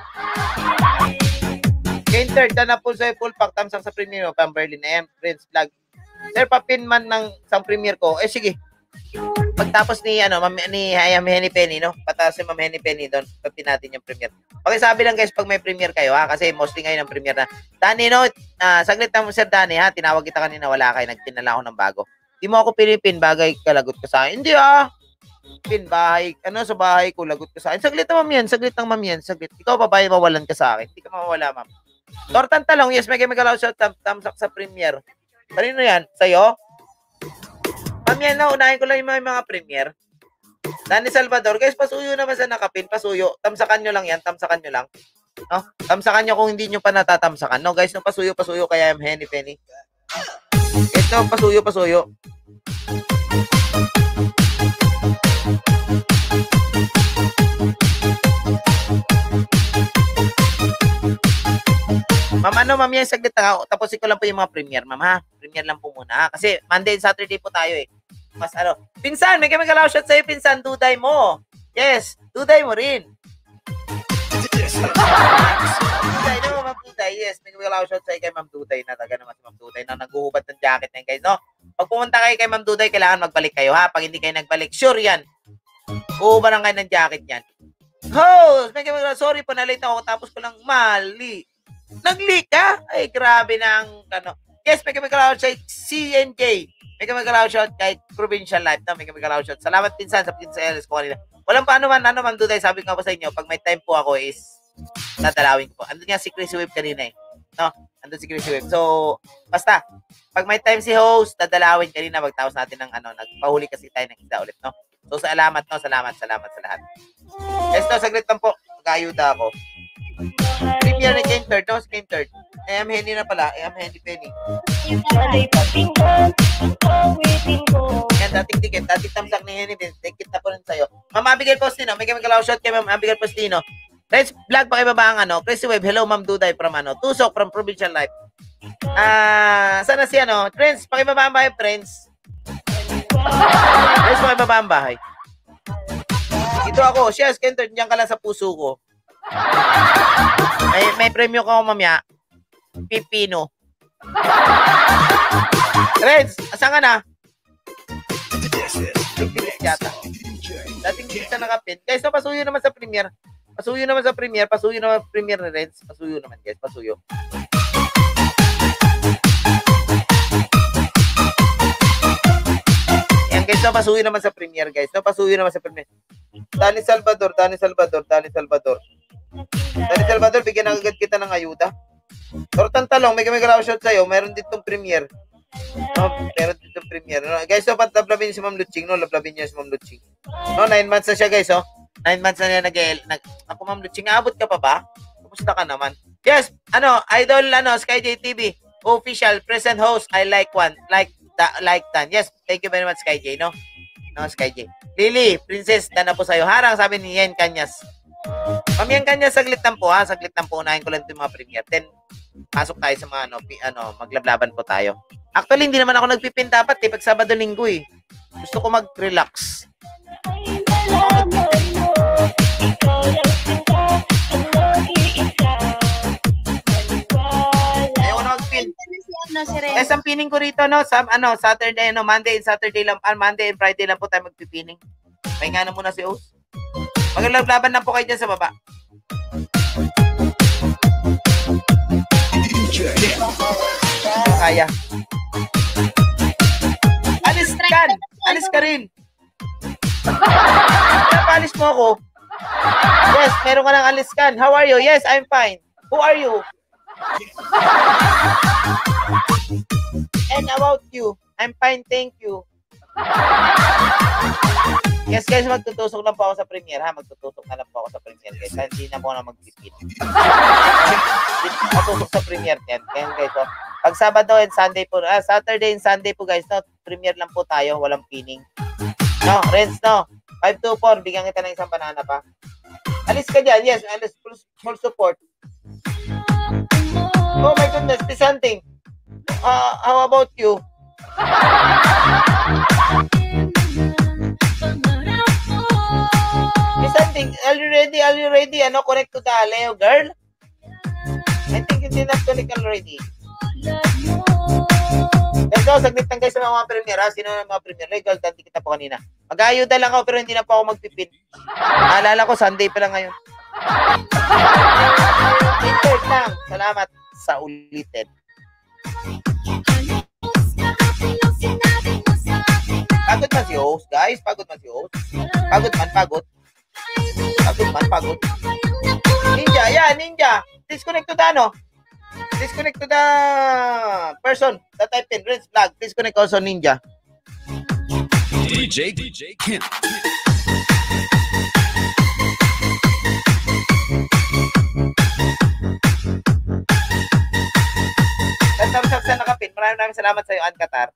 Kane Third, na po sa'yo full pack. Tamsang sa premiere mo, Pam Berlin. Ayan, Prince Vlog. Sir, papin man ng sang premiere ko. Eh, sige. Pagtapos ni, ano, Ma'am, ni Hayam Henny Penny, no? Pataas ni Ma'am Henny Penny doon. Papin natin yung premiere. Okay, sabi lang guys, pag may premiere kayo, ha? Kasi mostly ngayon ang premiere na. Danny, no? Uh, saglit na mo, Sir Danny, ha? Tinawag kita kanina, wala kayo. Nagtinala ako ng bago. Di mo ako pinipin, bagay kalagot ka sa akin. Hindi, ah. Pin, bahay. Ano, sa bahay ko, lagot ka sa akin. Saglit na, Ma'am, yan. Saglit lang, Ma'am, yan. Saglit. Ikaw, babae, mawalan ka sa akin. Hindi ka mawala, Ma'am. Tortan talong, yes, may mag-allow shout, tam tamsak sa premiere. Kanino yan? Sa'yo? Ma'am, yan na, unahin ko lang yung mga, mga premiere. Danny Salvador, guys, pasuyo naman sa nakapin, pasuyo. Tamsakan nyo lang yan, tamsakan nyo lang. No? Tamsakan nyo kung hindi nyo pa natatamsakan. No, guys, no, pasuyo, pasuyo, kaya I'm Henny Penny. Guys, no, pasuyo, pasuyo. Ma'am, ano, ma'am, yan, saglit na ako. Tapusin ko lang po yung mga premiere, ma'am, ha? Premiere lang po muna, ha? Kasi Monday and Saturday po tayo, eh. Mas, ano, pinsan, may kami kalaw shot sa'yo, pinsan, duday mo. Yes, duday mo rin. Duday, no, ma'am, duday, yes. May kami kalaw shot sa'yo kay ma'am duday na. Taga naman si ma'am duday na naghuhubad ng jacket na yun, guys, no? Pag pumunta kayo kay ma'am duday, kailangan magbalik kayo, ha? Pag hindi kayo nagbalik, sure yan. Huhubaran kayo ng jacket yan. Host, may kami kalaw, sorry po, na-late ako, tapos ko lang mali. Nag-leak ka? Ay, grabe ng, ano. Yes, may kami kalaw shot C N J. May kami kalaw shot kay Provincial Life. No? May kami kalaw shot. Salamat pinsan sa pinsan ko kanina. Walang paano man, ano man, duday, sabi ko po sa inyo, pag may time po ako is, dadalawin ko po. Andun nga si Chris Wave kanina eh. No? Andun si Chris Wave. So, basta, pag may time si host, dadalawin kanina, magtapos natin ng, ano, nagpahuli kasi tayo ng isda ulit, no? So, salamat, no? Salamat, salamat sa lahat. Yes, no, saglit lang po. Mag-ayuda ako. Premiere ni Kane Third, no? Si Kane Third. I am Henny na pala. I am Henny Penny. Yan, dating ticket. Dating tamsak ni Henny. Ticket na po rin sa'yo. Ma'am Abigail Postino. May kami kalaw shot kay Ma'am Abigail Postino. Friends, vlog pa kayo ba ang ano? Chris Web. Hello, Ma'am Duday from ano? Tusok from Provincial Life. Ah, uh, sana si ano? Friends, pakibaba ang bahay, friends. Friends, pakibaba ang bahay. Ito ako. Shares, Kane Third. Diyan ka lang sa puso ko. May, may premyo ko, mamaya. Pipino. Reds, asan ka na? Yata. Dating hindi ka nakapin. Guys, so pasuyo naman sa premiere. Pasuyo naman sa premiere. Pasuyo naman sa premiere ni Reds. Pasuyo naman, guys. Pasuyo. napasuyo naman sa Premier, guys. Napasuyo naman sa Premier. Danny Salvador, Danny Salvador, Danny Salvador. Danny Salvador, bigyan na agad kita ng ayuda. Tortang talong, may kamigalaw shot sa'yo. Meron ditong Premier. No, meron ditong Premier. No, guys, so, pat lablabin niyo si Ma'am Luching, no? Lablabin niyo si Ma'am Luching. No, nine months na siya, guys, oh. Nine months na niya nag nag Ako, Ma'am Luching, abot ka pa ba? Kumusta ka naman? Yes, ano, idol, ano, Sky J T V. Official, present host, I like one. Like, da, like that. Yes, thank you very much, Sky J, no? No, Sky J. Lily, Princess, dana po sa'yo. Harang, sabi ni Yen Kanyas. Ma'am Yen Kanyas, saglit lang po, ha? Saglit lang po, unahin ko lang ito yung mga Premier. Then, pasok tayo sa mga, ano, pi, ano maglablaban po tayo. Actually, hindi naman ako nagpipin dapat, eh, pag Sabado Linggo, eh. Gusto ko mag-relax. Ayaw ko na mag-pin. Eh, ang pining ko rito, no? Sa, ano, Saturday, no? Monday and Saturday lang, ah, Monday and Friday lang po tayo magpipining. May nga na muna si O's. Maglablaban lang po kayo dyan sa baba. Kaya. Alis ka! Alis ka rin! Napalis mo ako. Yes, meron ka ng alis ka. How are you? Yes, I'm fine. Who are you? And about you? I'm fine, thank you. Yes, guys, magtutusok lang po ako sa Premier, ha? Magtutusok na lang po ako sa Premier, guys. Hindi na po na mag-tipid. Matusok sa Premier yan. Yan, guys, oh. Pag Sabado and Sunday po, ah, Saturday and Sunday po, guys, no? Premier lang po tayo, walang pining. No, Renz, no? five two four, bigyan kita ng isang banana pa. Alis ka dyan, yes, alis, full, full support. Oh my goodness, this something. Uh, how about you? Something. Are you ready? Are you ready? Ano, connect to the Leo girl? I think you did not connect already. Let's go, saglit lang guys sa mga Premier, ha? Sino na mga Premier? Leo girl, dati kita po kanina. Mag-ayuda lang ako pero hindi na po ako magpipin. Naalala ko, Sunday pa lang ngayon. Inter lang. Salamat sa ulitin. Pagod man si host, guys. Pagod man si host. Pagod man, pagod. Pagod man, pagod. Ninja, yeah, ninja. Disconnect to the, ano? Disconnect to the person that type in Ren's vlog. Disconnect also, ninja. D J, D J Kim. Welcome sa nakapin. Maraming maraming salamat sa iyo, Ann Qatar.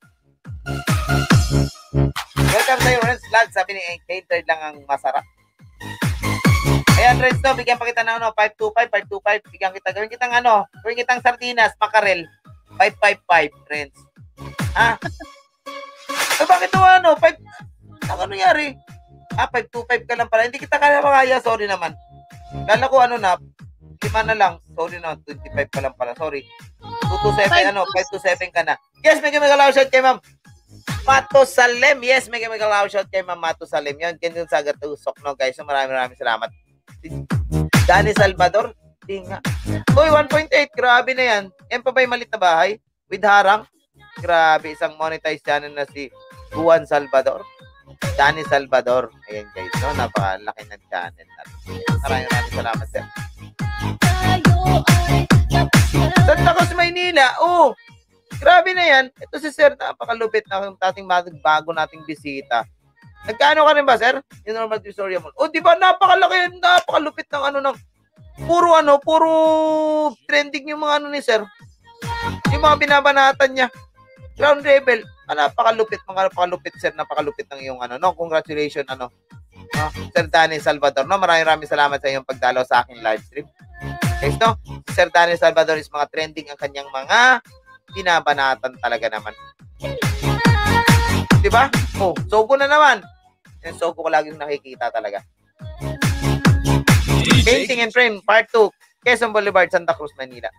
Welcome sa iyo, Ren's vlog. Sabi ni catered lang ang masarap. Ayan, Renz, no, bigyan pa kita ng ano, five two five, five two five, bigyan kita, gawin kitang ano, gawin kitang sardinas, makarel, five five five, Renz. Ha? Eh, bakit ito ano, five, ano nangyari? Ah, five two five ka lang pala, hindi kita kaya makaya, sorry naman. Kala ko ano na, lima na lang, sorry na, twenty-five ka lang pala, sorry. two two seven, ano, five two seven ka na. Yes, may kamigalaw shout kay Ma'am Matusalem, yes, may kamigalaw shout kay Ma'am Matusalem, yun, ganyan sa gatusok, no, guys, so maraming maraming salamat. Danny Salvador, di nga. Uy, one point eight, grabe na yan. Yan pa ba yung malit na bahay? With harang? Grabe, isang monetized channel na si Juan Salvador. Danny Salvador. Ayan guys, no? Napakalaki ng channel natin. Maraming maraming salamat, sir. Santa Cruz, Maynila. Oh, grabe na yan. Ito si sir, napakalupit na ating bago nating bisita. Nagkano ka rin ba, sir? Yung normal tutorial mo. O, di ba, napakalaki, napakalupit ng ano, ng, puro ano, puro trending yung mga ano ni sir. Yung mga binabanatan niya. Ground Rebel. Ah, napakalupit, mga napakalupit, sir. Napakalupit ng iyong ano, no? Congratulations, ano. No? Sir Danny Salvador, no? Maraming maraming salamat sa iyong pagdalaw sa aking live stream. Guys, no? Sir Danny Salvador is mga trending ang kanyang mga binabanatan talaga naman. Diba? Oh, Sogo na naman. Yung Sogo ko lagi yung nakikita talaga. Painting and Frame, Part two. Quezon Boulevard, Santa Cruz, Manila.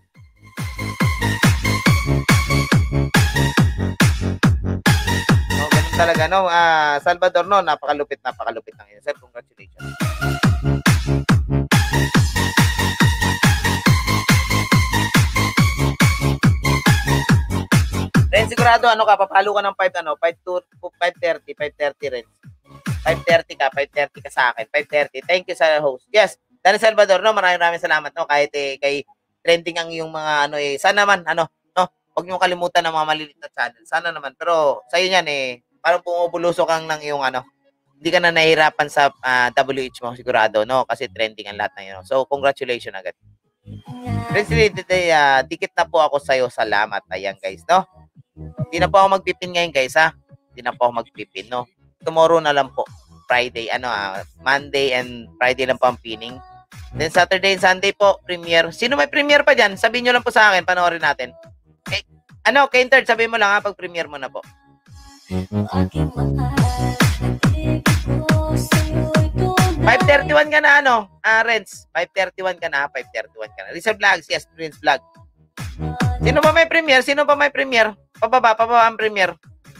No, ganun talaga, no? Uh, Salvador, no? Napakalupit, napakalupit ng yun. Sir, congratulations. Ren, siguro sigurado ano ka, papalo ka ng five, ano, five to five thirty, five thirty rin. five thirty ka, five thirty ka sa akin, five thirty. Thank you sa host. Yes, Danny Salvador, no, maraming maraming salamat, no, kahit eh, kay trending ang yung mga, ano eh, sana naman, ano, no, huwag niyo kalimutan ng mga maliliit na channel. Sana naman, pero sa'yo yan eh, parang pumubulusok kang ng yung, ano, hindi ka na nahihirapan sa uh, W H mo, sigurado, no, kasi trending ang lahat na yun. So, congratulations agad. Presley, uh, dikit na po ako sa'yo, salamat. Ayan, guys, no? Hindi na po ako magpipin ngayon, guys, ha? Hindi na po ako magpipin, no? Tomorrow na lang po. Friday, ano, ah, Monday and Friday lang po ang pinning. Then Saturday and Sunday po, premiere. Sino may premiere pa dyan? Sabihin nyo lang po sa akin, panoorin natin. Eh, ano, Kainter, sabihin mo lang ha, pag premiere mo na po. five thirty-one ka na, ano? Ah, Renz, five thirty-one ka na, five thirty-one ka na. Rizal Vlogs, yes, Prince Vlog. Sino ba may premiere? Sino ba may premiere? Pababa, pababa ang premiere.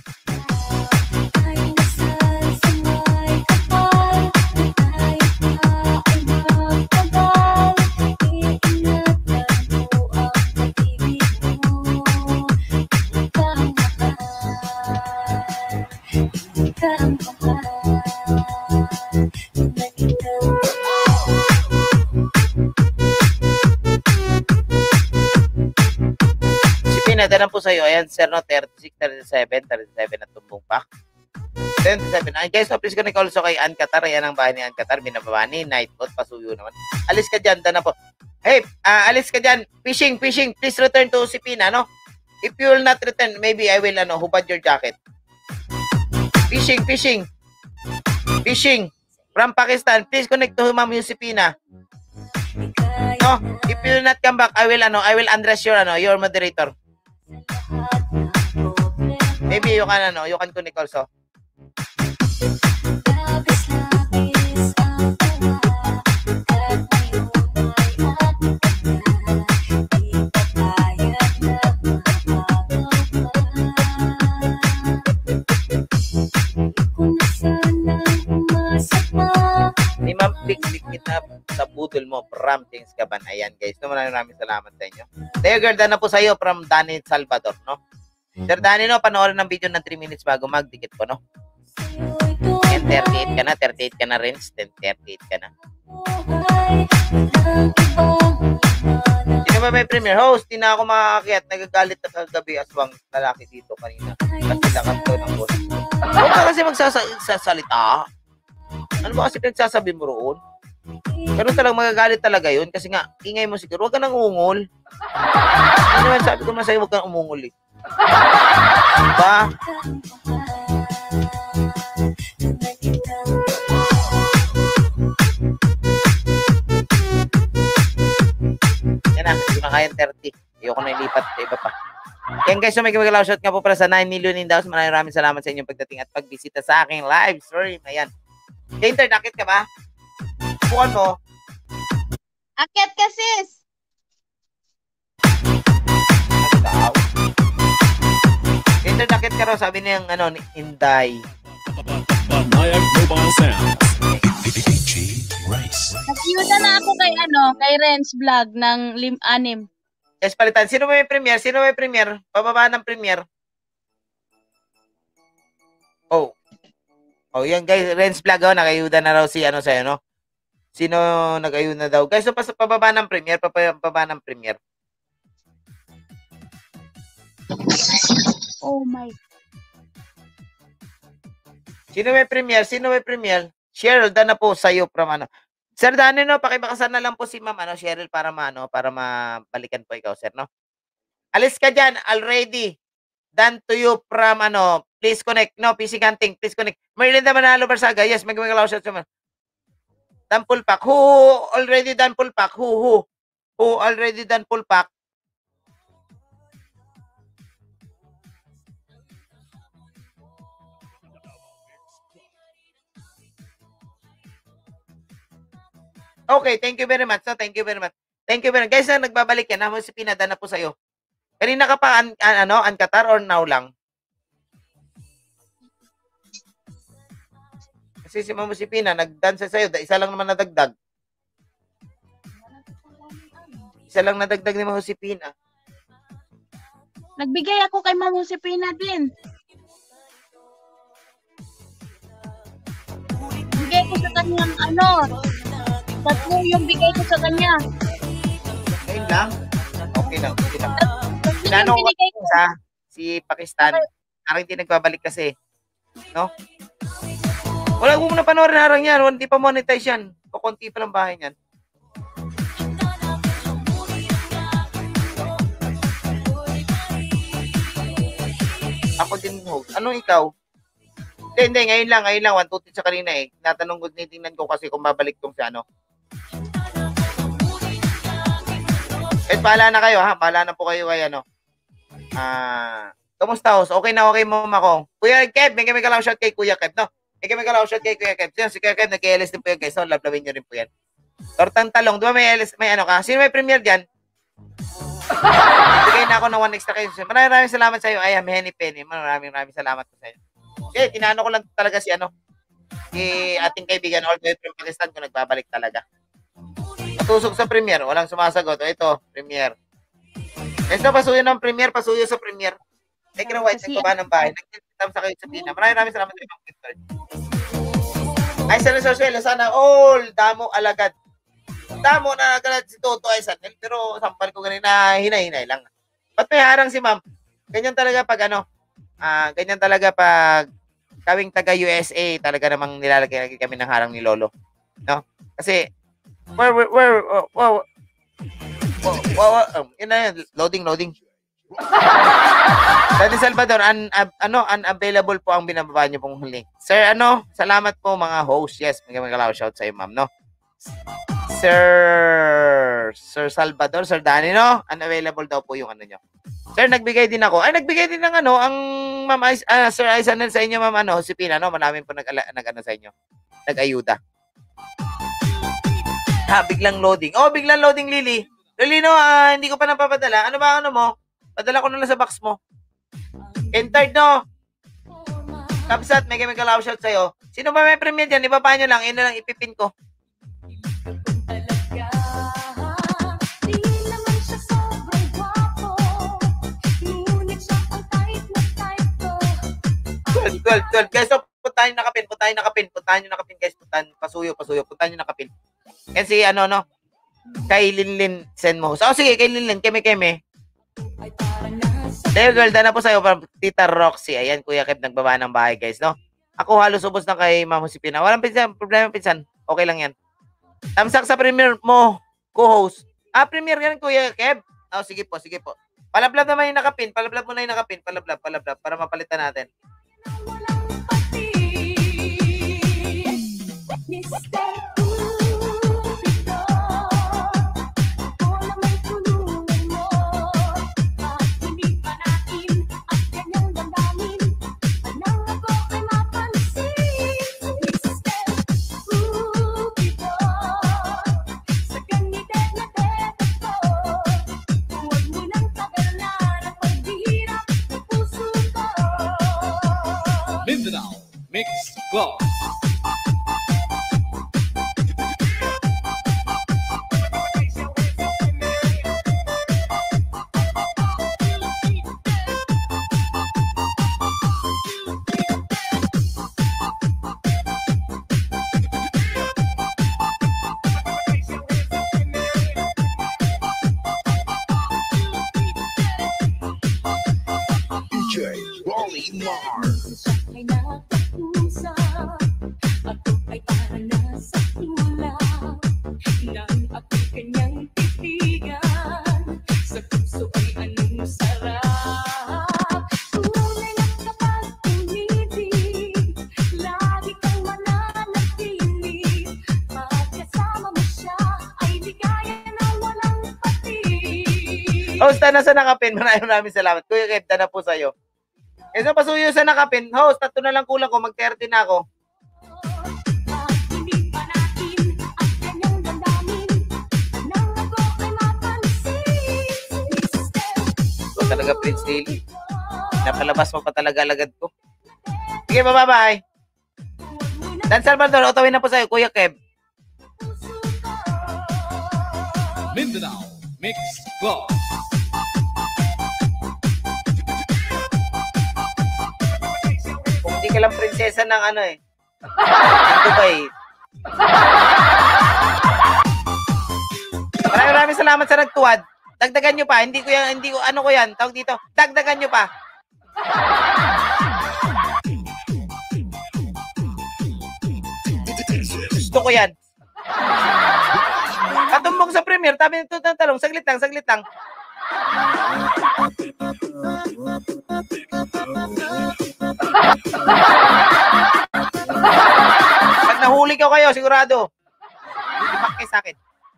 Nadala po sa iyo. Ayan, sir, no, thirty-six, thirty-seven, thirty-seven at tumbong pack. thirty-seven. Ay, guys, so please connect also kay Ann Qatar. Ayan ang bahay ni Ann Qatar. Binababa ni Nightbot. Pasuyo naman. Alis ka dyan. Dana po. Hey, uh, alis ka dyan. Fishing, fishing. Please return to Sipina, no? If you will not return, maybe I will, ano, hubad your jacket. Fishing, fishing. Fishing. From Pakistan. Please connect to Ma'am Yusipina. No? If you will not come back, I will, ano, I will undress your, ano, your moderator. Maybe you can, ano, you can connect also. Ni Ma'am Pix, dikit na sa budol mo, from things ka ban. Ayan, guys. No, maraming maraming salamat sa inyo. Tayo, girl, na po sa iyo from Danny Salvador, no? Sir Danny, no, panoorin ng video ng three minutes bago magdikit po, no? ten thirty-eight ka na, thirty-eight ka na rin, ten thirty-eight ka na. Sino ba may premiere? Host, di na ako makakakiat. Nagagalit na kagabi aswang lalaki dito kanina. Kasi nakanto ng boss. Huwag ka kasi magsasalita. Ano ba kasi nagsasabi mo roon? Pero talagang magagalit talaga yun kasi nga, ingay mo siguro. Huwag ka nang ungol. Ano naman, sabi ko naman sa'yo, huwag ka nang umungol eh. Diba? Yan na, hindi makayang thirty. Ayoko na ilipat sa iba pa. Yan guys, so may magalaw shot nga po para sa nine million in daos. Maraming maraming salamat sa inyong pagdating at pagbisita sa aking live stream. Ayan. Kainter, nakit ka ba? Bukan mo. Akit ka, sis! Ano daw? Kainter, nakit ka raw. Sabi niya yung ano, ni Inday. Banayag Mobile Sounds. Nag-iuta na ako kay ano, kay Renz Vlog ng lim anim. Yes, palitan. Sino may premiere? Sino may premiere? Pababa ng premiere. Oh. Oh, yan guys. Renz Vlog, oh. Nag-ayuda na raw si ano sa'yo, no? Sino nag-ayuda na daw? Guys, so pas pababa ng premiere. Pababa ng premiere. Oh my. Sino may premiere? Sino may premiere? Cheryl, dana po sa'yo from ano. Sir Danny, no, pakibakasan na lang po si ma'am, ano, Cheryl, para maano, para mabalikan po ikaw, sir, no? Alis ka dyan, already. Done to you from, ano, please connect, no, P C Hunting, please connect. Merlinda Manalo Barsaga, yes, mag-magalaw siya sa done full pack. Who already done full pack? Who, who? Who already done full pack? Okay, thank you very much. No, thank you very much. Thank you very much. Guys, na nagbabalik yan. Ako si pinadana po sa'yo. Kanina ka pa, an, an, ano, Ann Qatar or now lang? Kasi si Mama si Pina, nag-dance sa'yo. Isa lang naman nadagdag. Isa lang nadagdag ni Mama si Pina. Nagbigay ako kay Ma'am Josepina din. Bigay ko sa kanyang ano, tatlo yung bigay ko sa kanya. Ayun lang. Okay lang. Okay lang. Tatlo Tinanong yung ko binigay ko. sa si Pakistan. Parang hindi nagbabalik kasi. No? Wala mo na panoorin harang yan. Hindi pa monetize yan. Kukunti pa lang bahay niyan. Ako din host. Anong ikaw? Hindi, hindi. Ngayon lang. Ngayon lang. One, two, three sa kanina eh. Natanong ko, nitingnan ko kasi kung babalik tong si ano. Eh, bahala na kayo ha. Bahala na po kayo kay ano. Ah, kamusta host? Okay na okay mo ako. Kuya Kev, may kami kalaw shot kay Kuya Kev, no? May kami kalaw shot kay Kuya Kev. Sino si Kuya Kev, nag-L S din po yan guys. So, lablawin nyo rin po yan. Tortang talong. Di ba may L S, may ano ka? Sino may premiere dyan? Bigay na ako ng one extra kayo. Maraming maraming salamat sa iyo. I am Henny Penny. Maraming maraming salamat po sa iyo. Okay, tinano ko lang talaga si ano, si ating kaibigan all the way from Pakistan kung nagbabalik talaga. Patusok sa premiere, walang sumasagot. O ito, premiere. Guys, na pasuyo ng premiere, pasuyo sa premiere. Take it away, Kasi- nagpaba ng bahay. Nagtitam sa kayo sa Pina. Maraming maraming salamat sa ibang Victor. Ay, sa Sorsuelo, sana all damo alagad. Damo na nagalat si Toto ay sanil, pero sampal ko ganina, hinay-hinay lang. Ba't may harang si ma'am? Ganyan talaga pag ano, ah ganyan talaga pag kawing taga U S A, talaga namang nilalagay kami ng harang ni Lolo. No? Kasi, where, where, where, oh, wow, wow, wow, wow, um, yun na yun, loading, loading. Daddy Salvador, un, uh, ano, unavailable po ang binababa niyo pong link. Sir, ano, salamat po mga host. Yes, may magalaw shout sa iyo, ma'am, no? Sir, Sir Salvador, Sir Danny, no? Unavailable daw po yung ano nyo. Sir, nagbigay din ako. Ay, nagbigay din ng ano, ang Ma'am Ais, ah, Sir Aisanel sa inyo, Ma'am, ano, si Pina, no? Maraming po nag, nag ano sa inyo. Nag-ayuda. Ha, biglang loading. Oh, biglang loading, Lily. Lily, no, ah, hindi ko pa napapadala. Ano ba, ano mo? Padala ko na lang sa box mo. Entered, no? Kapsat, may kami kalaw shout sa'yo. Sino ba may premiere dyan? Ibaba nyo lang. Yun na lang ipipin ko. twelve, twelve, twelve. Guys, so, puntahan nyo nakapin, puntahan nyo nakapin, puntahan nyo nakapin, guys. Puntahan, pasuyo, pasuyo, puntahan nyo nakapin. Kasi, ano, no? Kay Linlin, send mo. So, sige, kay Linlin, keme-keme. There, girl, dana po sa'yo, from Tita Roxy. Ayan, Kuya Kev, nagbaba ng bahay, guys, no? Ako halos ubos na kay Ma'am Josepina. Walang pinsan, problema pinsan. Okay lang yan. Tamsak sa premiere mo, co-host. Ah, premiere yan, Kuya Kev. Oh, sige po, sige po. Palablab naman yung nakapin. Palablab mo na yung nakapin. Palablab, palablab, para mapalitan natin. Mindanao Mix Club. D J Rolly Mars. Ay nakapusa, ako ay para nasa tula, nang ako'y kanyang titigan, sa puso ay anong sarap. Tunay na kapag umibig, lagi kang mananatili, pagkasama mo siya, ay ligaya na walang pati. Host, na sa nakapin. Maraming maraming salamat. Kuya Kev, na po sa'yo. Eh, so, pasuyo sa nakapin. Host, tatlo na lang kulang ko. mag-thirty na ako. Hindi pa natin ang kanyang damdamin, nang ako ay mapansin. So, talaga, Prince Lily. Napalabas mo pa talaga alagad ko. Sige, bye-bye. Dan Salvador, otawin na po sa'yo, Kuya Kev. Mindanao Mix Club. Hindi ka lang prinsesa ng ano eh. Ng Dubai. Maraming maraming salamat sa nagtuwad. Dagdagan nyo pa. Hindi ko yan, hindi ko, ano ko yan, tawag dito. Dagdagan nyo pa. Gusto ko yan. Katumbong sa premiere, tabi nito ng talong. Saglit lang, saglit lang. Pag nahuli ko kayo, sigurado. Ipak kayo sa akin.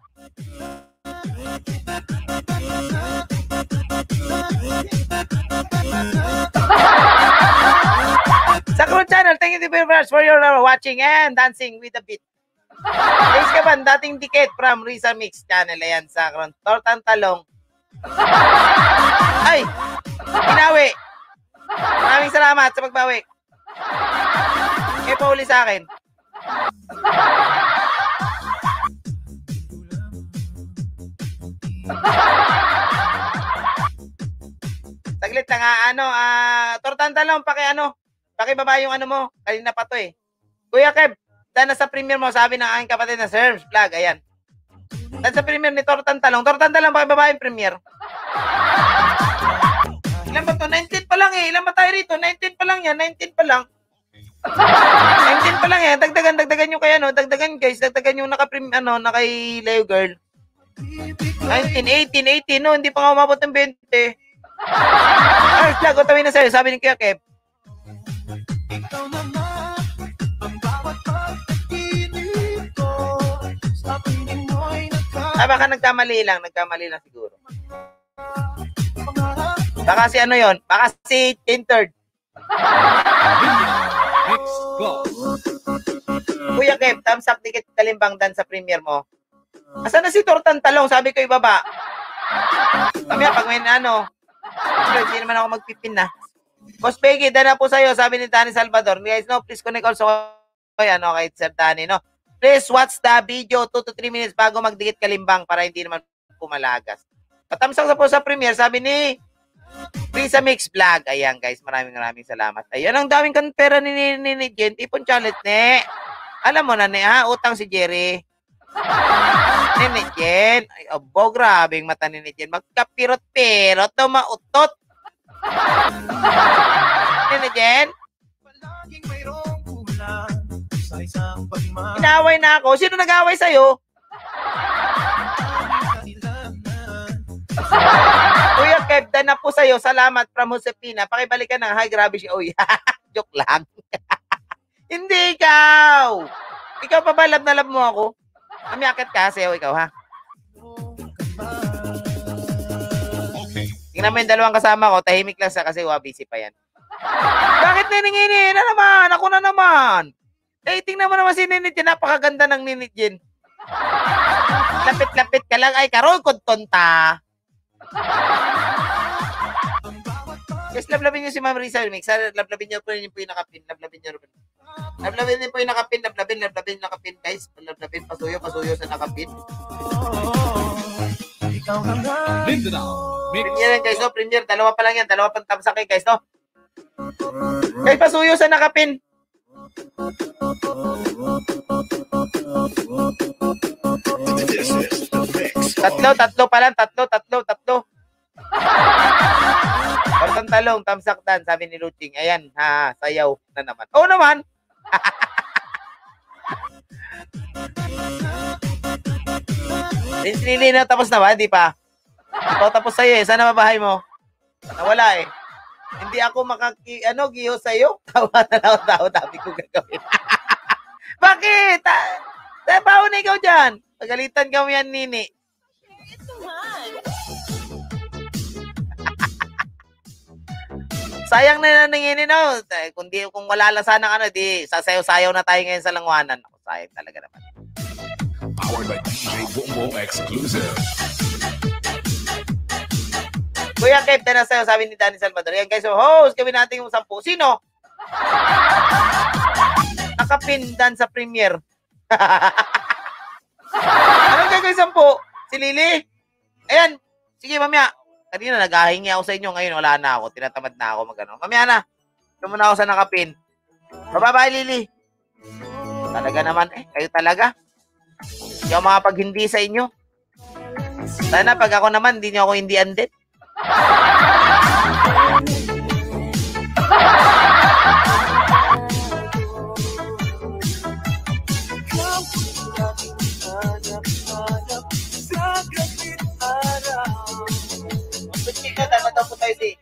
Sakro Channel, thank you very much for your uh, watching and dancing with the beat. Thanks ka ban, dating dikit from Risa Mix Channel. Ayan, Sakro. Tortang talong. Ay! Ginawi! Maraming salamat sa pagbawi. Kaya pa uli sa akin. Saglit lang ha, ano, ah, tortang talong, paki ano, pakibaba yung ano mo, kanina pa to eh. Kuya Kev, dahil nasa premiere mo, sabi ng aking kapatid na Serms Vlog, ayan. Dahil sa premiere ni Tortang Talong, Tortang Talong, pakibaba yung premiere. Ilan ba to? nineteen pa lang eh, ilan ba tayo rito? nineteen pa lang yan, nineteen pa lang. nineteen pa lang yan, dagdagan, dagdagan nyo kaya no, dagdagan guys, dagdagan yung naka-prim, ano, naka-Leo Girl. nineteen, eighteen, eighteen, no, hindi pa nga umabot ng twenty. Ay, Vlog, utawin na sa'yo, sabi ni Kuya Kev. Ah, baka nagkamali lang, nagkamali lang siguro. Baka si ano yon, baka si Tinthird. Kuya Kev, thumbs up dikit kalimbang dan sa premiere mo. Asan na si Tortang Talong? Sabi ko ibaba. Kami pag may ano, hindi naman ako magpipin na. Boss Peggy, dala po sa'yo, sabi ni Danny Salvador. Guys, no, please connect also. Yan, okay, Sir Danny, no? Please watch the video two to three minutes bago magdikit kalimbang para hindi naman pumalagas. Patamsak sa po sa premiere, sabi ni Risa Mix Vlog. Ayan, guys, maraming maraming salamat. Ayan, ang daming kan pera ni, ni, ni, ni Jen. Tipon challenge, ne. Alam mo na, ne, ha? Utang si Jerry. Ni, ni Jen. Ay, abo, grabing mata ni, ni Jen. Magkapirot-pirot daw mautot. Ni, ni Jen. Inaway na ako. Sino nag-away sa'yo? Kuya Kev, dan na po sa'yo. Salamat from Josepina. Pakibalikan ng hi, grabe siya. Uy, joke lang. Hindi ikaw. Ikaw pa ba, love na love mo ako? Umiakit ka, sayo ikaw, ha? Tingnan mo yung dalawang kasama ko. Tahimik lang sa kasi wabisi pa yan. Bakit niningini? Na naman? Ako na naman. Eh, tingnan mo naman si Ninit Jen. Napakaganda ng Ninit Jen. Lapit-lapit ka lang. Ay, karoy kong tonta. Yes, lablabin niyo si Ma'am Risa Mix. Lablabin niyo po rin po yung nakapin. Lablabin niyo rin. Lablabin niyo po yung nakapin. Lablabin, lablabin, nakapin, guys. Lablabin, pasuyo, pasuyo sa nakapin. Premiere yan, guys, no? Premiere. Dalawa pa lang yan. Dalawa pang tamsak eh, guys, no? Guys, pasuyo sa nakapin. Tatlo, tatlo pa lang. Tatlo, tatlo, tatlo. Tortang Talong, tamsak dan, sabi ni Luching. Ayan, ha, sayaw na naman. Oo naman. Lili na tapos na ba? Hindi pa. Ikaw tapos sa'yo eh. Sana mabahay mo? Nawala eh. Hindi ako makaki, ano, giho sa'yo. Tawa na lang ako, tao, dami ko gagawin. Bakit? Tabaw na ikaw dyan. Pagalitan ka mo yan, Nini. Sayang na naninginin, no? Kung, di, kung wala lang sana ano, di sasayaw-sayaw na tayo ngayon sa langwanan. Ako, sayang talaga naman. Powered by D J Bombo Exclusive. Kuya Kev, na sa'yo, sabi ni Danny Salvador. Yan guys, so host, gawin natin yung sampu. Sino? Nakapindan sa premiere. Anong gagawin sampu? Si Lily? Ayan. Sige, mamaya. Kanina naghahingi ako sa inyo. Ngayon, wala na ako. Tinatamad na ako magano. Mamaya na. Ito muna ako sa nakapin. Mababa, Lily. Talaga naman eh. Kayo talaga. Hindi ako makapag-hindi sa inyo. Sana pag ako naman, hindi niyo ako hindi undead. Ito, dapat daw po tayo si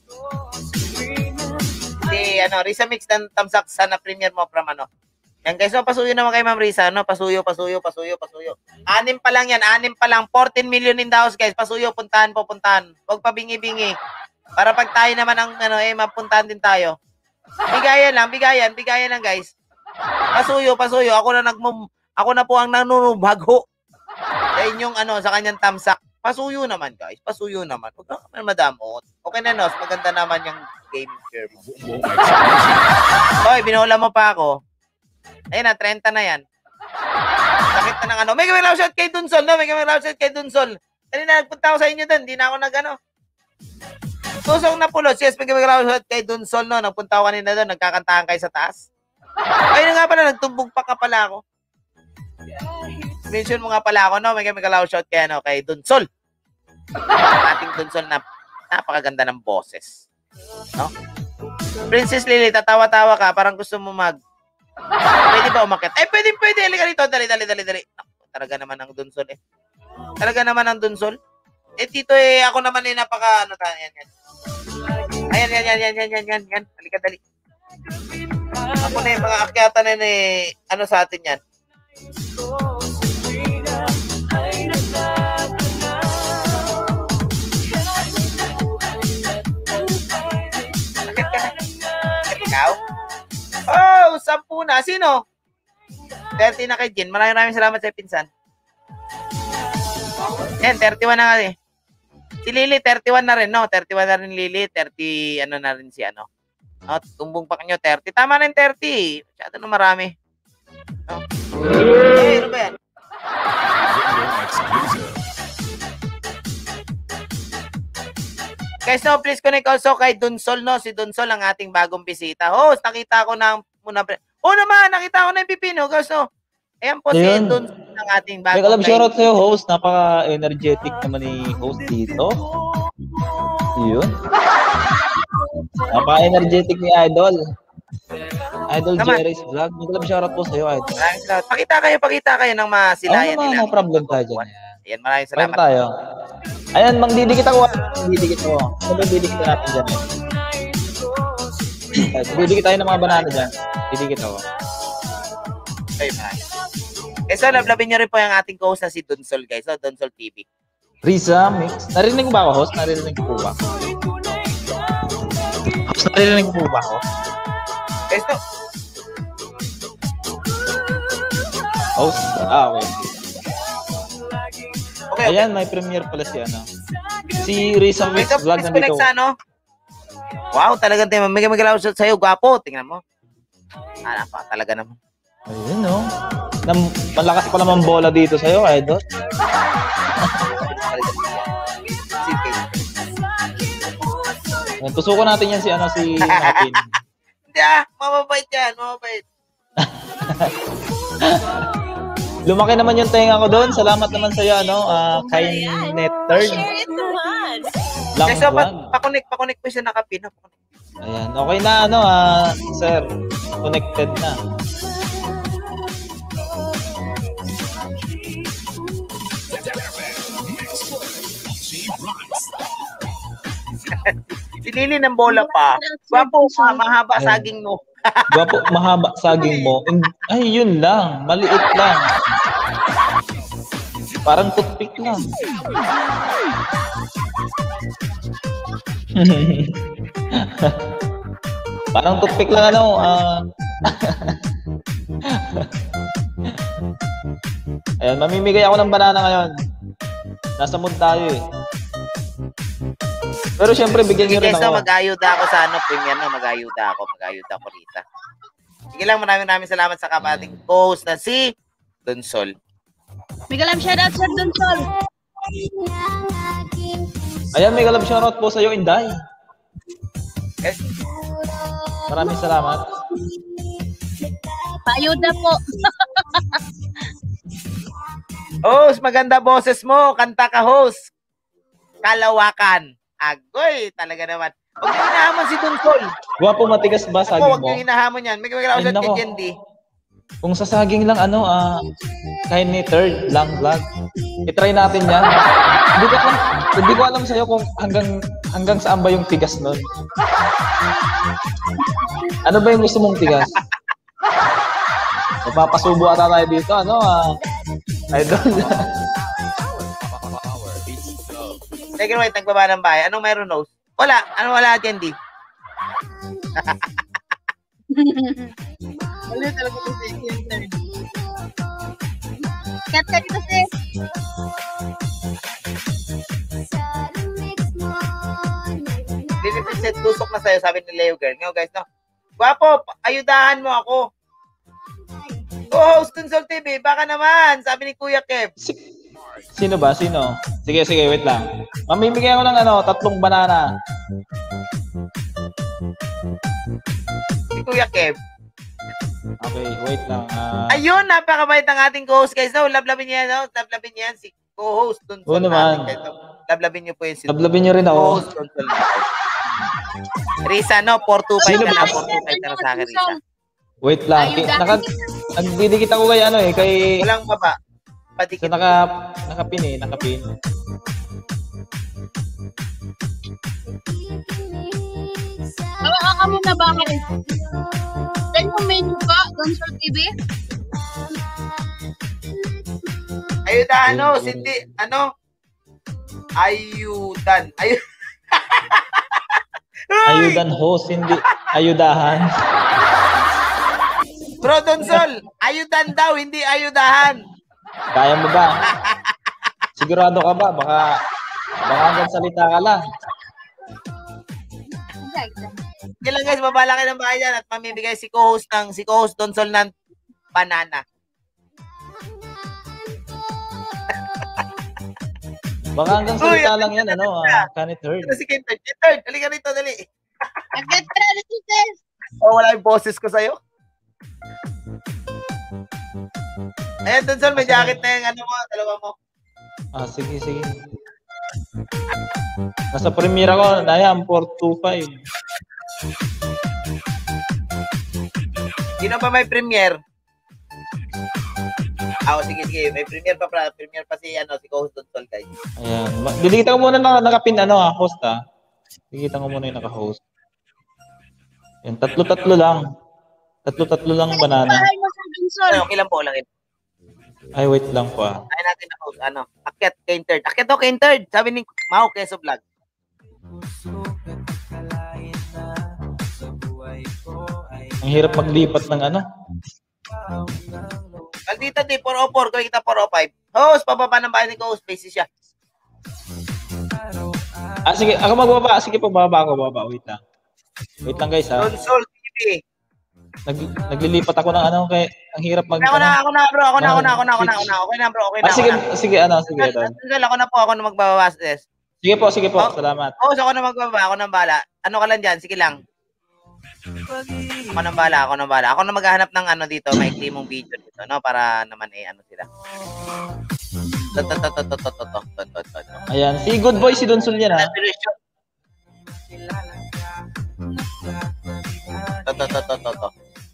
si ano, Risa Mix ng Tamsak sana premier mo from ano. Yan guys, so pasuyo naman kay Ma'am Risa, no? Pasuyo, pasuyo, pasuyo, pasuyo. Anim pa lang yan, anim pa lang. fourteen million in the house, guys. Pasuyo, puntahan po, puntahan. Huwag pa bingi-bingi. Para pag tayo naman ang, ano, eh, mapuntahan din tayo. Bigayan lang, bigayan, bigayan lang, guys. Pasuyo, pasuyo. Ako na nagmum, ako na po ang nanunubagho sa inyong, ano, sa kanyang tamsak. Pasuyo naman, guys. Pasuyo naman. Huwag ka naman madamot. Okay na, Nos. Maganda naman yung gaming share mo. Hoy, binola mo pa ako. Ayun na, thirty na yan. Sakit na ng ano. May kaming shot kay Dunsol, no? May kaming shot kay Dunsol. Kanina nagpunta ako sa inyo doon. Hindi na ako nag, ano. Susong na pulos. Yes, may kaming shot kay Dunsol, no? Nagpunta ako kanina doon. Nagkakantahan kayo sa taas. Ayun nga pala, nagtumbog pa ka pala ako. Mention mo nga pala ako, no? May kaming shot kay, ano, kay Dunsol. Ating Dunsol na napakaganda ng boses. No? Princess Lily, tatawa-tawa ka. Parang gusto mo mag pwede ba umakit? Ay, pwede, pwede. Halika rito. Dali, dali, dali, dali. Talaga naman ang Dunsol eh. Talaga naman ang Dunsol. Eh, tito eh, ako naman eh, napaka, ano ta, yan, yan. Ayan, yan, yan, yan, yan, yan, yan, yan. Halika, dali. Ako na yung mga akyatan na eh, ano sa atin yan. Sakit ka na. Ikaw? Oh, sampu na. Sino? thirty na kay Jen. Maraming maraming salamat sa pinsan. Yan, thirty-one na nga eh. Si Lily, thirty-one na rin, no? thirty-one na rin Lily. thirty, ano na rin si ano. No, tumbong pa kanyo, thirty. Tama na yung thirty. Masyado na marami. No? Eh, ano ba yan? Guys, no, please connect also kay Dunsol, no? Si Dunsol ang ating bagong bisita. Host, nakita ko na muna. Oh naman, nakita ko na yung pipino. Guys, no? Ayan po si Ayun. Dunsol ang ating May bagong kalab shoutout sa'yo, host. Napaka-energetic naman ni host dito. Yun. Napaka-energetic ni Idol. Idol Naman. Jerry's Vlog. May kalab shoutout po sa'yo, Idol. Maraming salamat. Pakita kayo, pakita kayo ng masilayan Ano naman, nila. no problem tayo dyan. Ayan, maraming Salamat salamat. tayo. Ayan, mangdidikit ako. Mangdidikit ako. Ano ba didikit natin dyan? Eh? Didikit tayo ng mga banana dyan. Didikit ako. Okay, maraming. Eh, so, lablabin nyo rin po yung ating host na si Dunsol, guys. So, Dunsol T V. Risa Mix. Narinig mo ba ako, host? Narinig ko po ba? Host, narinig ko po ba ako? Eh, so, Host? Ah, okay. okay, okay. Ayan, may premiere pala si ano. Si Risa Mix Ito, Vlog please nandito. connect sa ano. Wow, talagang tayo. May magalaw sa'yo. Gwapo. Tingnan mo. Ah, napaka talaga naman. Ayun, no? Nam malakas pa naman bola dito sa'yo, Idol. Sige. Ayan, tusukan natin yan si ano, si Martin. Hindi ah, mababait yan. Mababait. Lumaki naman yung tenga ko doon. Salamat naman sa'yo, ano, uh, kay Nettern. Lang Next, so, pa, vlog. pakunik, pakunik ko siya nakapin. Pakunik. Ayan, okay na, ano, ah, sir. Connected na. Si Lily ng bola pa. Gwapo, ma mahaba Ayun. saging mo. Gwapo, mahaba saging mo. And- Ay, yun lang. Maliit lang. Parang toothpick lang. Parang toothpick lang, ano. ah. Ayan, mamimigay ako ng banana ngayon. Nasa mood tayo eh. Pero syempre, bigyan Sige nyo rin guys, ako. no, mag-ayuda ako sa ano, premium na, mag-ayuda ako, mag-ayuda ako rita. Sige lang, maraming maraming salamat sa kapating host na si Dunsol. May kalam shoutout, Sir Dunsol. Ayan, may kalab shoutout po sa'yo, Inday. Yes. Maraming salamat. Paayuda po. Host, maganda boses mo. Kanta ka, host. Kalawakan. Agoy, talaga naman. Huwag niyo hinahamon si Donsol. Gwapo, matigas ba Ako, saging huwag mo? niyo hinahamon yan. May kumagalaw Ay, sa nako. kay Jendi. Kung sa saging lang, ano, ah, kahit ni third lang vlog. I-try natin yan. Hindi ko alam, hindi ko alam sa'yo kung hanggang hanggang saan ba yung tigas nun. Ano ba yung gusto mong tigas? Magpapasubo ata tayo dito, ano, ah. Idol. Second white, nagbaba ng bahay. Anong mayroon, host? Wala. Ano wala, Jendi? Wala talaga po sa internet. Kat ka dito, sis. Lilipiset tusok na sa'yo, sabi ni Leo Girl. Ngayon, guys, no? Gwapo, ayudahan mo ako. Co-host Donsol T V, baka naman, sabi ni Kuya Kev. Si- Sino ba? Sino? Sige, sige, wait lang. Mamimigay ako ng ano, tatlong banana. Si Kuya Kev. Okay, wait lang. Ah, Ayun, napakabait ng ating co-host, guys. No, lablabin niya, no? Lablabin niya yan, si co-host Donsol. Oo naman. natin, guys, no? Lablabin niyo po yun si Tablabin niyo rin ako. co-host Donsol. Risa, no? four two five Sino ka ba? na, four two five ka na sa akin, Risa. Wait lang. Ki- Naka, nagdidikit ako kay ano eh, kay... Walang baba. Sa Padikit. naka, nakapin eh, nakapin. Hawa ka muna ba kayo? Yan yung menu ka, Donsol T V? Ayudahan, no? Hindi, ano? Ayudan. Ayu Ayudan host, hindi ayudahan. Bro, Donsol, ayudan daw, hindi ayudahan. Kaya mo ba? Sigurado ka ba? Baka, baka hanggang salita ka lang. Sige lang, guys, babala kayo ng bahay dyan at mamibigay si co-host ng, si co-host Donsol ng banana. Baka hanggang salita lang yan, ano, ah, Kanit Heard. Ito si Kentard. Kentard, halika rito, dali. Agad ka na dito, sis. Oh, wala yung boses ko sa'yo. Ayan, Donsol, may jacket na yung ano mo, dalawa mo. Ah, sige, sige. Nasa premiere ako, Nayam, four two five. Sino pa may premiere? Ah, oh, sige, sige. May premiere pa, pra. Premiere pa si, ano, si co-host Donsol, guys. Ayan. Ma- Diligitan ko muna na nakapin, ano, ah, host, ah. Diligitan ko muna yung naka-host. Yan, tatlo-tatlo lang. Tatlo-tatlo lang banana. Bahay mo sa Donsol. Ano, okay lang po, lang. Ay, wait lang po, ah. Kaya natin na host, ano, Akyat Kentard. Akyat to, Kentard. Sabi ni Mau Keso Vlog. Ang hirap maglipat ng ano. Nandito di, four oh four, kawin kita four oh five. Host, pababa ng bahay ni co-host, busy siya. Ah, sige, ako magbaba. Sige po, bababa ako, bababa. Wait lang. Wait lang, guys, ha. Donsol T V. Nag, naglilipat ako ng ano, kay ang hirap mag... Ako na, ano. ako na, bro. Ako na, ako na, ako na, ako na, ako na. Okay na, bro. Okay na, Ah, ako sige, na. sige, ano, sige. Don. Donsol, ako na po, ako na magbababa. Yes. Sige po, sige po. Oh. Salamat. Host, ako na magbababa, ako na bala. Ano ka lang dyan? Sige lang. Ako na bala, ako na bala. Ako na maghahanap ng ano dito, maikli mong video dito, no? Para naman eh, ano sila. To, to, to, to, to, to, to, to, to, to, to. Ayan, si Good Boy, si Donsol yan, ha. To, to, to, to, to, to.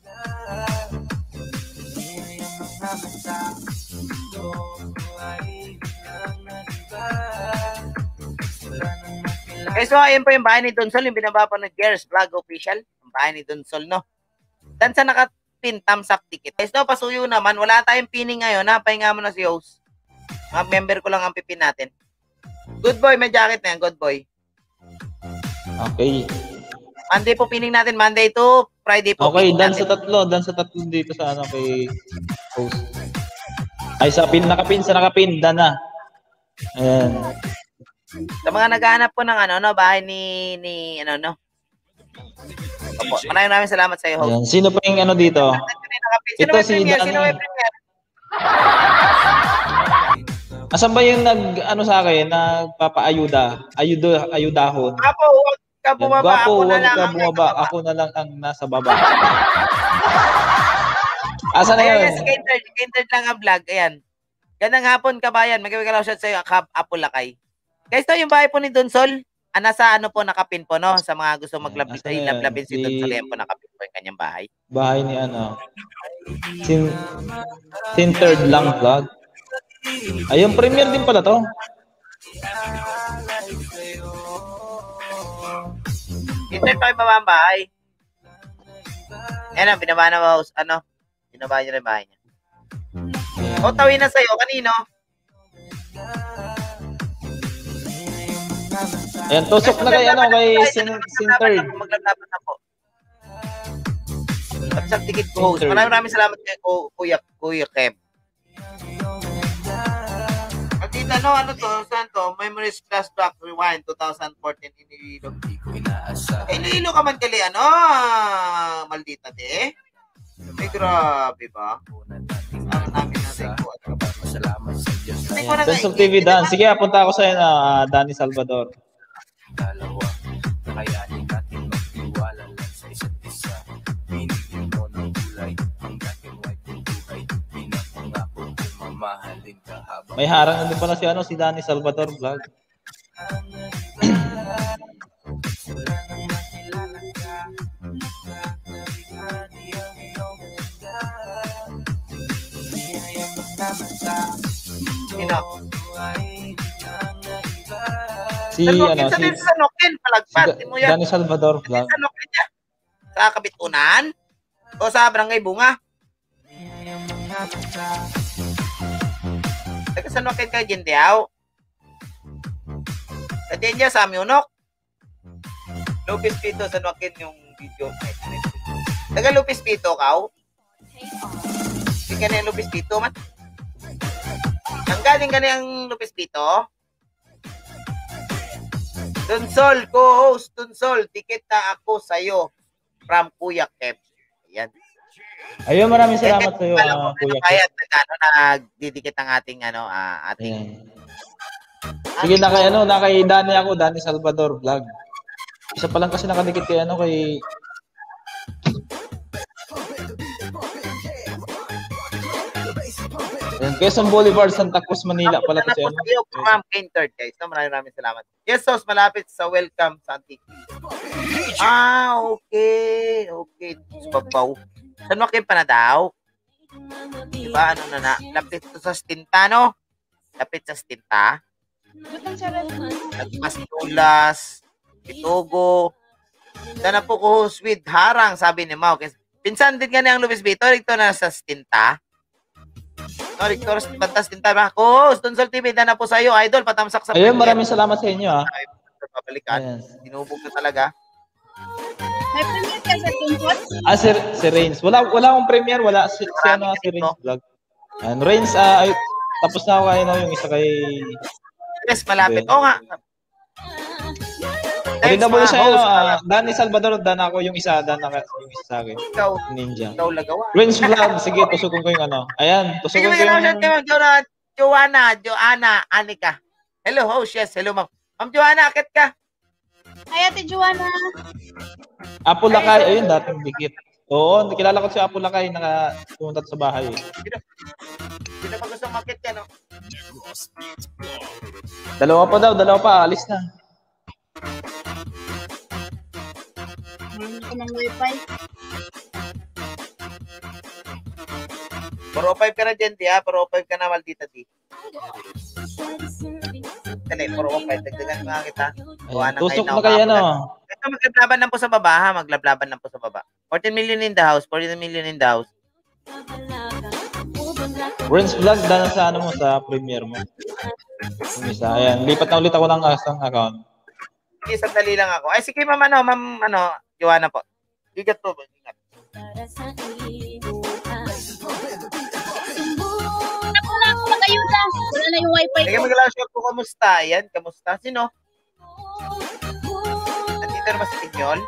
Okay, so ayun po yung bahay ni Donsol, yung binababa ng Girls Vlog Official, yung bahay ni Donsol, no? Dan sa nakapin, thumbs up ticket. Guys, no, pasuyo naman, wala tayong pining ngayon, ha? Pahinga mo na si host. Mga member ko lang ang pipin natin. Good boy, may jacket na yan, good boy. Okay. Monday po pining natin, Monday to Friday po. Okay, pining dan natin. sa tatlo, dan sa tatlo dito sa ano kay host. Ay, sa pin, nakapin, sa nakapin, dan na. Ayan. Sa mga naghahanap po ng ano, no, bahay ni, ni, ano, no. Opo, maraming maraming salamat sa iyo, host. Ayan. Sino pa yung ano dito? Sino Ito may si premier? Dan- Sino may premier? Asan ba yung nag, ano sa akin, nagpapaayuda? Ayuda, ayudahon. Apo, huwag ka Yan, bumaba. gwapo, Ako na huwag lang ka ang bumaba. nasa baba. Ako na lang ang nasa baba. Asa na Ayan, yun? yan, si Kainter. Si Kainter lang ang vlog. Ayan. Gandang hapon, kabayan. Magkakalaw shot sa'yo, Kap Apulakay. Guys, to yung bahay po ni Donsol. Ah, nasa ano po, nakapin po, no? Sa mga gusto maglabit, Asa na ay, yan? lablabin si Si- Donsol. Yan po, nakapin po yung kanyang bahay. Bahay ni ano. Sin Centered lang vlog. Ayun, premiere din pala to. Kainter pa yung babang bahay. Ayan, binaba na ba, ano? Binaba niya rin bahay niya. O, tawin na sa'yo. Kanino? Ayan, tusok na kay ano, kay Sin- Centered. Maglalaban na po. At tikit ko host. Maraming maraming salamat kay Ku- Kuya, Kuya Kev. At dito, no, ano to? Saan to? Memories Flashback Rewind twenty fourteen in Iloilo. Eh, Iloilo ka man kali, ano? Maldita, de. Ay, grabe ba? Ano namin natin po. Ayan, Donsol T V Dan. Sige, punta ako sa'yo na ah, Danny Salvador. May harang na din pala si ano, si Danny Salvador vlog. Sino? Si Sanokin, ano, sa si, din sa Sanokin, si palagpat. Da- Di mo yan. Danny Salvador Sa vlog. Sanokin niya. Sa Kabitunan? O sa Barangay Bunga? Taga Sanokin kay Jindiao? Sa Jindiao, sa Amyonok? Lupis Pito, Sanokin yung video. Taga Lupis Pito, kaw? Hindi ka na yung Lupis Pito, man? Ang galing ka na yung Lupis Pito? Donsol, co-host, Donsol, tikit na ako sa'yo from Kuya Kev. Ayan. Ayun, maraming salamat sa iyo, Alam ah, mo, Kuya kaya Kev. ano, nagdidikit ang ating, ano, ah, ating... Ayan. Sige, na kay ano, na kay Danny ako, Danny Salvador vlog. Isa pa lang kasi nakadikit kay ano, kay Ayan, Quezon Boulevard, Santa Cruz, Manila pala kasi ano. Ako po Ma'am Kainter, guys. No, maraming maraming salamat. Yes, Sos, malapit sa welcome sa Antique. Ah, okay. Okay. Babaw. Saan makin pa na daw? Diba, ano na na? Lapit to sa stinta, no? Lapit sa stinta. Pastulas, Itugo. Sana po ko sweet harang, sabi ni Mau. Pinsan din nga niyang Luis Vito, ito na sa stinta. No, Victor, bantas din tayo. Ko, Donsol T V, na po sa iyo, idol, patamsak sa Ayun, maraming salamat sa inyo ah. Papalikan. Ayan. Dinubog na talaga. May premiere ka sa Tungkol? Ah, si, si Reigns. Wala wala akong premiere, wala si, si ano, si Reigns vlog. And Reigns, ah, ay, tapos na ako kay ano, yung isa kay Yes, malapit. Oo nga. Pwede Thanks, na muna mga siya, ano, host. ah, Danny Salvador, Dan ako yung isa, Dan ako yung isa sa akin. Ikaw, Ninja. ikaw lagawa. Reigns vlog, sige, tusukin ko yung ano. Ayan, Sige, tusukin ko may yung... gano'n siya, Joanna, Joanna, Joanna, Anika. Hello, host, yes, hello, ma'am. Ma'am Joanna, akit ka. Ay, Ate Joanna. Apo Lakay, ayun, dating dikit. Oo, kilala ko si Apo Lakay, naka pumunta sa bahay. Sino pa gusto makit ka, no? Dalawa pa daw, dalawa pa, alis na. Meron ko ng wifi. four oh five ka na dyan, di ha? four oh five ka na, maldita di. Dali, four oh five. Dagdagan mga kita. Ayan, tusok na kayo, ano. Ito, maglablaban lang po sa baba, ha? Maglablaban lang po sa baba. fourteen million in the house. fourteen million in the house. Reigns vlog, dahil sa ano mo, sa premiere mo. Yung isa, ayan, lipat na ulit ako ng asang account. Sige, sandali lang ako. Ay, sige, ma'am, ano, ma'am, ano, Joanna po. Ingat po, ingat. Ako na ako mag-ayuda. Wala na yung wifi Sige, ko. mag-alala po, kamusta? Ayan, kamusta? Sino? Nandito naman si Pinyol?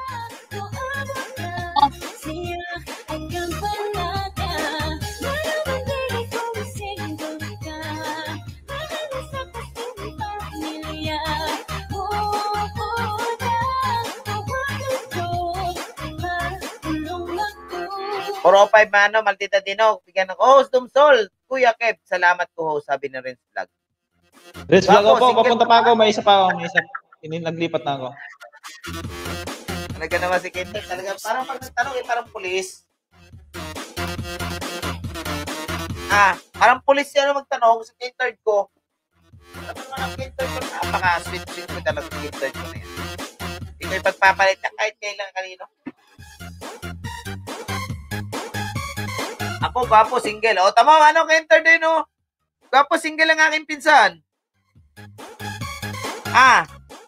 four oh five na ano, Maldita Dino. Bigyan ng host, Dumsol. Kuya Kev, salamat ko host, sabi na Renz Vlog. Renz Vlog Bapo, ako, single papunta pa pa ako, may isa pa ako, may isa. Ini naglipat na ako. Talaga naman si Kinder. Talaga, parang pag nagtanong eh, parang pulis. Ah, parang pulis yan magtanong sa Kinder ko. Ano naman ang Kinder ko? Napaka-sweet-sweet ko talaga ang Kinder ko na yan. Hindi ko ipagpapalit na kahit kailan kanino. Ako, gwapo, single. O, tama, ano, Kinder din, o. Gwapo, single ang aking pinsan. Ah,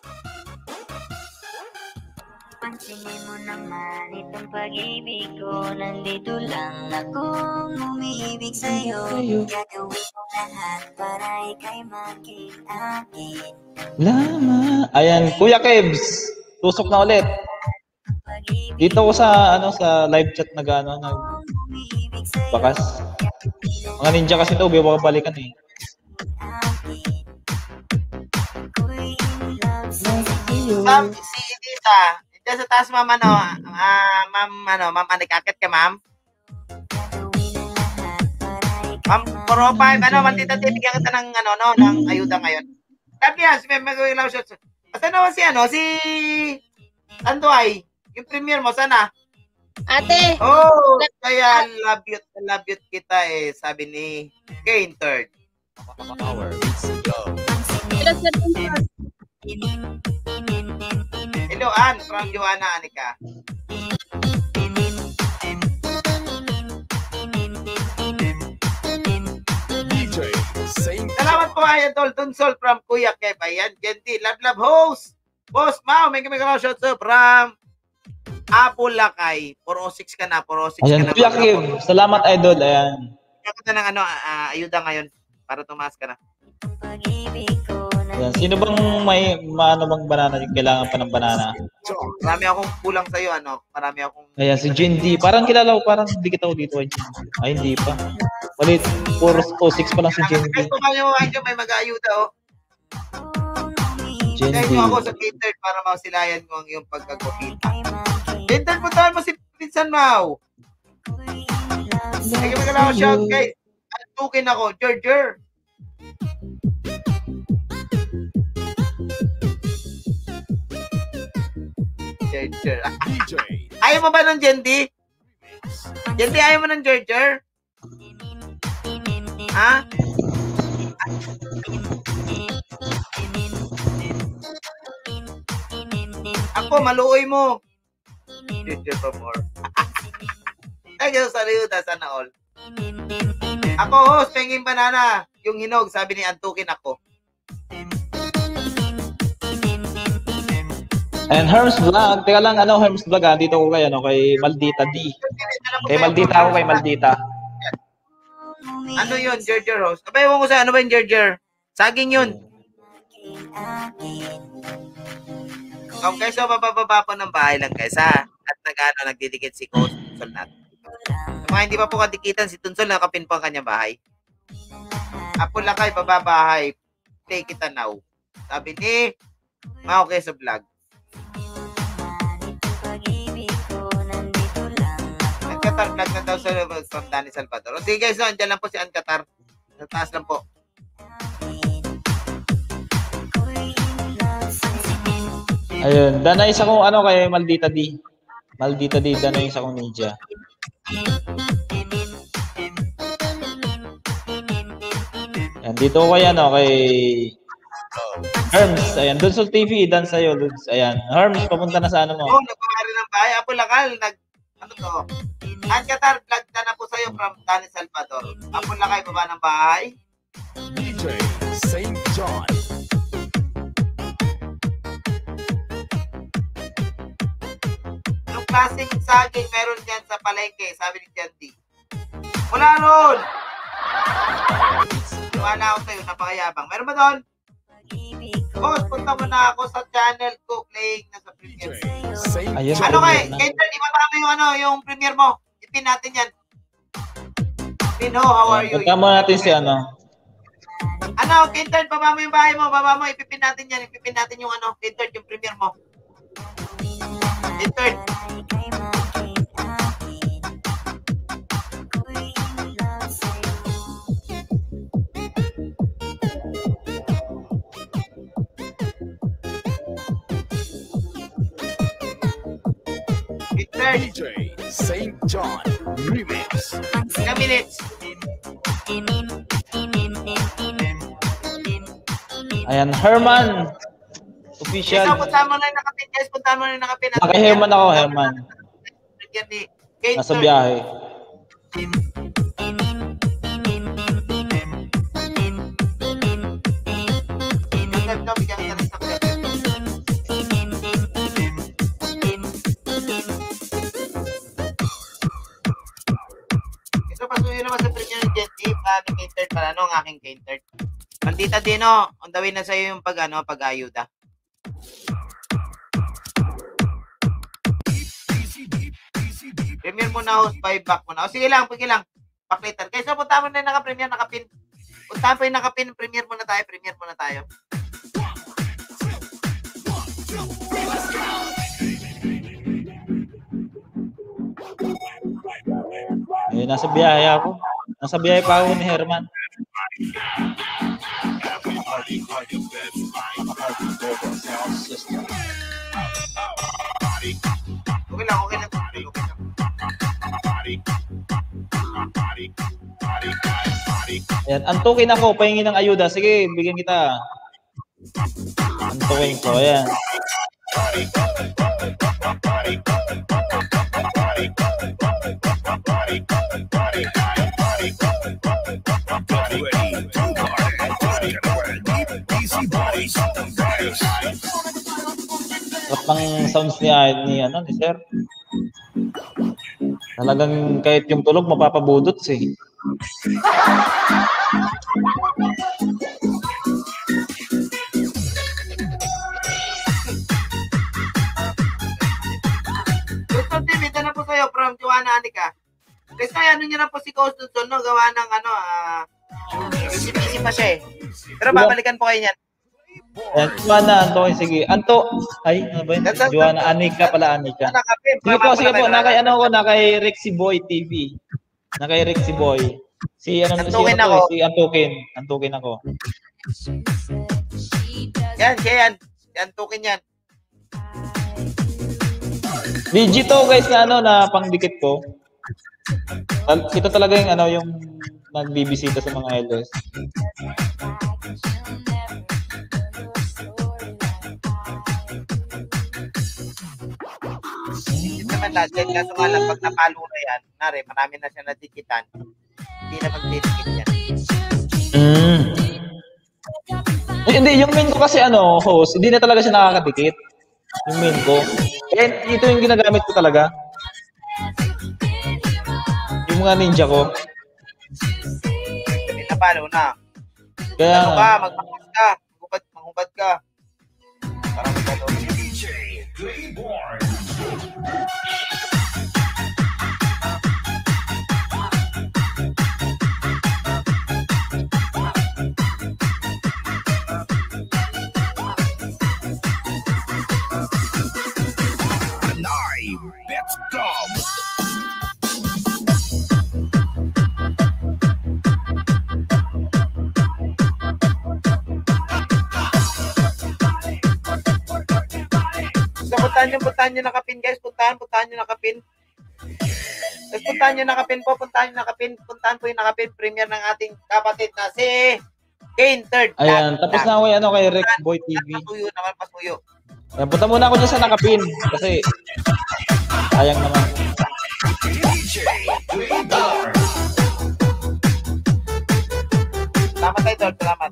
Pansinin mo naman itong pag-ibig ko. Nandito lang akong umiibig sa'yo. Gagawin ko lahat para ika'y makita-akin. Lama. Ayan, Kuya Kebs. Tusok na ulit. Dito ko sa ano sa live chat nag ano nag bakas. Mga ninja kasi to, biwa balikan eh. Ma'am, si Edita. Diyan sa taas, ma'am, ano, ah, ma'am, ano, ma'am, anikakit ka, ma'am? Ma'am, four oh five, ano, Maldita T, bigyan kita ng, ano, no, ng ayuda ngayon. Sabi yan, si Meme Gawin Shots. Asa naman si, ano, si, Andoy, yung premier mo, sana? Ate, Oh, kaya love you, love you kita, eh, sabi ni Kane Third. Power meets love. ilan sa Tinder? Hello, Ann, from Joanna Anika. D J, same Salamat po, Idol Dunsol from Kuya Kev. Ayan, Genti, love, love, host. Boss Mau, may kami ka shout out from Apo Lakay. four oh six ka na, four oh six ka Ayan, na. Kuya Kev. Salamat idol. Ayan. Kaya ka ng ano, ah, ayuda ngayon para tumaas ka na. Ayan. Sino bang may maano bang banana yung kailangan pa ng banana? Marami akong kulang sa'yo, ano? Marami akong... Ayan, si Jindy. Parang kilala ko, parang hindi kita ko dito kay Jindy. Ay, hindi pa. Malit, four oh six pa lang si Jindy. Guys, kung kayo, kayo may mag-ayuda, oh. Kaya Jindy. nyo ako sa catered para masilayan ko ang iyong pagkagupita. Catered, puntahan mo si Pinsan Mau. Sige, magkala ko shout, guys. Antukin ako, George. George. D J. Ayaw mo ba ng Jendi? Jendi, ayaw mo ng George? Ha? Ako, maluoy mo. George pa more. Thank you sa ayuda, sana all. Ako, host, pengin banana. Yung hinog, sabi ni Antukin ako. And Herms Vlog. Teka lang, ano, Herms Vlog ah. Dito ko kay, ano, kay Maldita D. Kay Maldita ako, kay Maldita. Ano yun, George Host? Abay, ewan ko sa ano ba yung George? Saging yun. Okay, so bababa po ng bahay lang guys, ha? At nag-ano, nagdidikit si Coach Tunsol natin. Sa mga hindi pa po kadikitan, si Tunsol nakapin po ang kanyang bahay. Apo lang kayo, bababahay. Take it now. Sabi ni Mau Keso Vlog. Ancatar Vlog na daw sa from Danny Salvador. O sige guys, so, andyan lang po si Ancatar. Sa taas lang po. Ayun. Dana isa kong, ano, kay Maldita D. Maldita D, dana isa kong ninja. Ayan, dito ko kay, ano, kay Herms. Ayan, Dunsol T V, dan sa'yo. Duns. Ayan, Herms, papunta na sa ano mo. Oo, oh, nagpapari ng bahay. Apo Lakal, nag, ano to? Ancatar, vlog na na po sa'yo from Danny Salvador. Apo Lakay, baba ng bahay. D J, Saint John. Yung klaseng saging meron dyan sa palengke, sabi ni Jandy. Wala ron! Wala ako sa'yo, napakayabang. Meron ba doon? Boss, punta mo na ako sa channel ko, playing na sa D J, premiere. Saint Ayun. Ano John. kay? Kailan, ibaba mo yung ano, yung premiere mo. Ipin natin yan. Pino, how are you? Punta mo natin si, ano. Ano, Kintern, baba mo yung bahay mo, baba mo, ipipin natin yan, ipipin natin yung ano, Kintern, yung premiere mo. Kintern. third. D J Saint John Remix. Ilang minutes? Ayan, Herman. Guys, Official. so, puntahan mo na yung nakapin. Guys, puntahan mo na yung nakapin. Naka Herman ako, Herman. Yan ni Kate Nasa Third. biyahe. Third ka, bigyan kita ng sakit. Ito, pasuyo naman sa premium ng Jet Deep. Uh, ni Kate Third pala, no? Ang aking Kate Third. Maldita Dino, on the way na sa'yo yung pag, ano, pag-ayuda. Premier mo na, host, buy back mo na. O sige lang, sige lang. Paklitan. Kaya so, punta mo na yung naka-premier, naka-pin. Punta mo yung naka-pin, premier mo na tayo, premier mo na tayo. Eh, nasa biyahe ako. Nasa biyahe pa ako ni Herman. Okay lang, okay lang. Okay lang. Ayan, antukin ako, pahingi ng ayuda. Sige, bigyan kita. Antukin ko, ayan. Sarap ng sounds ni, ni, ano, ni Sir. Talagang kahit yung tulog, mapapabudot eh. Gusto T V, ito na po sa'yo from Joanna Anika. Kasi ano nyo na po si Coach Dudson, no? Gawa ng ano, ah, busy-busy pa siya eh. Pero babalikan po kayo niyan. Ayan, Joanna, Anto, sige. Anto, ay, ano ba yun? Joanna, Anika pala, Anika. Sige po, sige po, nakay ano ko, nakay Rexy Boy T V. Nakay Rexy Boy. Si ano, si, Antukin ano ako. to, si Antukin. Antukin ako. Yan, siya yan. Yan, tukin yan. Legit to guys na ano, na pangdikit ko. Tal- Ito talaga yung ano, yung nagbibisita sa mga elders. Hindi naman natin. Kaso nga lang, pag napalo na yan, nari, marami na siya nadikitan. Hindi na magdidikit yan. Mm. Eh, hindi, yung main ko kasi ano, host, hindi na talaga siya nakakadikit. Yung main ko. Kaya ito yung ginagamit ko talaga. Yung mga ninja ko. Hindi napalo na. Kaya Ano ka, magpapag ka. Manghubad, manghubad ka. Parang magpalo. D J Playborn. Live, let's go. So, puntahan nyo, puntahan nyo nakapin, guys. Puntahan, puntahan nyo nakapin. Guys, puntahan nyo nakapin po, puntahan nyo nakapin. Puntahan po yung nakapin premier ng ating kapatid na si Kane Third. ayan, tapos na ako yung ano kay Rex Boy T V. Pasuyo naman, pasuyo. Ayan, punta muna ako dyan sa nakapin. Kasi, sayang naman. D J Playborn. Salamat tayo, Third. Salamat.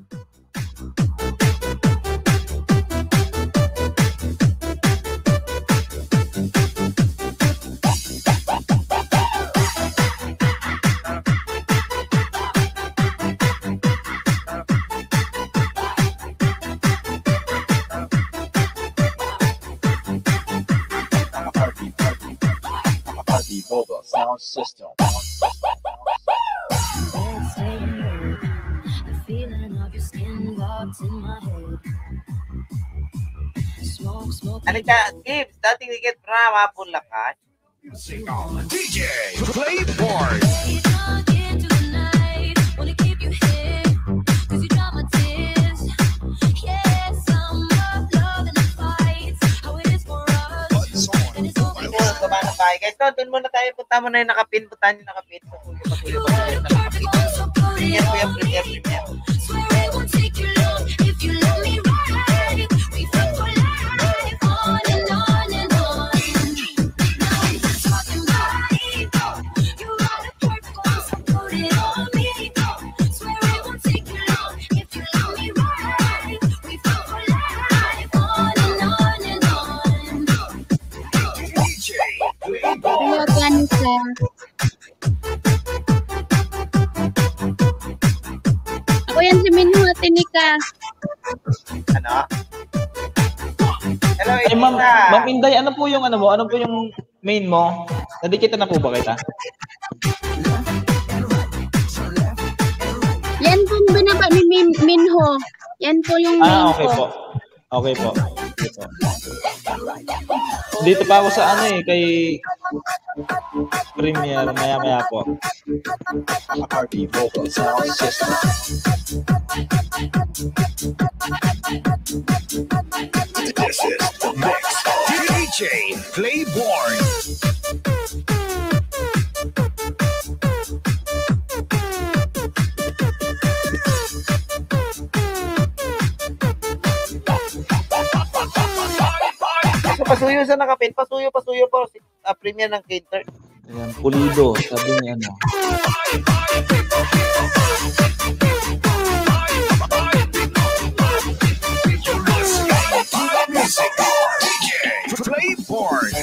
Mobile sound system. Ano ka, Gibbs? Dating higit from Apulacan. Music on D J Playborn. Siguro gawa ng bahay. Guys, no, doon muna tayo. Punta mo na yung nakapin. Punta nyo nakapin. Patuloy, patuloy, patuloy. Nakapin. Premier po yan, premier, premier. Hello, Kanika. Ako yan si Minho at Tinika. Ano? Hello, Ay, ma'am, Elisa. ma'am Inday, ano po yung ano mo? Ano po yung main mo? Nadikita na po ba kita? Yan po yung binaba ni Min Minho. Yan po yung main Ah, okay ko. po. Okay po. Okay po. Dito pa ako sa ano eh, kay Premier, maya-maya po. R P Vocal Sound System. This is the mix. D J Playborn. So, pasuyo sa nakapin. Pasuyo, pasuyo po. Si, uh, premier ng cater. Ayan, pulido. Sabi niya ano. Music. D J Playborn.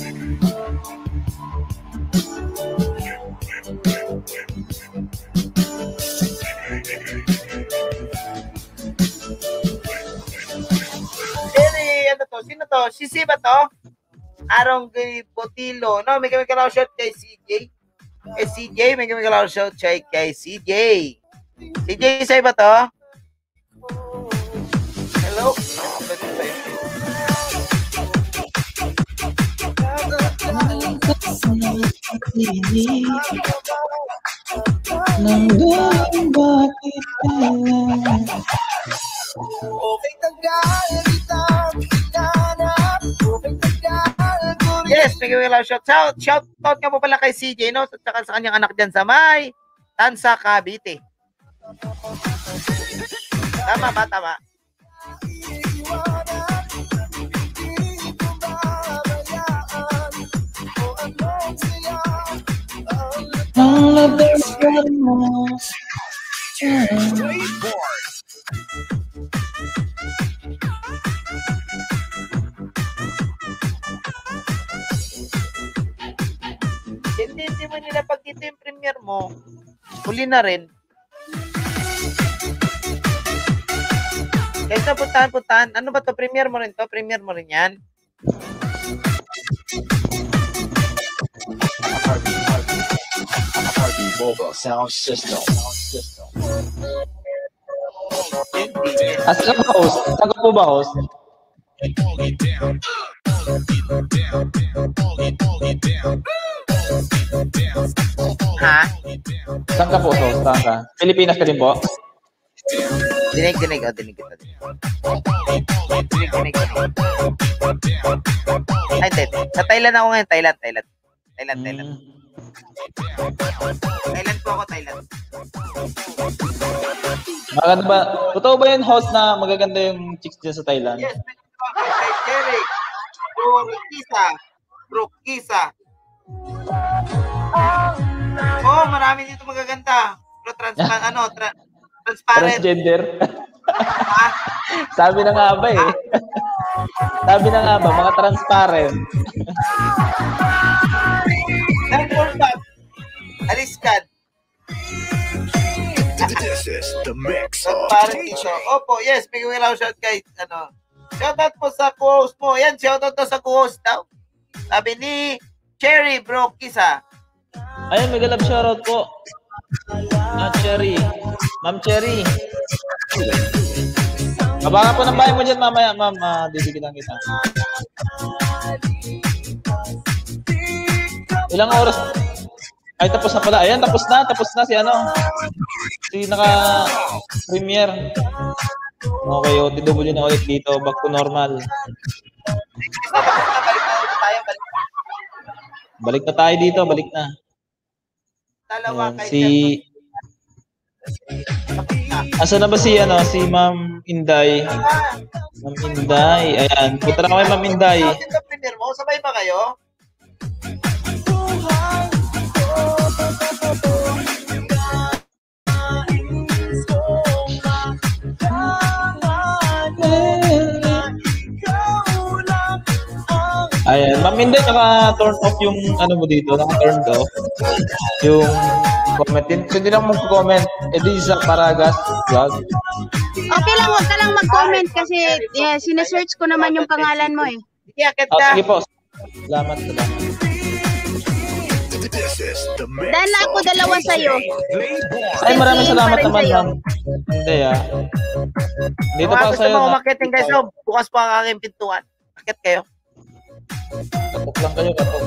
Jerry, ano to? Sino to? Si Si ba to? Arong kay Botilo. No, may kami kalaw shot kay C J. Eh, C J, may kami kalaw shot kay, kay C J. C J, sa'yo ba to? Hello? Nanggaling bakit kailan? Yes, may kami kalaw shot. Shout, shout out nga po pala kay C J, no? At saka sa kanyang anak dyan sa may Tansa, Cavite. Tama ba? Tama. Ang labasan mo. Playborn. Hindi, hindi mo nila pag ito yung premier mo, huli na rin. Kaysa puntahan, puntahan. Ano ba to? Premier mo rin to? Premier mo rin yan? R P Vocal Sound System. Hindi. Ah, saan ka host? Saan ka po ba host? Ha? Saan ka po host? Saan ka? Pilipinas ka din po? Dinig, dinig. O, dinig kita. Dinig, dinig, dinig. Ay, hindi. Sa Thailand ako ngayon. Thailand, Thailand. Thailand, Thailand. Hmm. Thailand po ako, Thailand. Maganda ba? Totoo ba yun host na magaganda yung chicks dyan sa Thailand? Yes, kay Jerry. Brokisa. Brokisa. Oh, marami dito magaganda. Pero transparent, ano, tra transparent. Transgender? Ha? Sabi na nga ba eh. Sabi na nga ba, mga transparent. Nine four five. Aliskan. This is the mix of Transparent D J. dito. Opo, yes, may gawin lang shout kay, ano. Shoutout po sa co-host mo. Yan, shoutout to sa co-host daw. Sabi ni Cherry Brokisa. Ayun, may galab shoutout po. Ah, Cherry. Ma'am Cherry. Kabaka po ng bahay mo dyan mamaya, ma'am. Uh, Didigilan kita. Ilang oras? Ay, tapos na pala. Ayan, tapos na. Tapos na si ano. Si naka-premiere. Okay, O T W na ulit dito. Back to normal. Balik na tayo dito, balik na. Dalawa Ayan, kay si... Asa na ba si, ano, si Ma'am Inday? Ma'am Inday, ayan. Punta na kami, Ma'am Inday. Ito, premier mo, sabay ba kayo? Ayan, Ma'am Inday, naka-turn off yung, ano mo dito, naka-turn off. Yung comment. So, hindi lang mag-comment. Ediza Paragas vlog. Okay lang, huwag ka lang mag-comment kasi yeah, sinesearch ko naman yung pangalan mo eh. Sige, akit Oh, ka. sige po. Salamat, salamat. Dahil na ako dalawa sa'yo. Ay, maraming Same salamat pa rin naman, sa'yo. Ma'am. Hindi ah. Dito Mga pa gusto sa'yo. mo na- umakitin guys, no? Bukas po ang aking pintuan. Akit kayo. Katok lang kayo, katok.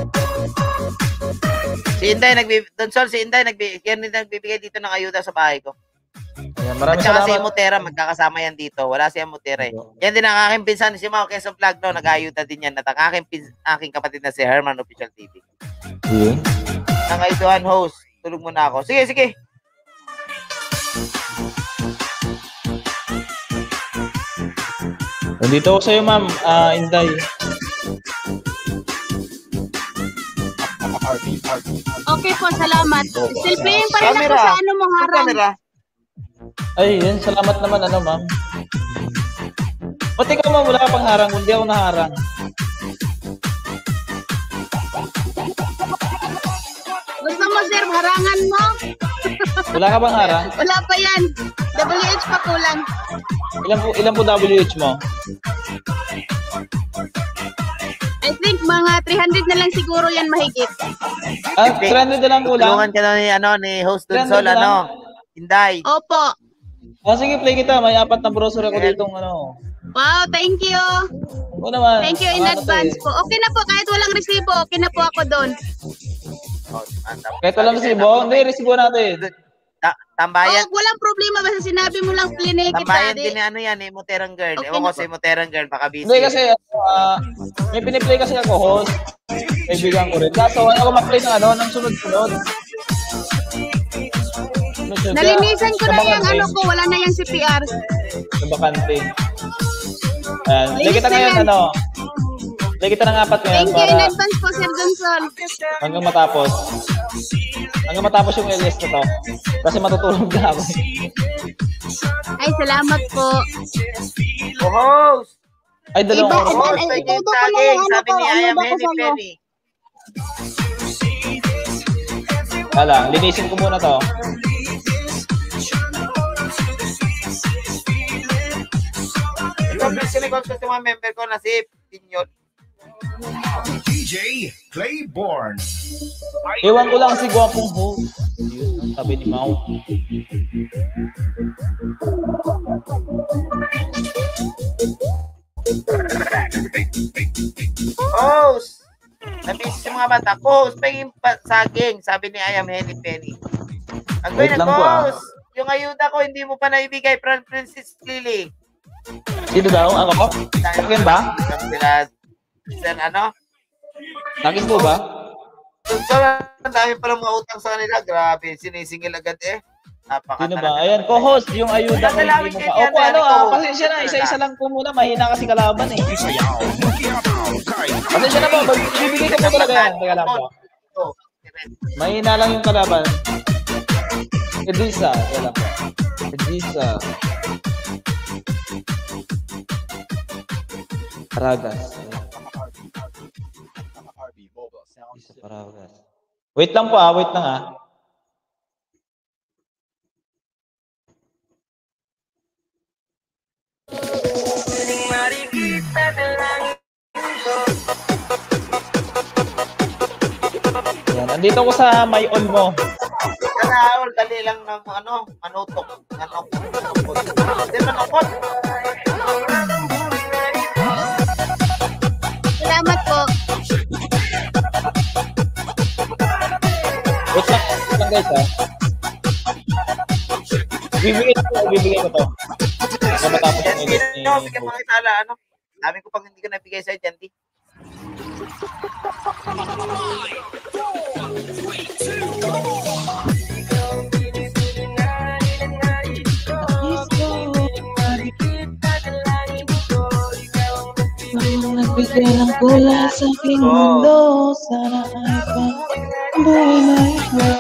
Si Inday, nagbi- Don Sol, si Inday, nagbi- yan din nagbibigay dito ng ayuda sa bahay ko. Ayan, At maraming saka si salamat. Mutera, magkakasama yan dito. Wala si Mutera eh. Yan din ang aking pinsan, si Mao Quezon Vlog, no? Nag-ayuda din yan. At ang aking, pins- aking kapatid na si Herman Official T V. Yun. Ang ayudahan host, tulog muna ako. Sige, sige. Nandito ako sa'yo, Ma'am. Ah, Inday. Okay po, salamat. Still playing pa rin ako Camera. sa ano mo Ang harang. camera. Ay, yun. Salamat naman, ano, Ma'am. Ba't ikaw, Ma'am, wala ka pang harang? Hindi ako naharang. Gusto mo, sir, harangan mo? Wala ka bang harang? Wala pa yan. W H pa kulang. Ilan po, ilan po W H mo? I think mga three hundred na lang siguro yan mahigit. Ah, three hundred na lang kulang. Tulungan ka na ni, ano, ni host Don Ganda Sol, lang. ano? Inday. Opo. Ah, sige, play kita. May apat na browser ako ditong, ano. Wow, thank you. Oo naman. Thank you in Ano to advance eh. po. Okay na po, kahit walang resibo, okay na po ako doon. Kahit walang resibo, hindi, resibo natin. Ta- tambayan. Oh, walang problema, basta sinabi mo lang plinay kita. Tambayan di- din ni ano yan, eh, Muterang Girl. Okay Ewan ko na si Muterang Girl, baka busy. Hindi kasi, ah, may piniplay kasi ako, host. Kaibigan ko rin. Kaso, ayaw ko mag-play ng ano, ng sunod-sunod. Sunod-sunod. Nalinisan ko Sa na yung bakante. ano ko, wala na yung C P R. Sa bakante. Ayan. Lagi Linis kita na ngayon, yan. ano. Lagi kita ng apat ngayon Thank you in para advance po, Sir Johnson. hanggang matapos. Hanggang matapos yung L S na to. Kasi matutulog na ako. Ay, salamat po. Oh, host! Ay, dalawang Iba- oras. iba- Host, ay, may ituto ko lang saging. yung ano Sabi ko, ni ano I am ba ko Henny sa'yo? Penny. Wala, linisin ko muna to. Ito, please, sinikot ko sa mga member ko na si Pinyot. D J Playborn. Ewan ko lang si Gwapong host. Yun, sabi ni Mau. Host! Sabi sa mga bata, host, pahingin pa saging. Sabi ni I am Henny Penny. Ang Wait gawin lang na, po, ah. host! Yung ayuda ko, hindi mo pa naibigay, Fran Princess Lily. Sino daw? Ako po? Akin ba? Sila, sila, ano? Akin po ba? So, ang dami pala mga utang sa kanila. Grabe, sinisingil agad eh. Napaka Sino ba? Ayan, co-host, yung ayuda ko. Hindi mo pa. Opo, ano, ah, pasensya na. Isa-isa lang po muna. Mahina kasi kalaban eh. Pasensya na po. mag- Bibigay ko po talaga yan. Teka lang po. Oh, Mahina lang yung kalaban. Edisa. Teka lang po. Edisa. Paragas. Edisa Paragas. Wait lang po ah. Wait lang ah. Yan. Andito ko sa may on mo. Kanaol, dali lang ng ano, manutok. Manok. Hindi manokot. Salamat po. Wait lang. Wait lang guys ha. Bibigay ko to. Bibigay ko to. Kasi matapos Yan, yung hindi edit ni... no, bigyan mo isala, ano. Sabi ko pag hindi ko nabigay sa'yo, Jandy. Wala sa aking mundo, sana ay pambuhay na ikaw.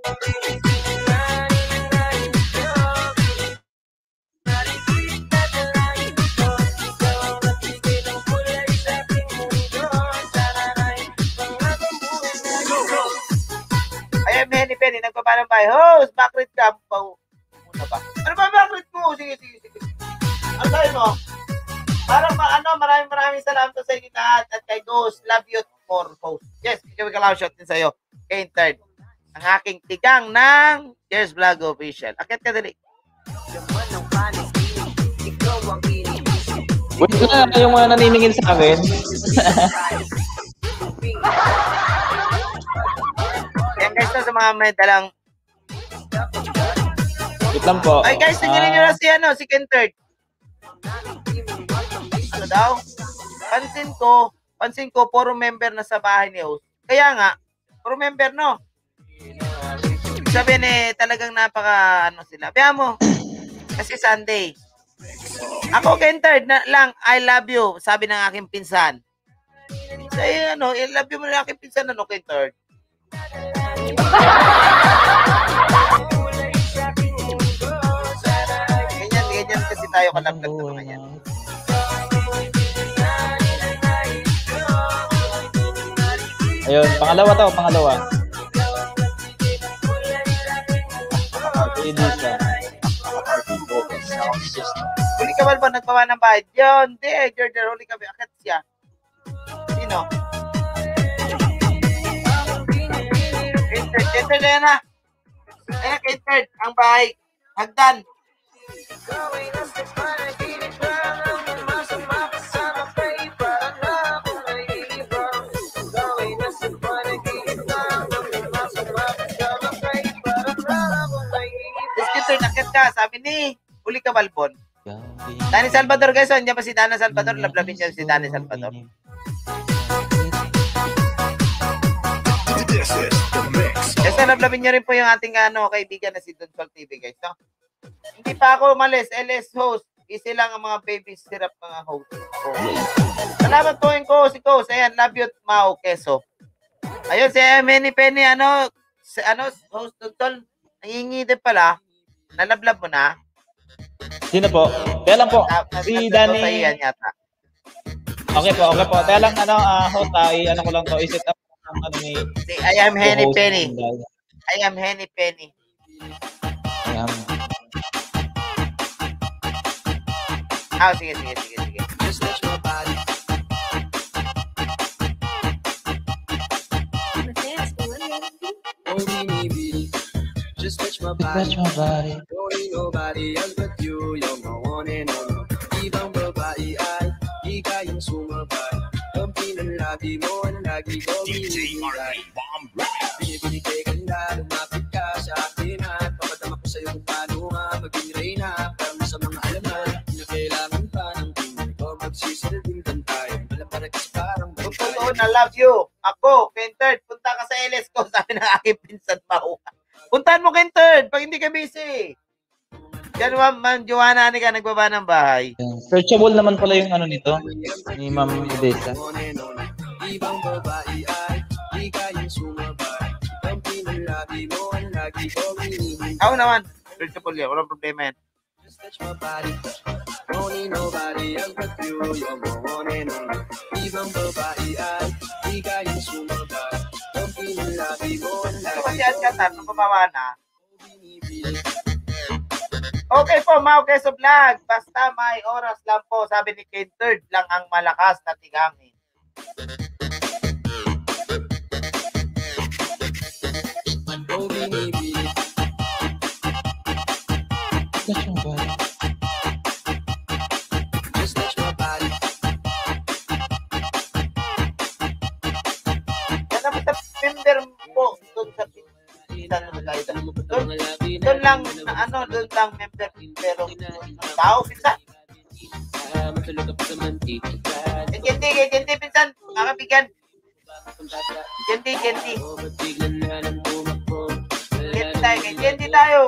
Ayan, Penny Penny, nagpapalang ba? Host, backread ka. Pau. Muna ba? Ano ba backread mo? Sige, sige, sige. Ano tayo mo? Parang ma- ano, maraming maraming salamat sa inyo lahat at kay Ghost, love you for host. Yes, ikaw ka lang shot din sa'yo. Kay third, ang aking tigang ng Cheers Vlog Official. Akit ka dali. Wait lang, yung mga naniningil sa akin. Ayan guys, to, sa mga may dalang... Wait lang po. Ay guys, tingnan nyo na si, ano, si Ken Third. Ano daw? Pansin ko, pansin ko, puro member na sa bahay ni host. Kaya nga, puro member, no? Sabi ni, talagang napaka, ano sila. Kaya mo, kasi Sunday. Ako, Ken Third, na lang, I love you, sabi ng aking pinsan. So, eh, ano, I love you mo ng aking pinsan, ano, Ken Third? Ganyan, ganyan kasi tayo kalaplat na mga yan. Ayun, pangalawa to, pangalawa. Inisa. Huli ka ba nagpawa ng bahay? Yun, di, George, huli ka ba? Akit siya. Sino? Enter na yan ha. Ayan, Enter, ang bahay. Hagdan. Enter, nakit ka. Sabi ni, huli ka balbon. Dani Salvador guys, andiyan pa si Dana Salvador, lablabin niya si Dani Salvador. This is the mix. Yes, lablabin niyo rin po yung ating ano, kaibigan na si Don Sol T V guys, no? Hindi pa ako umalis, L S host. Easy lang ang mga baby syrup mga host. Oh. Salamat po yung ko, si Coast. Ayan, love you, Mao Keso. Ayun, si Manny Penny, ano, si, ano, host Don Sol, nangingi din pala. Nalablab mo na. Sino po? Kaya lang po, Na- si nandun Danny. sa iyan yata. Okay po, okay po. Kaya lang, ano, uh, host, ah, i-ano ko lang to, i-set up ang ano ni... Si, I am Henny host Penny. ng Dahlia. I am Henny Penny. Ayan. Ah, sige, sige, sige, sige. Just touch my body. Don't need nobody else but you. You're my one and only. Ibang babae ay di kayang sumabay. Ang pinalagi mo ang lagi ko D J R A Bomb Remix. binibigay ka na, lumapit ka sa akin at papadama ko sa'yo kung paano nga maging reyna. Parang sa mga alaman na kailangan pa ng tingin ko magsisilbing kantayan. Wala para kasi parang Totoo na love you. Ako, Kenterd, punta ka sa L S ko, sabi ng aking pinsan Pao. Puntahan mo, Kenterd, pag hindi ka busy. Yan, Ma'am Joanna, ni ka nagbaba ng bahay. Searchable naman pala yung ano nito, ni Ma'am Odessa. ibang babae ay di kayang sumabay. Ang pinalagi mo ang lagi ko binibigay. Ako naman, searchable yan, walang problema yan. Just touch my body. Don't need nobody else but you. You're my one and only. Ibang babae ay di kayang sumabay. Ang pinalagi mo ang Ito lagi kasi ko at katar, nung pababa na. binibigay. Okay po, Mau Keso Vlog. Basta may oras lang po, sabi ni Kenterd, lang ang malakas na tigangin. Oh, binibigay. Touch your body. Just touch my body. Yan naman sa member po, doon sa pinsan mo tayo. Doon, doon lang, na, ano, doon lang member, pero ang tao, pinsan. Kendi, kendi, pinsan, makabigyan. Kendi, kendi. Kendi tayo, kendi tayo.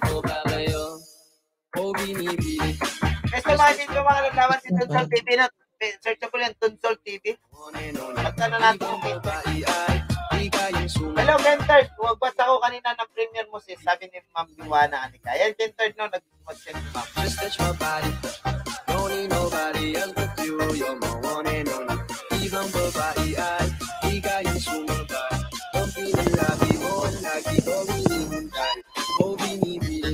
Gusto mga dito mga naglaban si Don Sol T V na searchable yan, Tunsol T V. Basta na natin yung Genters. Hello, Genters. Huwag ako kanina ng premiere mo, sis. Sabi ni Ma'am Luana Anika. Ayan, Genters, no, nag-send si Ma'am. Just touch my body. Don't need nobody else but you. You're my one and only. Ibang babae ay ikaw yung sumabay. Ang pinalabi mo, lagi ko hinihintay. O binibili.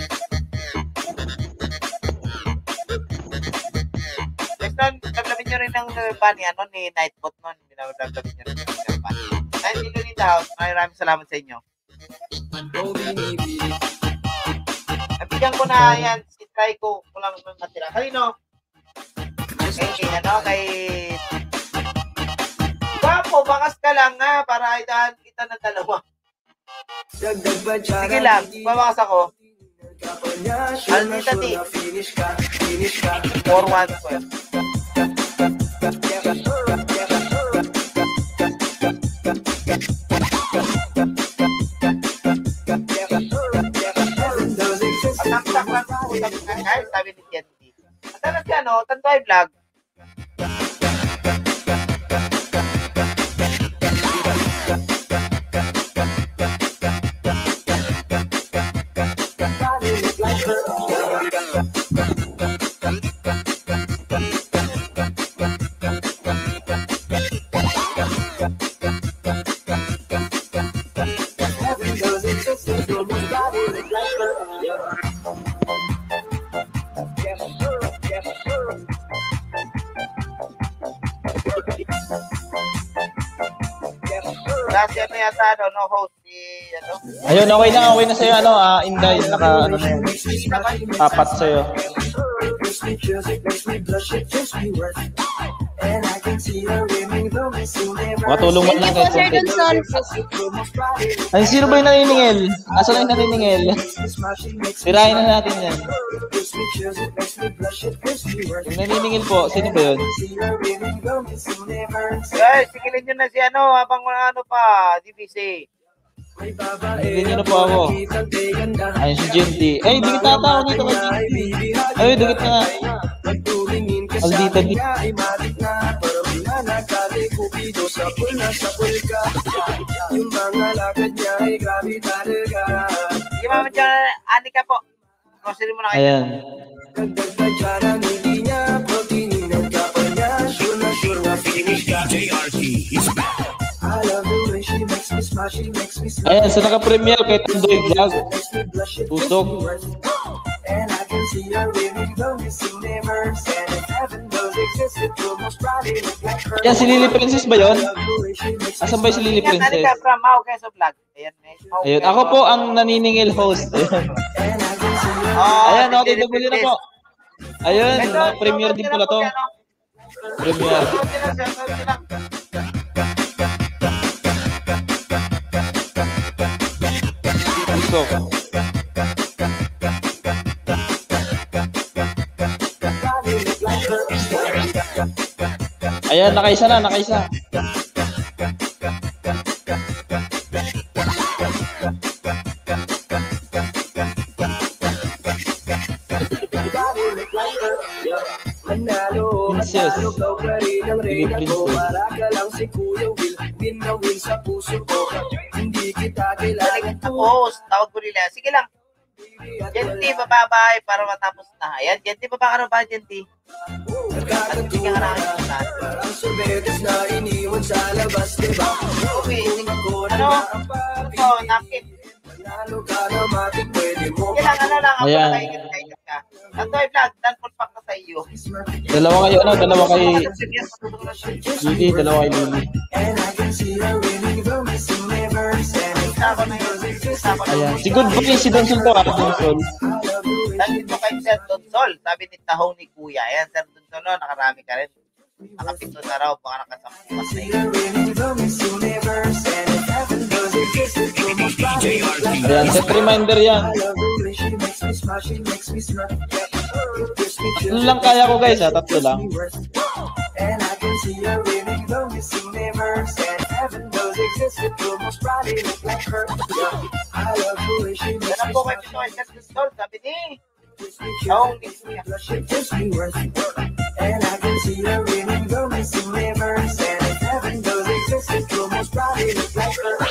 Next time, naglabit nyo rin ng bunny, ano, ni Nightbot nun. Naglabit nyo rin ng bunny. Ay, dito rin the house. Maraming salamat sa inyo. O binibili. Nabigyan ko na yan, si try ko kulang ng matira. Kanino? Kay, ano, kay... Wapo, bakas ka lang nga para idahan kita ng dalawa. Sige lang, babakas ako. Almita T. four one twelve. Pasamsak lang ako. Ay, sabi ni Jen T. At ano si ano, Tantoy Vlog. Kasi ano yata, ano, no host si, ano? Ayun, okay na, okay na sa'yo, ano, ah, Inday, naka, ano na yun, apat sa'yo. Makatulong mo lang Thank you kahit po, Sir konti. Dunsol. Ay, sino ba yung naniningil? Asa na yung naniningil? Sirahin na natin yan. Yung naniningil po, sino ba yun? Guys, sigilin nyo na si ano, habang ano pa, D V C. Hindi nyo na po ako. Ayun si Jinty. Ay, dikit na tao dito kay Jinty. Ay, dikit na nga. Aldita dito. Sige, Mama John, Anika po. Grocery mo na kayo. Ayan. Ayan, sa naka-premiere kay Tandoy Vlog. Tusok. Yan, si Lily Princess ba yun? Asan ba yung si Lily Yan, Princess? Anika from Mau Keso Vlog. Ayan, eh. Mau Ayun, Keso. ako po ang naniningil host. Ayun. Oh, Ayan, si okay, Lily tuloy na Princess. po. Ayun, Ito, mga premiere din pala to. ito, ano? Premiere. Ito, ito, ito, ito, ito. Tusok. Ayan, nakaisa na, nakaisa. Princess. Lily Princess. Galing na post. Tawag ko nila. Sige lang. Genti, bababay para matapos na. Ayan, Genti, baba ka na ba, Genti? At hindi ka nga nakakita. Okay, ano? Ito, napkin. Sige lang, ano lang. Ako Ayan. nakaingat-kaingat ka. Tantoy Vlog, danpon pa ka sa iyo. Dalawa kayo, ano? Dalawa kay Lily, dalawa kay Lily. Isa ko na yun. Isa ko na Ayan. yun. Si Good Boy, si Donsol to, ah. Donsol. Nandito kay Sir Donsol. Sabi ni Tahong ni Kuya. Ayan, Sir Donsol, no, nakarami ka rin. Nakapito na raw, baka nakasampas na yun. Ayan, set reminder yan. Tatlo lang kaya ko guys, ha? Tatlo lang. Yan ang po kay Pinoy Sir Donsol. Sabi ni Tahong ni Kuya. dancing rivers, and if heaven does exist, it will most probably look like Earth.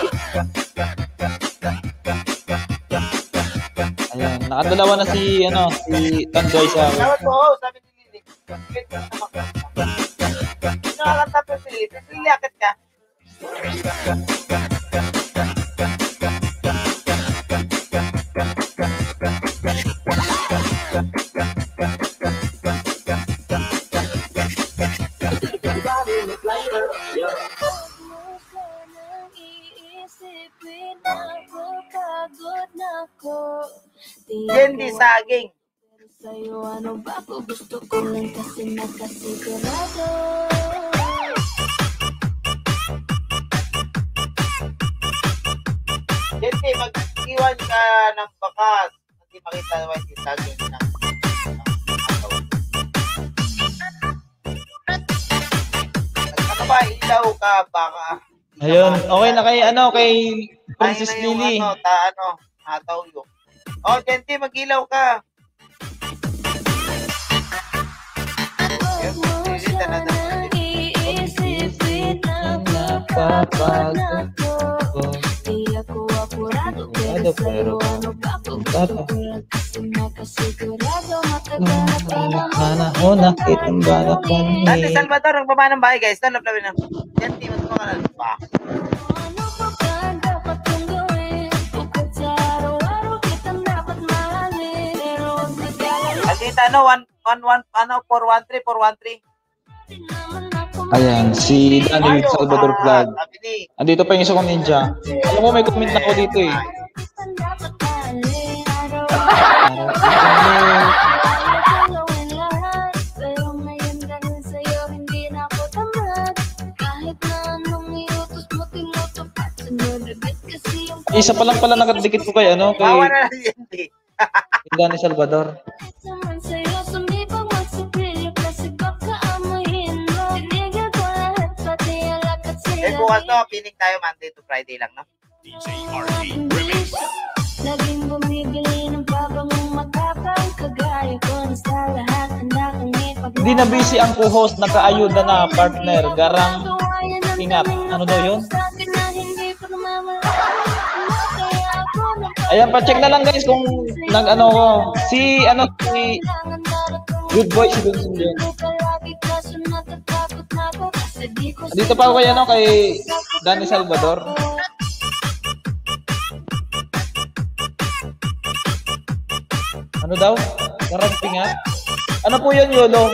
Ayan, nakadalawa na si, ano, si Tandoy sa akin. Tawad mo, sabi ni Lili. Nakakanta pa si Lili. Si Lili, akit ka. Probably look like Earth. Yeah. Candy saging. Sa'yo ano ba ako gusto ko lang kasi nakasigurado. Candy, mag-iwan ka ng bakas. Hindi makita naman yung saging ng ng ataw. Ano ba, ilaw ka, baka. Ayun, okay na kay, ano, kay Princess Ayun na yung Lily. Ano, ta, ano, ataw yun. Oh, Candy, mag-ilaw ka. Napapagod pero panahon nakitang balak Dati Salvador, ang baba ng bahay, guys. Ito, lablabin na. Candy, mas mga ka pa. Alita, ano, one, one, one, ano, four one three, four one three. Ayan, si Danny Salvador Vlog. Sabi ni, Andito pa yung isa kong ninja. Alam mo, may comment na ako dito eh. Isa pa lang pala nakadikit ko kay ano, kay bawa na lang yan, di. Danny Salvador. Eh, bukas to, piling tayo Monday to Friday lang, no? D J R T Remix. Laging bumibili ng babangong matapang kagaya ko na sa lahat ang nakangipag. Hindi na busy ang co-host, nakaayuda na partner, garang ingat. Ano daw yun? Ayan, pa-check na lang guys kung nag-ano ko. Si, ano, si Good Boy, si Dunson yun. Dito pa ako kay, ano, kay Danny Salvador. Ano daw? Garanti nga? Ano po yun, Yolo?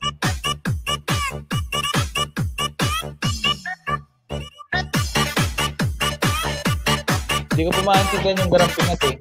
Hindi ko pa maintindihan yung garanti nga eh.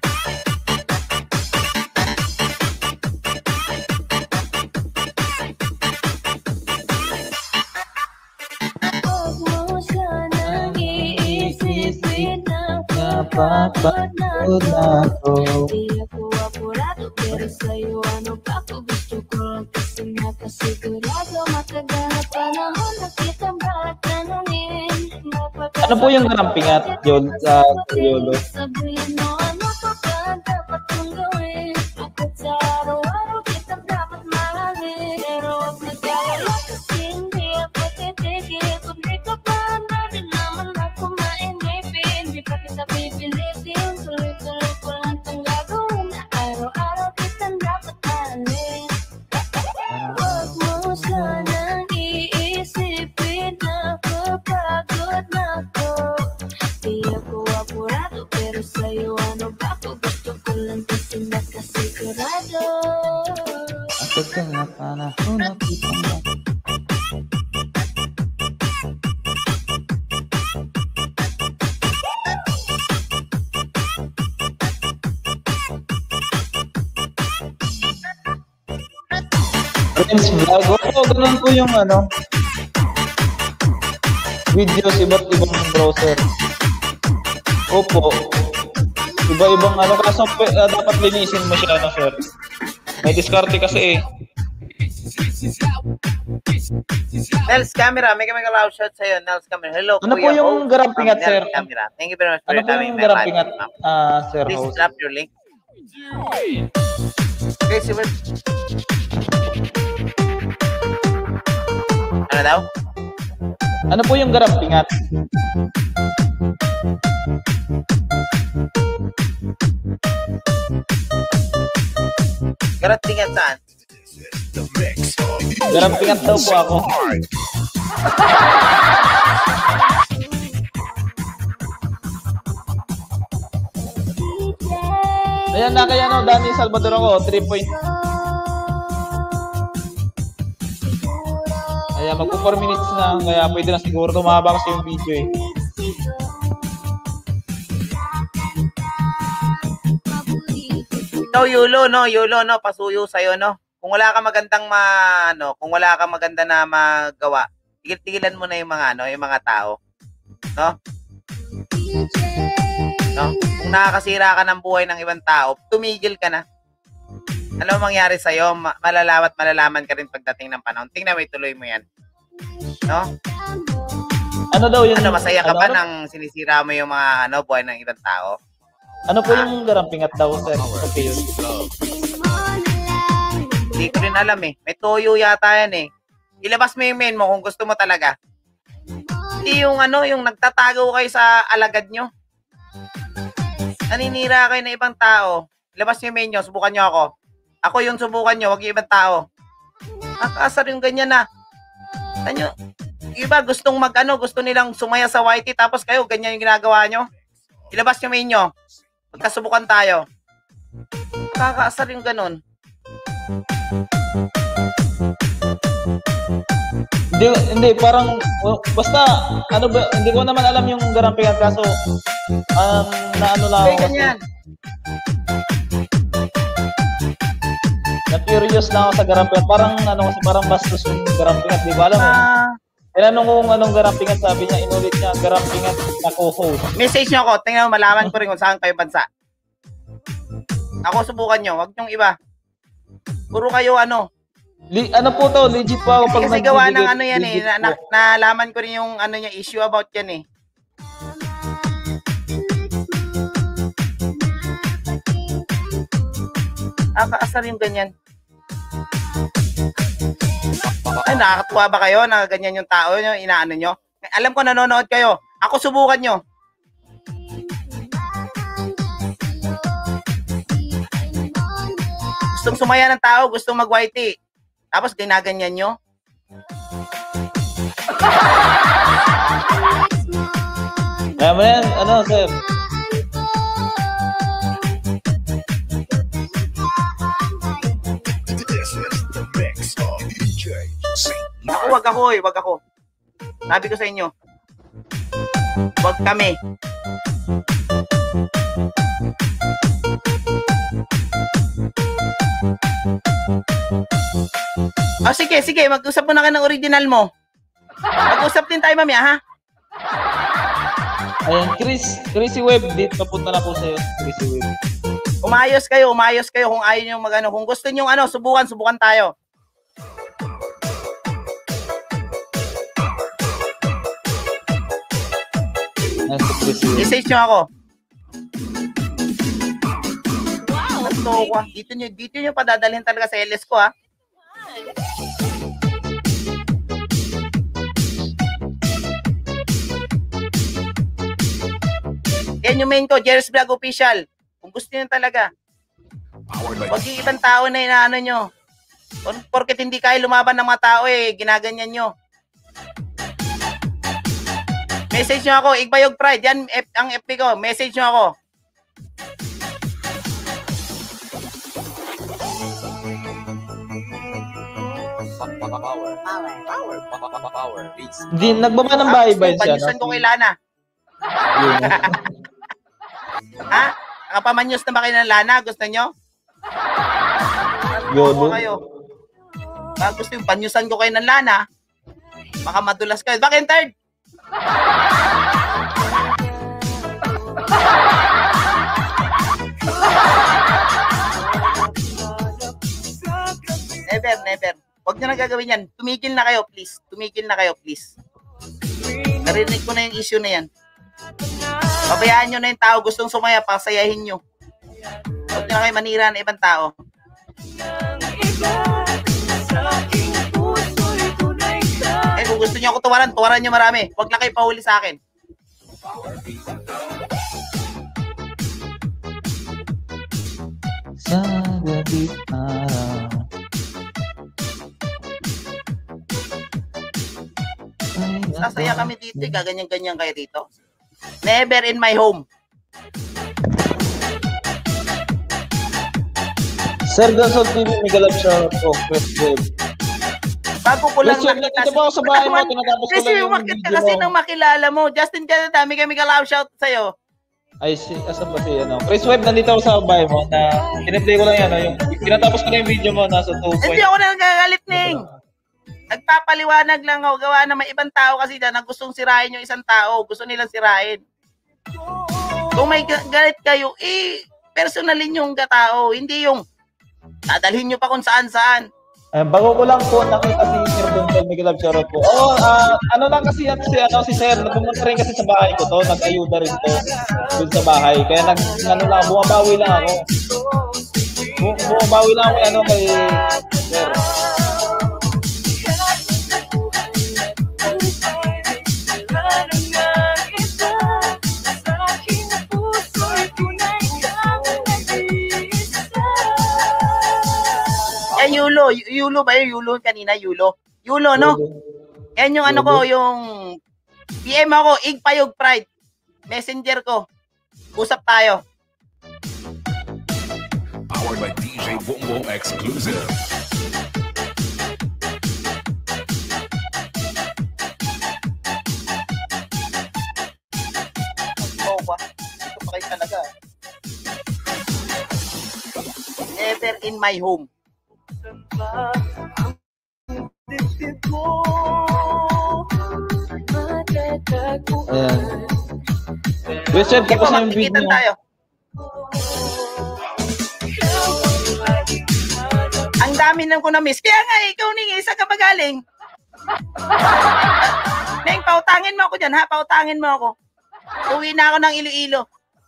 Napapagod na ako. Di ako apurado pero sa'yo ano ba ako gusto ko lang kasi nakasigurado matagal na panahon na kitang bakit tanungin. Ano po yung garampingat, Yol, sa Yolo? Sabihin mo ano pa ba dapat kong gawin? Bukod sa araw-araw kitang dapat mahalin. Pero huwag nag-alala kasi hindi ako titigil. Kung di ka pa na din naman ako mainipin. Di pa kita pipilitin. Tuloy-tuloy ko lang itong gagawin. Na araw-araw kitang dapat mahalin. Huwag mo sanang iisipin na kapagod na ako. Di ako apurado pero sa'yo ano ba ako gusto ko lang kasi nakasigurado. Ako ka nga panahon nakita mo. Friends vlog. Oo, ganun po yung ano. Videos, iba't ibang browser. Opo. Iba-ibang ano. Kaso uh, dapat linisin mo siya, ano, sir. May diskarte kasi eh. Nels Camera, may kami ka-loud shot sa'yo. Nels Camera, hello. Ano po Kuya yung Ho garampingat, from sir? Nels Camera. Thank you very much for Ano po having yung me. garampingat, ah, sir Please host? drop your link. Okay, si Ano daw? Ano po yung garampingat? Garampingat saan? Garampingat daw po ako. Ayan na kaya no, Danny Salvador ako, three point. Ayan, magpo four minutes na, kaya pwede na siguro tumaba kasi yung video eh. Ikaw, Yulo, no? Yulo, no? Pasuyo sa'yo, no? Kung wala kang magandang ma, ano, kung wala kang maganda na magawa, tigil-tigilan mo na yung mga, ano, yung mga tao. No? No? Kung nakakasira ka ng buhay ng ibang tao, tumigil ka na. Alam mo mangyari sa'yo, ma- malalaman at malalaman ka rin pagdating ng panahon. Tingnan mo, ituloy mo yan. No? Ano daw yung... Ano, masaya ka ano, ba ano? nang sinisira mo yung mga, ano, buhay ng ibang tao? Ano po yung garampingat daw, sir? Okay yun. Hindi ko rin alam eh. May toyo yata yan eh. Ilabas mo yung main mo kung gusto mo talaga. Hindi yung ano, yung nagtatago kayo sa alagad nyo. Naninira kayo ng ibang tao. Ilabas mo yung main nyo, subukan nyo ako. Ako yung subukan nyo, wag yung ibang tao. Nakakasar yung ganyan na. Ano, iba gustong mag ano, gusto nilang sumaya sa Y T tapos kayo, ganyan yung ginagawa nyo. Ilabas yung main nyo. Magkasubukan tayo. Nakakaasar yung ganun. Hindi, hindi, parang, oh, basta, ano ba, hindi ko naman alam yung garampingat kaso, um, na ano lang Okay, ako. ganyan. Na-curious lang ako sa garampingat. Parang, ano kasi, parang bastos yung garampingat. Di ko alam eh. Ah, Tinanong ko kung anong garampingat, sabi niya, inulit niya, garampingat na co-host. message nyo ako. Tingnan mo, malaman ko rin kung saan kayo bansa. Ako, subukan nyo. Wag nyong iba. Puro kayo ano. Li, ano po to, legit po ako pag Kasi gawa ng nagbibigay, ano yan eh. legit Na, na, po. nalaman ko rin yung ano niya, issue about yan eh. Nakakaasar yung ganyan. Ay, nakakatuwa ba kayo na ganyan yung tao nyo, inaano nyo? Alam ko nanonood kayo. Ako, subukan nyo. Gustong sumaya ng tao, gustong mag-Y T. Tapos ginaganyan nyo. Kaya mo yan, ano sir, Ako, wag ako eh, wag ako. Sabi ko sa inyo, wag kami. Oh, sige, sige, mag-usap mo na kayo ng original mo. Mag-usap din tayo mamaya, ha? ayan, Chris, Chrissy Web, dito papunta na po sa'yo, Chrissy Web. Umayos kayo, umayos kayo kung ayaw nyo mag-ano. Kung gusto nyo ano, subukan, subukan tayo. Ayan, si Chrissy Web. Message nyo ako. Ito ko, ah. Dito nyo, dito nyo padadalhin talaga sa L S ko, ha? Yan yung main ko, Jerry's Vlog Official. Kung gusto nyo talaga. Huwag yung ibang tao na inaano nyo. Por- Porket hindi kayo lumaban ng mga tao eh, ginaganyan nyo. Message nyo ako, Igbayog Pride. Yan F- ang F B ko. Message nyo ako. Di, nagbaba ng bahay-bahay siya, Panyusan ko no? kay Lana. Yun. Ha? Nakapamanyos na ba kayo ng Lana? Gusto nyo? Yun. Ako kayo. Baka gusto yung panyusan ko kayo ng Lana. Baka madulas kayo. Bakit third? Never, never. Huwag nyo na gagawin yan. Tumigil na kayo, please. Tumigil na kayo, please. Narinig ko na yung issue na yan. Pabayaan nyo na yung tao gustong sumaya, pasayahin nyo. Huwag nyo na kayo manira ng ibang tao. Eh kung Kung gusto niyo ako tuwaran, tuwaran niyo marami. Huwag lang kayo pahuli sa akin. Sa gabi araw. Sasaya kami dito, eh. Gaganyan-ganyan kayo dito. Never in my home. Sir Gonzalo T V, may galap siya po. Bago ko lang Yes, sir, nakita po ako sa bahay mo, tinatapos ko lang yung umakit ka video kasi mo. nang makilala mo. Justin, ka dami kami ka-love shout sa'yo. Ay, si, asan ba si, ano? Chris Webb, nandito ako sa bahay mo na piniplay ko lang yan, no? Yung, tinatapos ko na yung video mo, nasa two point. Hindi ako na nagagalit, Ning. Nagpapaliwanag lang ako. Gawa na may ibang tao kasi dyan na gustong sirain yung isang tao. Gusto nilang sirain. Kung may galit kayo, eh, personalin yung katao. Hindi yung dadalhin nyo pa kung saan-saan. Eh, bago ko lang po nakita si Sir Gonzalo Miguel Absharo po. Oo, ah, ano lang kasi yan si, ano, si Sir, pumunta rin kasi sa bahay ko to, nag-ayuda rin to dun sa bahay. Kaya nag, ano lang, bumabawi lang ako. Bu- bumabawi lang ako ano, kay Sir. Yan, Yulo. Yulo ba yun? Yulo kanina, Yulo. Yulo, no? Yan yung ano ko, yung P M ako, Igpayog Pride. Messenger ko. Usap tayo. Powered by D J Bongbong Exclusive. Oo ba? Ito pa kayo talaga. Never in my home. Ayan. Yes, Sir, Sige po, tapos na yung video magkikitan mo. tayo. Ang dami nang ko na-miss. Kaya nga, ikaw Ning, isa ka ba galing? Neng, pautangin mo ako dyan, ha? Pautangin mo ako. Uwi na ako ng Iloilo.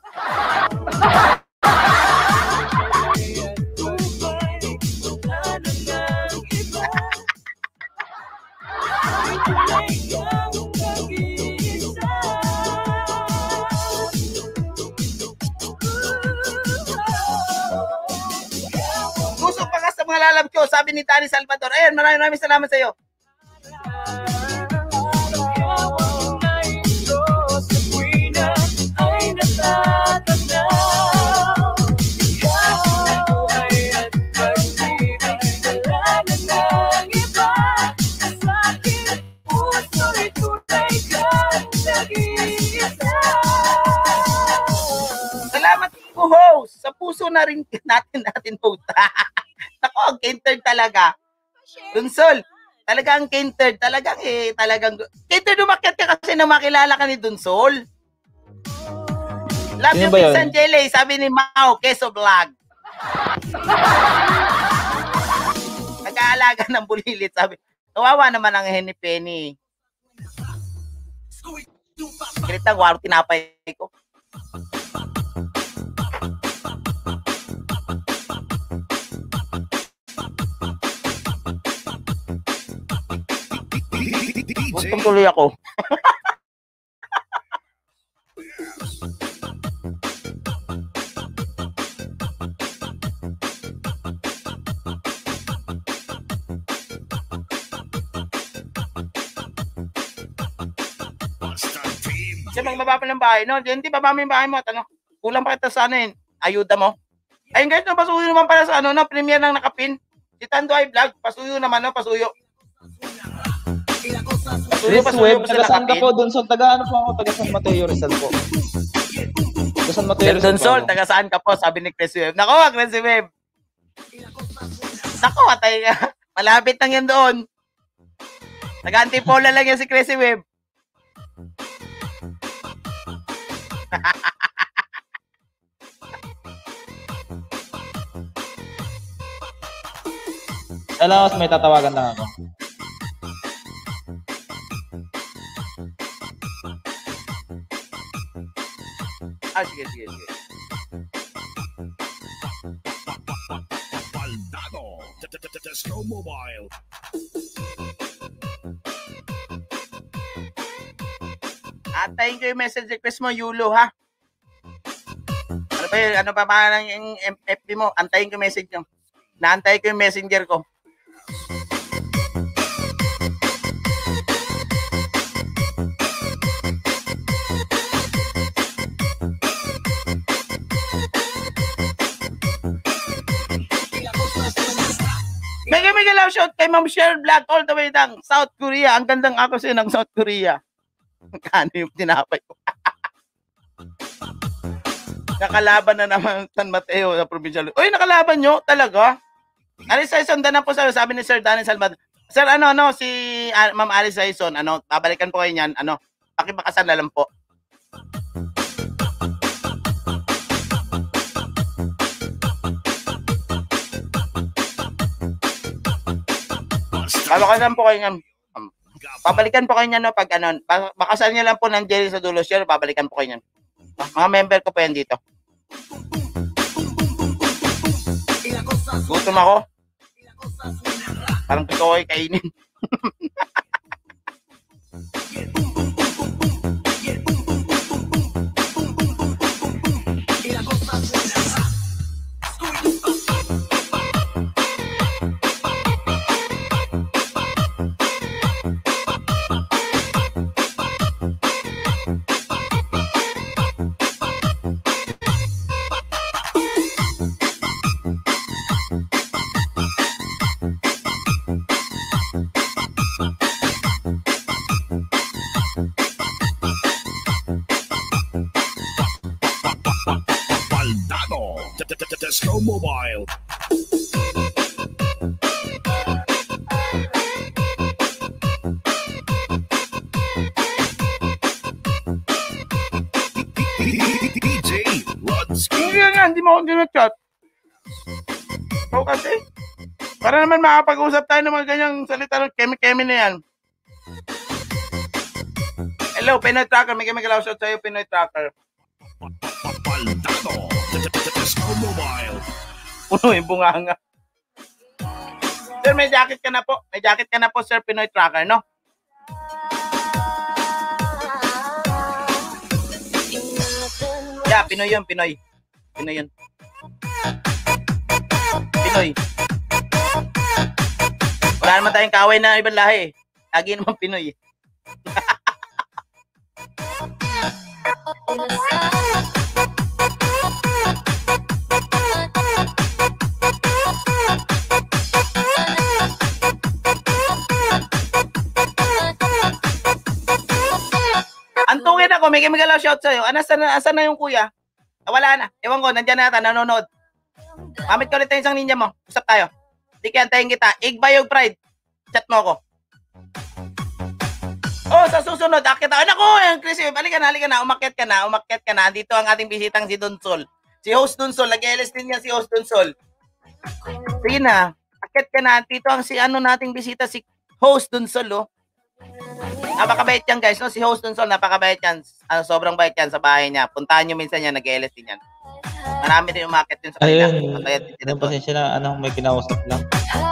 Gusto pa ka sa mga lalab ko, sabi ni Tani Salvador. Ayan, maraming maraming salamat sa iyo. Salamat po, host. Sa puso na rin natin natin vote. Ako, ang catered talaga. Dunsol, talagang catered. Talagang eh, talagang... Catered, umakyat ka kasi na makilala ka ni Dunsol. Love Sino you, ba yun? Pix Angele, sabi ni Mau, Keso Vlog. Nag-aalaga ng bulilit, sabi. Kawawa naman ang Henny Penny. Kilitang waro tinapay ko. Gusto tuloy ako. Kasi magbaba pa ng bahay, no? Hindi baba mo yung bahay mo. Ano? Kulang pa kita sa ano yun. Ayuda mo. Ayun guys, no, pasuyo naman pala sa ano, no? Premiere ng nakapin. Si Tanduay Vlog, pasuyo naman, no? Pasuyo. Pasuyo, Chris pasuyo Webb, pa sa taga saan ka nakapin. po? Dun sa taga ano po ako? Taga San Mateo Rizal po. Taga San Mateo Sir Rizal po Dunsol, ako. taga saan ka po? Sabi ni Chris Webb. Nako, Chris Webb. Nako, atay ka. Malapit lang yan doon. Taga-Antipola lang yan si Chris Webb. Alam ko, may tatawagan lang ako. Ah, sige, sige, sige. Baldado. Disco Mobile. Antayin ko yung message request mo, Yulo, ha? Ano ba yun? Ano ba ba yung F B mo? Antayin ko yung message nyo. Naantay ko yung messenger ko. Mega mega love shout kay Ma'am Cheryl Black all the way ng South Korea. Ang gandang ako siya ng South Korea. Kano yung tinapay ko? Nakalaban na naman San Mateo sa provincial. Uy, nakalaban nyo? Talaga? Alice Saison, na po sa sabi ni Sir Danny Salvador. Sir, ano, ano, si uh, Ma'am Alice Saison, ano, babalikan po kayo niyan, ano, pakibakasan na lang po. Babakasan po kayo niyan. Um, babalikan po kayo niyan, no, pag ano, bakasan niyo lang po ng Jerry sa dulo, sir, babalikan po kayo niyan. Mga member ko po yan dito. Gutom ako. Parang gusto ko ay kainin. Tesco Mobile. D J Rodski. Hindi nga, hindi mo ako ginachat. So kasi, para naman makapag-usap tayo ng mga ganyang salita ng kemi-kemi na yan. Hello, Pinoy Tracker. May kami-kalaw shot sa'yo, Pinoy Tracker. Baldado. Tesco Mobile. Puno yung bunganga. Sir, may jacket ka na po. May jacket ka na po, Sir Pinoy Tracker, no? Yeah, Pinoy yun, Pinoy. Pinoy yun. Pinoy. Wala naman tayong kaaway na ibang lahi. Lagi naman Pinoy. Antungin ako, may kimigalaw shout sa'yo. Asan na, asan na yung kuya? Ah, wala na. Ewan ko, nandyan na yata, nanonood. Kamit ko ulit yung isang ninja mo. Usap tayo. Di kaya antayin kita. Igbayog Pride. Chat mo ako. Oh, sa susunod, akit ako. Naku, yung Chris, halika na, halika na. Umakyat ka na, umakyat ka na. Dito ang ating bisitang si Don Sol. Si Host Don Sol. Nag-L S din niya si Host Don Sol. Sige na. Akyat ka na. Dito ang si ano nating bisita, si Host Don Sol, oh. Napakabait yan, guys, no? Si Host Don Sol, napakabait yan. Ano, sobrang bait yan sa bahay niya. Puntahan nyo minsan yan, nag-L S din yan. Marami din umakit yun sa kanila. Ayun, yung pasensya na, ano, may kinausap lang.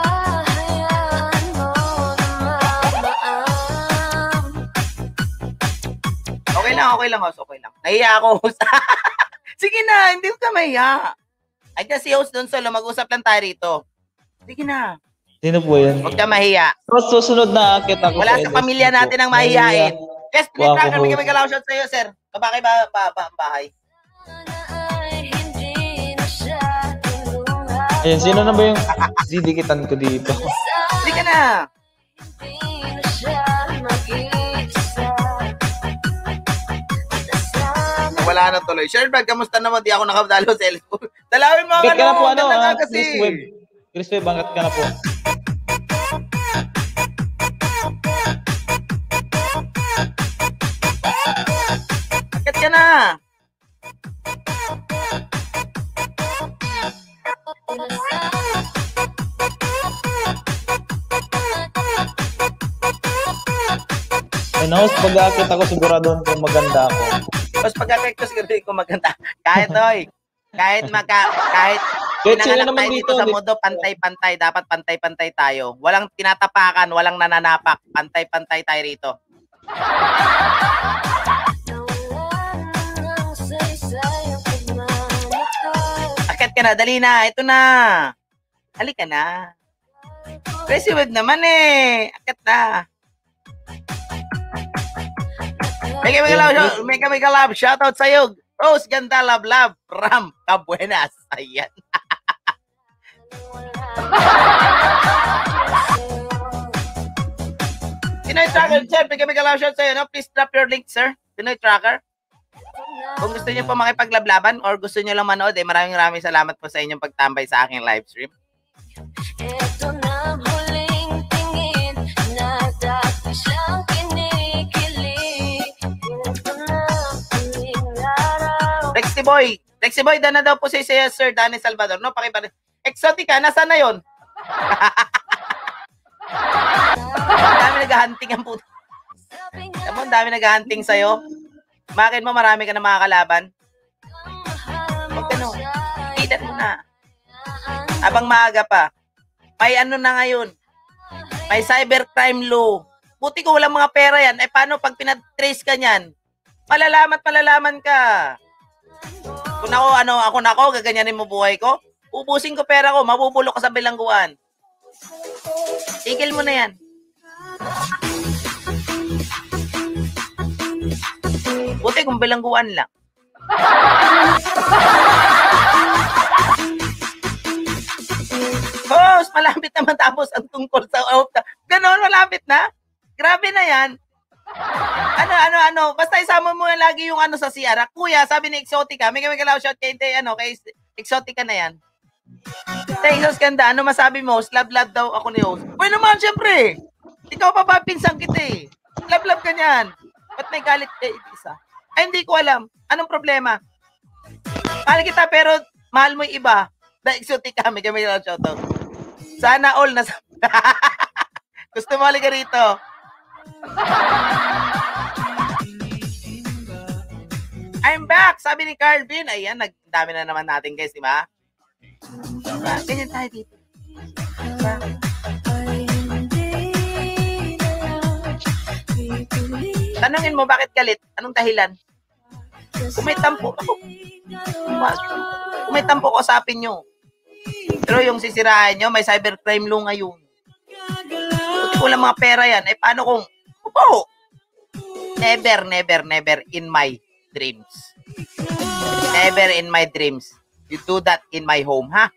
Okay lang, okay lang, host. Okay lang. Nahiya ako, host. Sige na, hindi ka mahiya. Ay, kasi si Host Don Sol, mag-usap lang tayo rito. Sige na. Sino po yan? Huwag ka mahiya. So, susunod na akit ako Wala sa pamilya natin ang mahihain. Yes, please, Wow, Tracker, may host. kami shot sa'yo, sir. Kabakay ba, ba, ba ang bahay? Ayun, sino na ba yung didikitan ko dito? Sige ka na. Wala na tuloy. Sherbag, kamusta naman? Di ako nakadalo sa L S. Dalawin mo Bakit ka na po, ano, ganda ah, nga kasi. Chris Web. Chris Web, bangat ka na po. Bakit ka na? Ayun, host, pag-aakit ako, sigurado ko maganda ako. Tapos pagkakit ko siguro ko maganda. Kahit, oy. Kahit maka, kahit Kahit sino pinanganak naman tayo dito, dito sa di- mundo, pantay-pantay. Dapat pantay-pantay tayo. Walang tinatapakan, walang nananapak. Pantay-pantay tayo rito. ka na, dali na. Ito na. Halika na. Crazy Web naman eh. Akit na. Mega mega love, mega mega love. Shoutout sa'yo. Rose, ganda, love, love. Ram, kabuenas. Ayan. Pinoy Tracker, sir. Mega mega love shoutout sa'yo. No? Please drop your link, sir. Pinoy Tracker. Kung gusto niyo po makipaglablaban or gusto niyo lang manood, eh, maraming maraming salamat po sa inyong pagtambay sa aking live stream. Ito na huling tingin na dati siyang kinikilig. Ito na huling araw. Rexy Boy. Rexy Boy, dana daw po si Sir Danny Salvador. No, pakipa. Exotica, nasaan na yun? Ang dami nag-hunting ang puto. Alam mo, ang dami nag-hunting sa'yo. Bakit mo marami ka na mga kalaban? Huwag ka no. Ilan mo na. Habang maaga pa. May ano na ngayon. May cybercrime law. Buti ko walang mga pera yan. Eh paano pag pinatrace ka niyan? Malalaman at malalaman ka. Kung ako, ano, ako na ako, gaganyanin mo buhay ko. Ubusin ko pera ko. Mabubulok ka sa bilangguan. Tigil mo na yan. Buti kung bilangguan lang. Host, malapit naman tapos ang tungkol sa out. Ganon, malapit na. Grabe na yan. Ano, ano, ano. Basta isama mo lagi yung ano sa C R. Kuya, sabi ni Exotica. May kami kalaw shot kay, ano, kay Exotica na yan. Thanks, host, ganda. Ano masabi mo? Love-love daw ako ni host. Uy naman, syempre. Ikaw pa ba, pinsang kita eh. Love-love ka niyan. Ba't may galit kay isa? Ay, hindi ko alam. Anong problema? Mahal kita pero mahal mo yung iba. Da Exotica kami, kami lang shoutout. Sana all na gusto mo halika rito. I'm back, sabi ni Carvin. Ayan, nagdami na naman natin guys, di ba? Diba? Ganyan tayo dito. Diba? Tanungin mo bakit galit? Anong dahilan? Kung may tampo ako, kung may tampo ko, usapin nyo. Pero yung sisirahan nyo, may cybercrime law ngayon. Buti ko lang mga pera yan. Eh, paano kung, opo, never, never, never in my dreams. Never in my dreams. You do that in my home, ha?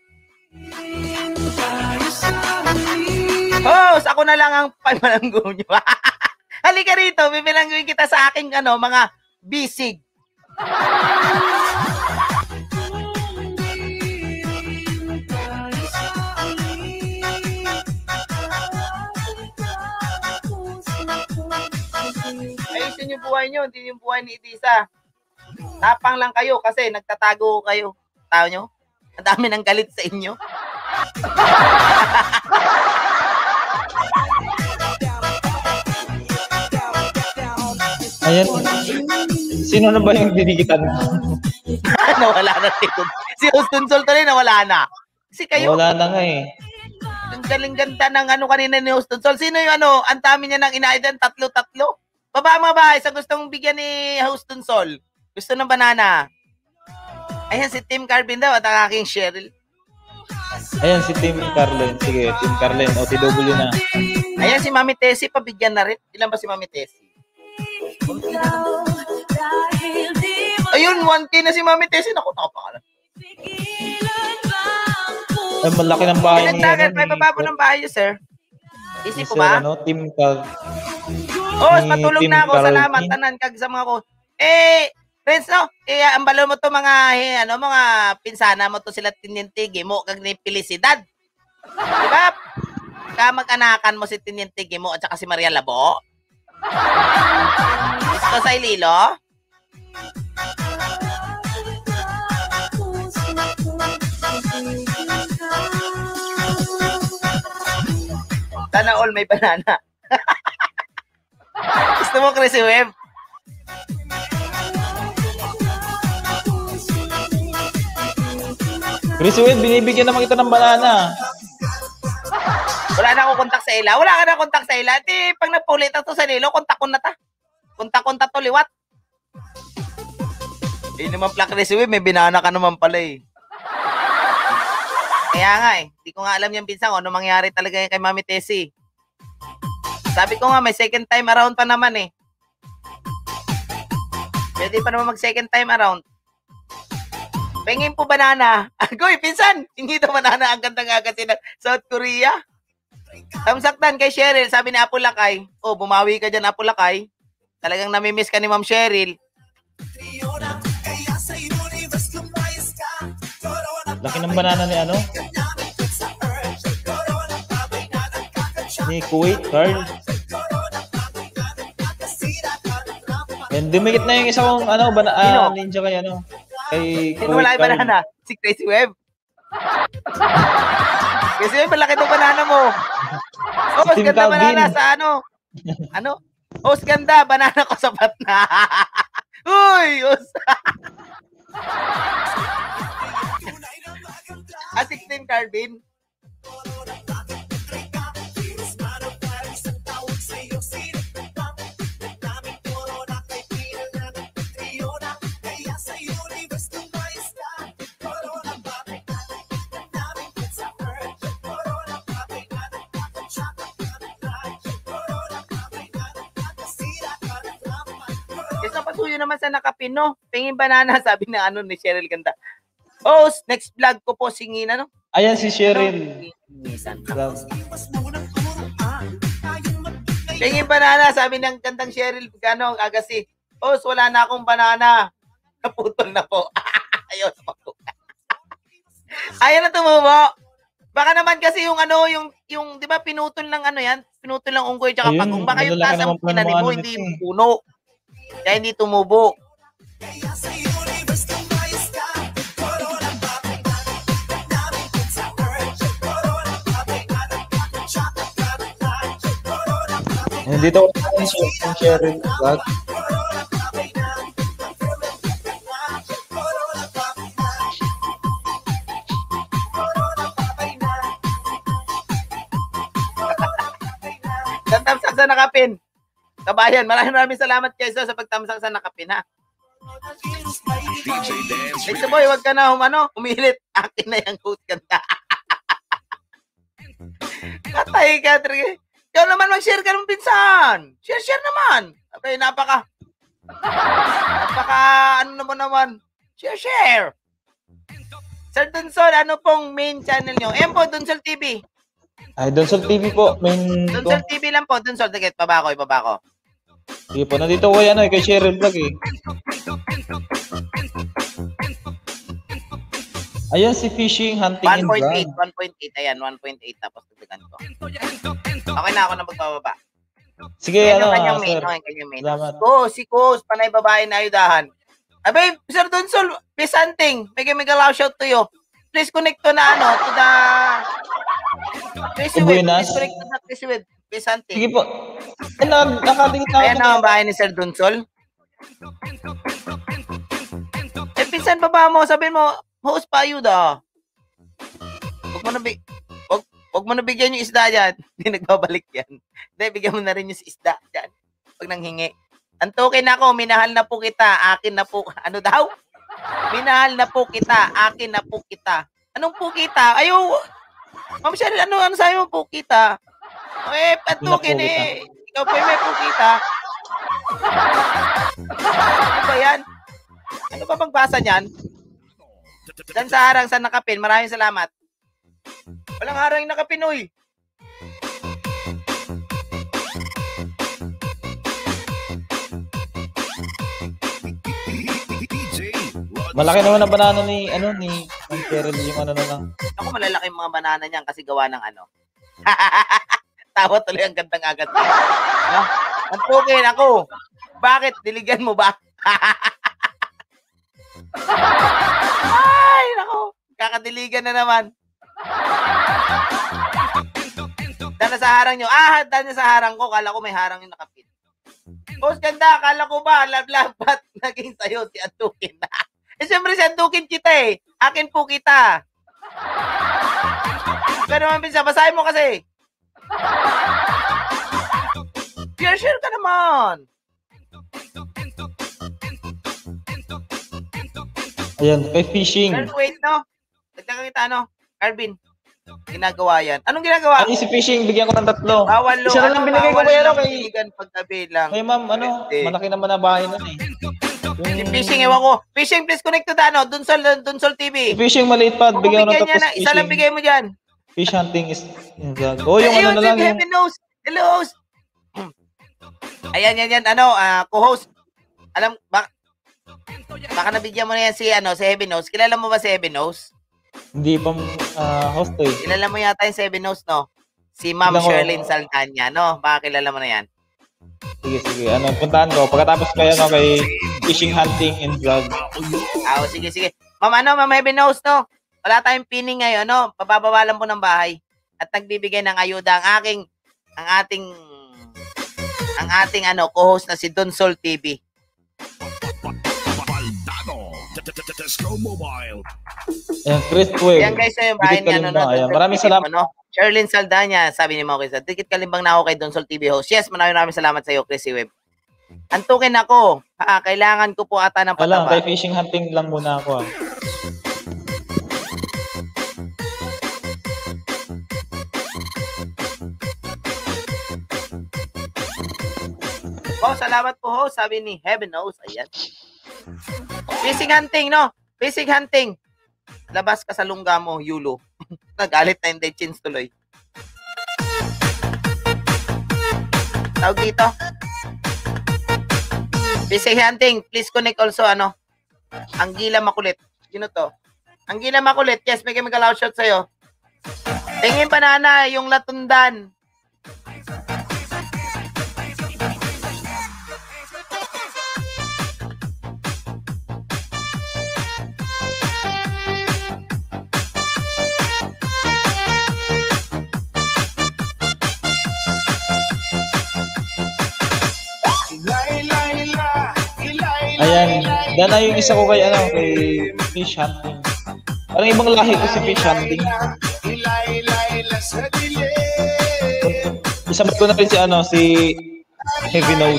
Host, ako na lang ang pamalanggo nyo. Halika rito, bibilangguin kita sa aking ano, mga bisig. Ayusin yung buhay nyo, hindi yung buhay ni Idisa. Tapang lang kayo kasi nagtatago kayo. Tao nyo? Ang dami ng galit sa inyo. Ayan. Sino na ba yung dinigitan? Nawala na si Si Austin Sol tuloy nawala na. Kasi kayo. Wala na nga eh. Ang galing-ganda ng ano kanina ni Austin Sol. Sino yung ano, ang dami niya ng inaidan, tatlo-tatlo. Baba mga bahay sa gustong bigyan ni Austin Sol. Gusto ng banana. Ayan si Tim Carvin daw at ang aking Cheryl. Ayan si Tim Carlen. Sige, Tim Carlen. O T W na. Ayan si Mami Tessie, pabigyan na rin. Ilan ba si Mami Tessie? Ayun, one K na si Mami Tessie. Naku, nakapakala. Ay, malaki ng bahay niya. Pinagtagan, may bababo ng bahay niyo, sir. Isip ko ba? Ano, Tim Car... Oh, patulog na ako. Salamat, tanan, kag sa mga ko. Eh, friends, no? Eh, ambalo mo to mga, eh, ano, mga pinsana mo to sila Tinientigi mo, kag ni Felicidad. Diba? Kamag-anakan mo si Tinientigi mo at saka si Maria Labo. Gusto sa Ililo? Sana all may banana. Gusto mo Crazy Web? Crazy Web, binibigyan naman kita ng banana. Wala na akong kontak sa ila. Wala ka na kontak sa ila. Di, pag napulit ako sa nilo, kontak ko na ta. Kontak-kontak to, liwat. Eh naman pala Crazy Web, may binana ka naman pala eh. Kaya nga eh, hindi ko nga alam yung pinsan ko ano mangyari talaga kay Mami Tessie. Sabi ko nga, may second time around pa naman eh. Pwede pa naman mag second time around. Pengin po banana. Agoy, pinsan, hindi to banana. Ang ganda nga kasi ng South Korea. Tamsaktan kay Cheryl, sabi ni Apo Lakay. Oh, bumawi ka dyan, Apo Lakay. Talagang namimiss ka ni Ma'am Cheryl. Laki ng banana ni ano? Ni Kuwait, Carl. And dumikit na yung isa kong ano, bana, ah, ninja kay ano. Kay Sino wala yung banana? Si Crazy Web. Crazy Web, malaki itong banana mo. Oh, mas ganda banana sa ano? Ano? Oh, ganda, banana ko sapat na. Uy! Us. ah, sixteen Carbin. Pasuyo naman sa nakapino. Tingin banana, sabi na ano ni Cheryl Ganda. Oh, next vlog ko po singin ano? Ayan si Cheryl. Tingin banana, sabi ng gandang Cheryl Gano, Agassi. Oh, wala na akong banana. Naputol na po. Ayaw na po. Ayaw na tumubo. Baka naman kasi yung ano, yung, yung di ba pinutol ng ano yan? Pinutol ng unggoy tsaka pagong. Baka yung taas ang pinanim mo, hindi yung puno. Kaya hindi tumubo. Dito ko yung Cheryl. Tamsak sa nakapin. Kabayan, maraming maraming salamat kayo sa pagtamsak sa nakapin, ha? Next boy, wag ka na humano, umilit. Akin na yung host kanta. Patay ka, Tri. Ikaw naman mag-share ka ng pinsan. Share, share naman. Okay, napaka. Napaka, ano naman naman. Share, share. Sir Dunsol, ano pong main channel nyo? Ayan po, Dunsol T V. Ay, Dunsol T V po. Main Dunsol T V lang po. Dunsol, dagit, baba ko, ibaba ko. Sige po, nandito ko yan, kay Cheryl Vlog eh. Ayan si Fishing, Hunting and one point eight, Vlog. one point eight, ayan, one point eight, tapos tutugan ko. Okay na ako na magbababa. Sige, Yan ano, yung kanyang ah, main, sir. yung kanyang main. Salamat. Oh, si Kus, panay babae na ayudahan. Abay, Sir Dunsol, Miss Hunting, mega mega love shout to you. Please connect to na ano, to the Tracy Web. Buenas. Please connect to the Tracy Web. Miss Hunting. Sige po. Ay, na, nakatingin na Ayan na ang bahay ni Sir Dunsol. Eh, pinsan baba mo, sabihin mo, host pa ayuda. Huwag mo na bi... Huwag, huwag mo na bigyan yung isda dyan. Hindi nagbabalik yan. Hindi, bigyan mo na rin yung isda dyan. Huwag nang hingi. Antukin ako, minahal na po kita, akin na po, ano daw? Minahal na po kita, akin na po kita. Anong po kita? Ayaw, Ma'am Cheryl, ano, ano sa'yo po kita? Eh, antukin eh. Ikaw po may po kita. Ano ba yan? Ano ba bang basa niyan? Dan sa harang sa nakapin, maraming salamat. Walang harang yung nakapinoy. Malaki naman ang banana ni, ano, ni Ma'am Cheryl, yung ano na lang. Ako malalaki yung mga banana niyan kasi gawa ng ano. Tawa tuloy ang gandang agad. No? Antukin ako. Bakit? Diligan mo ba? Ay, nako. Kakadiligan na naman. Dala sa harang nyo. Ah, dala sa harang ko. Kala ko may harang yung nakapit. Boss, ganda. Kala ko ba, lab-labat naging sayo si Antukin. Eh, siyempre si Antukin kita eh. Akin po kita. Pero naman, Pinsa, basahin mo kasi. Share, share ka naman. Ayan, kay Fishing. Sir, wait, no? Dagdagan kita, ano? Arvin. ginagawa yan. Anong ginagawa? Ang easy fishing, bigyan ko ng tatlo. Bawal lo. Isa na lang binigay ko kay ano, kay... Paggabi lang. Kay ma'am, ano, malaki naman na bahay nun eh. Yung fishing, ewan ko. Fishing, please connect to the ano, Dunsol, Dunsol T V. Si fishing, maliit pa. Bigyan ko ng Bigyan niya tapos na, isa lang bigay mo dyan. Fish hunting is... Oh, yung ano na lang. Yung... Heaven knows. Hello, host. Ayan, yan, yan. Ano, uh, co-host. Alam, bak baka nabigyan mo na yan si, ano, si Heaven Knows. Kilala mo ba si Heaven Knows? Hindi pa uh, host eh. Kilala mo yata yung si Heaven Knows, no? Si Ma'am Sherlyn Saltanya, no? Baka kilala mo na yan. Sige, sige. Ano, puntahan ko. Pagkatapos kayo, no, kay fishing, hunting, and vlog. Ah, oh, sige, sige. Ma'am, ano, Ma'am Heaven Knows, no? Wala tayong pining ngayon, no? Pababawalan po ng bahay. At nagbibigay ng ayuda ang aking, ang ating, ang ating, ano, co-host na si Dunsol T V. Ayan, Chris Wave. Ayan guys, yung bahay niya, no, no, Ayan, maraming salamat. No? Sherlyn Saldanya, sabi ni Mo Chris, dikit kalimbang na ako kay Dunsol T V host. Yes, maraming maraming salamat sa iyo, Chris Wave. Antukin ako. Ha, kailangan ko po ata ng Wala, pataba. kay fishing hunting lang muna ako. Ah. Oh, salamat po ho, sabi ni Heaven Knows. Ayan. Fishing hunting, no? Fishing hunting. Labas ka sa lungga mo, Yulo. Nagalit na yung dead chins tuloy. Tawag dito. Fishing hunting, please connect also, ano? Anggila Makulit. Sino to? Anggila Makulit. Yes, may mag-allow shot sa'yo. Tingin banana, yung latundan. Ayan, dana yung isa ko kay ano, kay fish hunting. Parang ibang lahi ko si fish hunting. Isama ko na rin si ano, si Heavy Nose.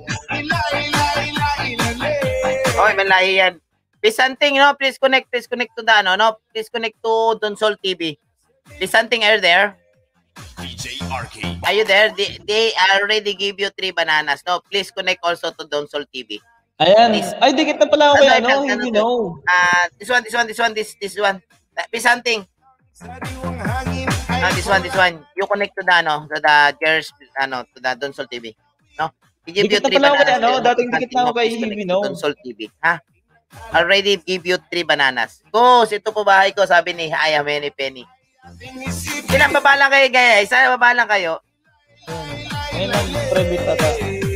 Okay, may lahi yan. Fish hunting, no? Please connect, please connect to the ano, no? Please connect to Dunsol T V. Fish hunting, are you there? Are you there? They, they already give you three bananas, no? Please connect also to Dunsol T V. Ayan. Please. Ay, dikit na pala ako kay ano, ano, Heavy ano, Nose. Ah, this one, this one, this one, this this one. Fish hunting. Ah, this one, this one. You connect to the ano, to the Gers, ano, to the Dunsol T V. No? You give Dikit you na three pala ako kay bananas. ano, dating dikit na ako kay Please connect Heavy to Nose. Dunsol T V, ha? Already give you three bananas. Boss, ito po bahay ko, sabi ni Aya Many Penny. Ilang baba lang kayo, guys? Isa baba lang kayo. Ayun ang private ata.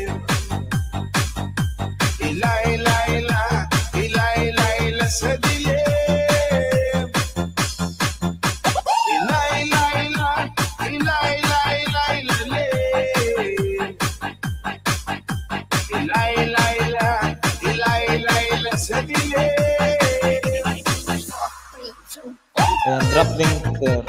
Ayan, drop link there.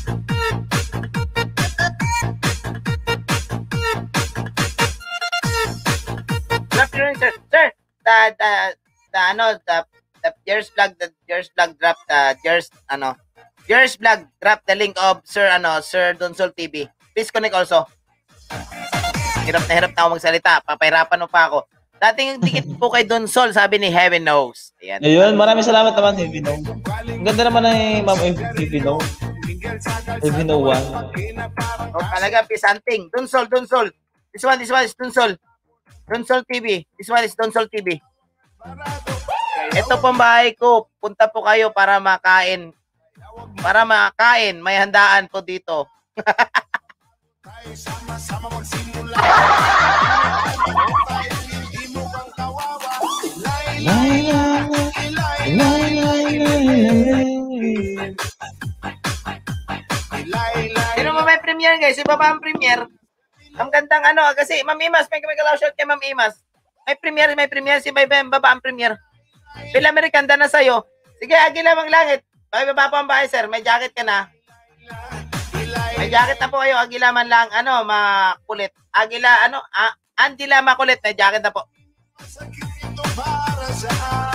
Drop your sir. Sir, the, the, the, ano, the, the Jers vlog, the Jers vlog drop, the Jers, ano, Jers vlog drop the link of Sir, ano, Sir Dunsol T V. Please connect also. Hirap na hirap na ako magsalita. Papahirapan mo pa ako. Dating dikit po kay Dunsol, sabi ni Heaven Knows. Ayan. Ayun, maraming salamat naman, Heavy Nose. Ang ganda naman ng Ma'am Heavy Nose. Heavy Nose one. O talaga, pisanting. Dunsol, Dunsol. This one, this one is Dunsol. Dunsol T V. This one is Dunsol T V. Ito pong bahay ko. Punta po kayo para makain. Para makain. May handaan po dito. Sino mo may premiere, guys? Iba ba ang premiere? Ang gandang ano, kasi Ma'am Imas, may may kalaw shot kay Ma'am Imas. May premiere, may premiere, si Bay baba ang premiere. Bill American, na sa'yo. Sige, Agila Manglangit. Bay baba po ang bahay, sir. May jacket ka na. May jacket na po kayo, Agila man lang, ano, makulit. Agila, ano, ah, Angela Makulit, may jacket na po.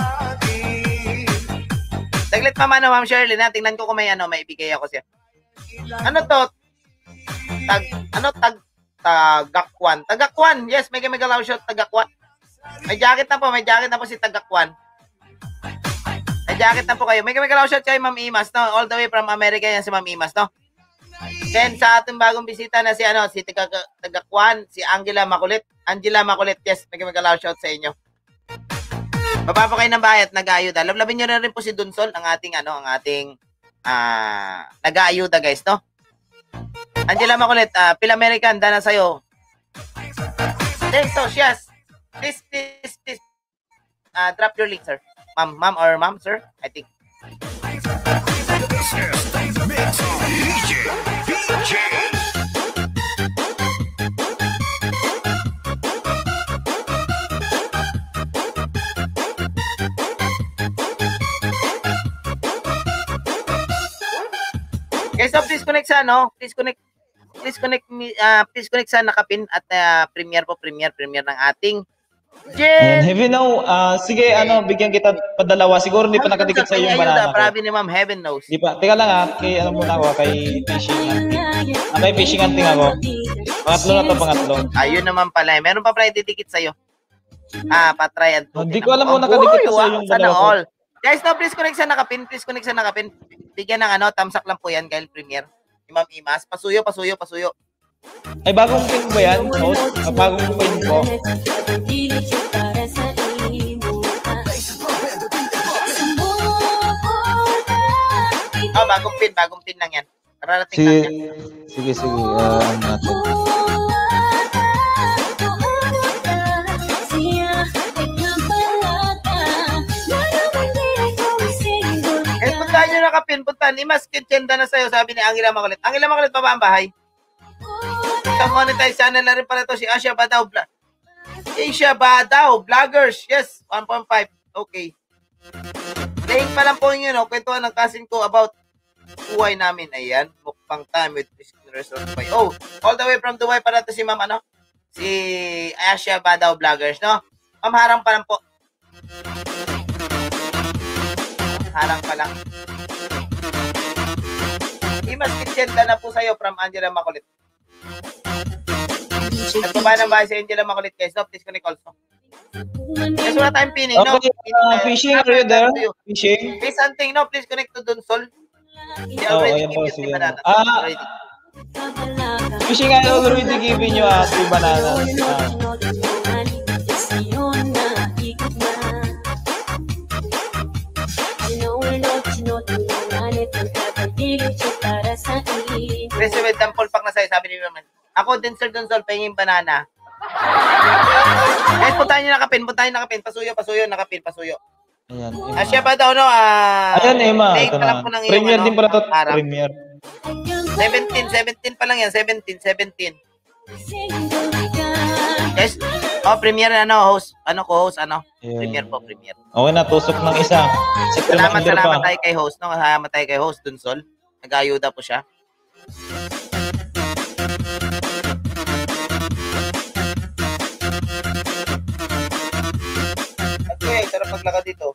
Saglit pa man, Ma'am Shirley, na, tingnan ko kung may ano, may ibigay ako siya. Ano to? Tag, ano, tag, Tagakwan. Tagakwan. Yes, may mega loud shot, Tagakwan. May jacket na po, may jacket na po si Tagakwan. May jacket na po kayo. May mega loud shot kayo, Ma'am Imas, no? All the way from America yan si Ma'am Imas, no? Then, sa ating bagong bisita na si, ano, si Taga, Tagakwan, si Angela Makulit. Angela Makulit, yes, may mega loud shot sa inyo. Baba po kayo ng bayat, nag-aayuda. Lablabin nyo na rin po si Dunsol, ang ating, ano, ang ating, ah, nag-aayuda, guys, no? Angela Makulit, uh, Pil American, dana sa'yo. Thanks, so, yes. Please, please, please, uh, drop your link, sir. Ma'am, ma'am, or ma'am, sir, I think. Okay, so please connect sa ano, please connect, please connect me, uh, please connect sa nakapin at uh, premiere po, premiere, premiere ng ating Ayan, Heaven Know, uh, sige, ano, bigyan kita padalawa. Siguro hindi pa nakadikit sa yung banana ko. Prabi ni Ma'am Heaven Knows. Di pa, teka lang ha, kay ano muna ako, kay fishing hunting. Ah, may fishing hunting ako. Pangatlo na to, pangatlo. Ayun naman pala, eh. Meron pa pala didikit sa'yo. Ah, patry and Hindi ko alam mo nakadikit sa yung sana dalawa ko. all. Guys, no, please connect sa nakapin, please connect sa nakapin. Bigyan ng ano, tamsak lang po yan, Kyle Premier. Ni Ma'am Imas, pasuyo, pasuyo, pasuyo. Ay, bagong pin ba yan? Host? Ah, bagong pin ko. Oh, bagong pin, bagong pin lang yan. Kararating Sige, lang yan. sige, sige. Uh, ano natin. Eh, puntahan nyo nakapin, puntahan. Imas, kitchenda na sa'yo, sabi ni Angela Makulit. Angela Makulit, pa ba ang bahay? Sa monetize channel na rin pala to si Asia Badaw Vlog. Asia Badaw Vloggers. Yes, one point five. Okay. Playing pa lang po yun, no? Kwentuhan ng cousin ko about buhay namin. Ayan, mukbang time with Resort Dubai. Oh, all the way from Dubai para to si Ma'am, ano? Si Asia Badaw Vloggers, no? Ma'am, harang pa lang po. Harang pa lang. Imas kitchenda na po sa'yo from Angela Makulit. Nagbaba ng bahay si Angela Makulit, guys. No, please connect also. Guys, wala tayong pinning, no? Okay, uh, fishing, are you there? Fishing? Please, something, no? Please connect to Dunsol. He Oh, already ayan po, gave you sige. three bananas. Ah, Already. fishing, I already giving you uh, three bananas. Ah. Please, with temple pack na sa'yo, sabi ni Roman. Ako din, Sir Dunsol, pahingin banana. Guys, puntahan nyo nakapin, puntahan nyo nakapin. Pasuyo, pasuyo, nakapin, pasuyo. Ayan, Ah, siya ba daw, no? Ah, Ayan, Emma. date Ito pa lang na. po ng iyong, Premier ano, din pala to. araw. Premier. seventeen, seventeen pa lang yan. seventeen, seventeen. Guys, oh, premiere, ano, host. Ano ko, host, ano? Ayan. Premiere po, premiere. Okay na, tusok ng isa. Second Salamat, under salamat pa. tayo kay host, no? Salamat tayo kay host, Dunsol. Nag-ayuda po siya. Okay, sarap maglakad dito.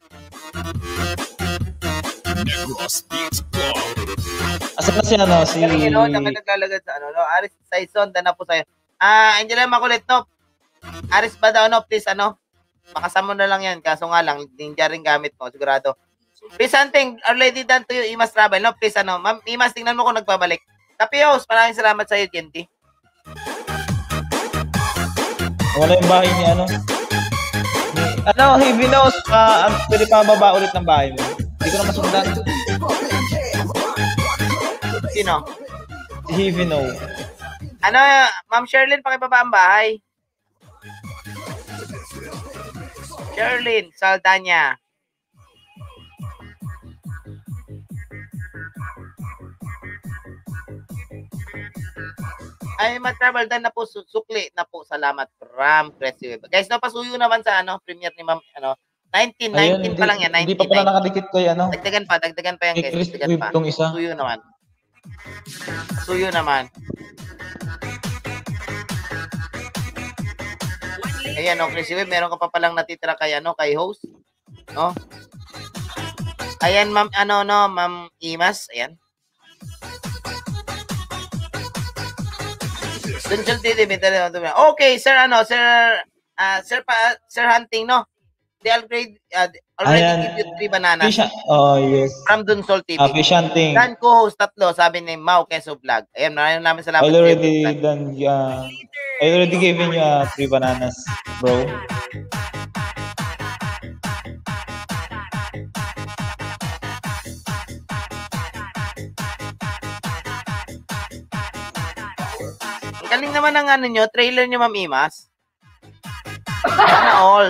Negros Beats Club. Asan na si ano? Si... Galing yun, no? Saka naglalagad sa ano, no? Aris Saison, dana po sa'yo. Ah, Angela Makulit, no? Aris ba daw, no? Please, ano? Makasama na lang yan. Kaso nga lang, ninja rin gamit mo, sigurado. Please, something already done to you, Imas Travel, no? Please, ano? Ma'am, Imas, tingnan mo kung nagbabalik. Tapios, maraming salamat sa'yo, Genti. Wala yung bahay ni ano? Ni, ano, Heavy Knows, uh, pwede pa baba ulit ng bahay mo. Hindi ko na masundan. Sino? Si Heavy Know. Ano, Ma'am Sherlyn, pakibaba ang bahay. Sherlyn, Saldanya. Ay, ma-travel dan na po, su- sukli na po. Salamat, Ram, Crescent. Guys, napasuyo naman sa ano, premiere ni Ma'am, ano, nineteen, Ayun, nineteen hindi, pa lang yan, hindi nineteen. pa pala nakadikit ko yan, ano? Dagdagan pa, dagdagan pa yan, Kay guys. Chris Dagdagan Whip pa. tong isa. Suyo naman. Suyo naman. Ayan, no, Chris Web, meron ka pa palang natitira kay, ano, kay host. No? Ayan, ma'am, ano, no, Ma'am Imas. Ayan. Dunsol T V. Okay, sir, ano, sir, ah, sir, pa, sir Hunting, no? They already, uh, already Ayan. give you three bananas Fish, oh, yes. from Dunsol T V. Ah, fish hunting. Dan co-host tatlo, sabi ni Mau Keso Vlog. Ayan, maraming namin I salamat. already done, uh, I already given you uh, three bananas, bro. Ang galing naman ng ano nyo, trailer nyo, Ma'am Imas. Sana all.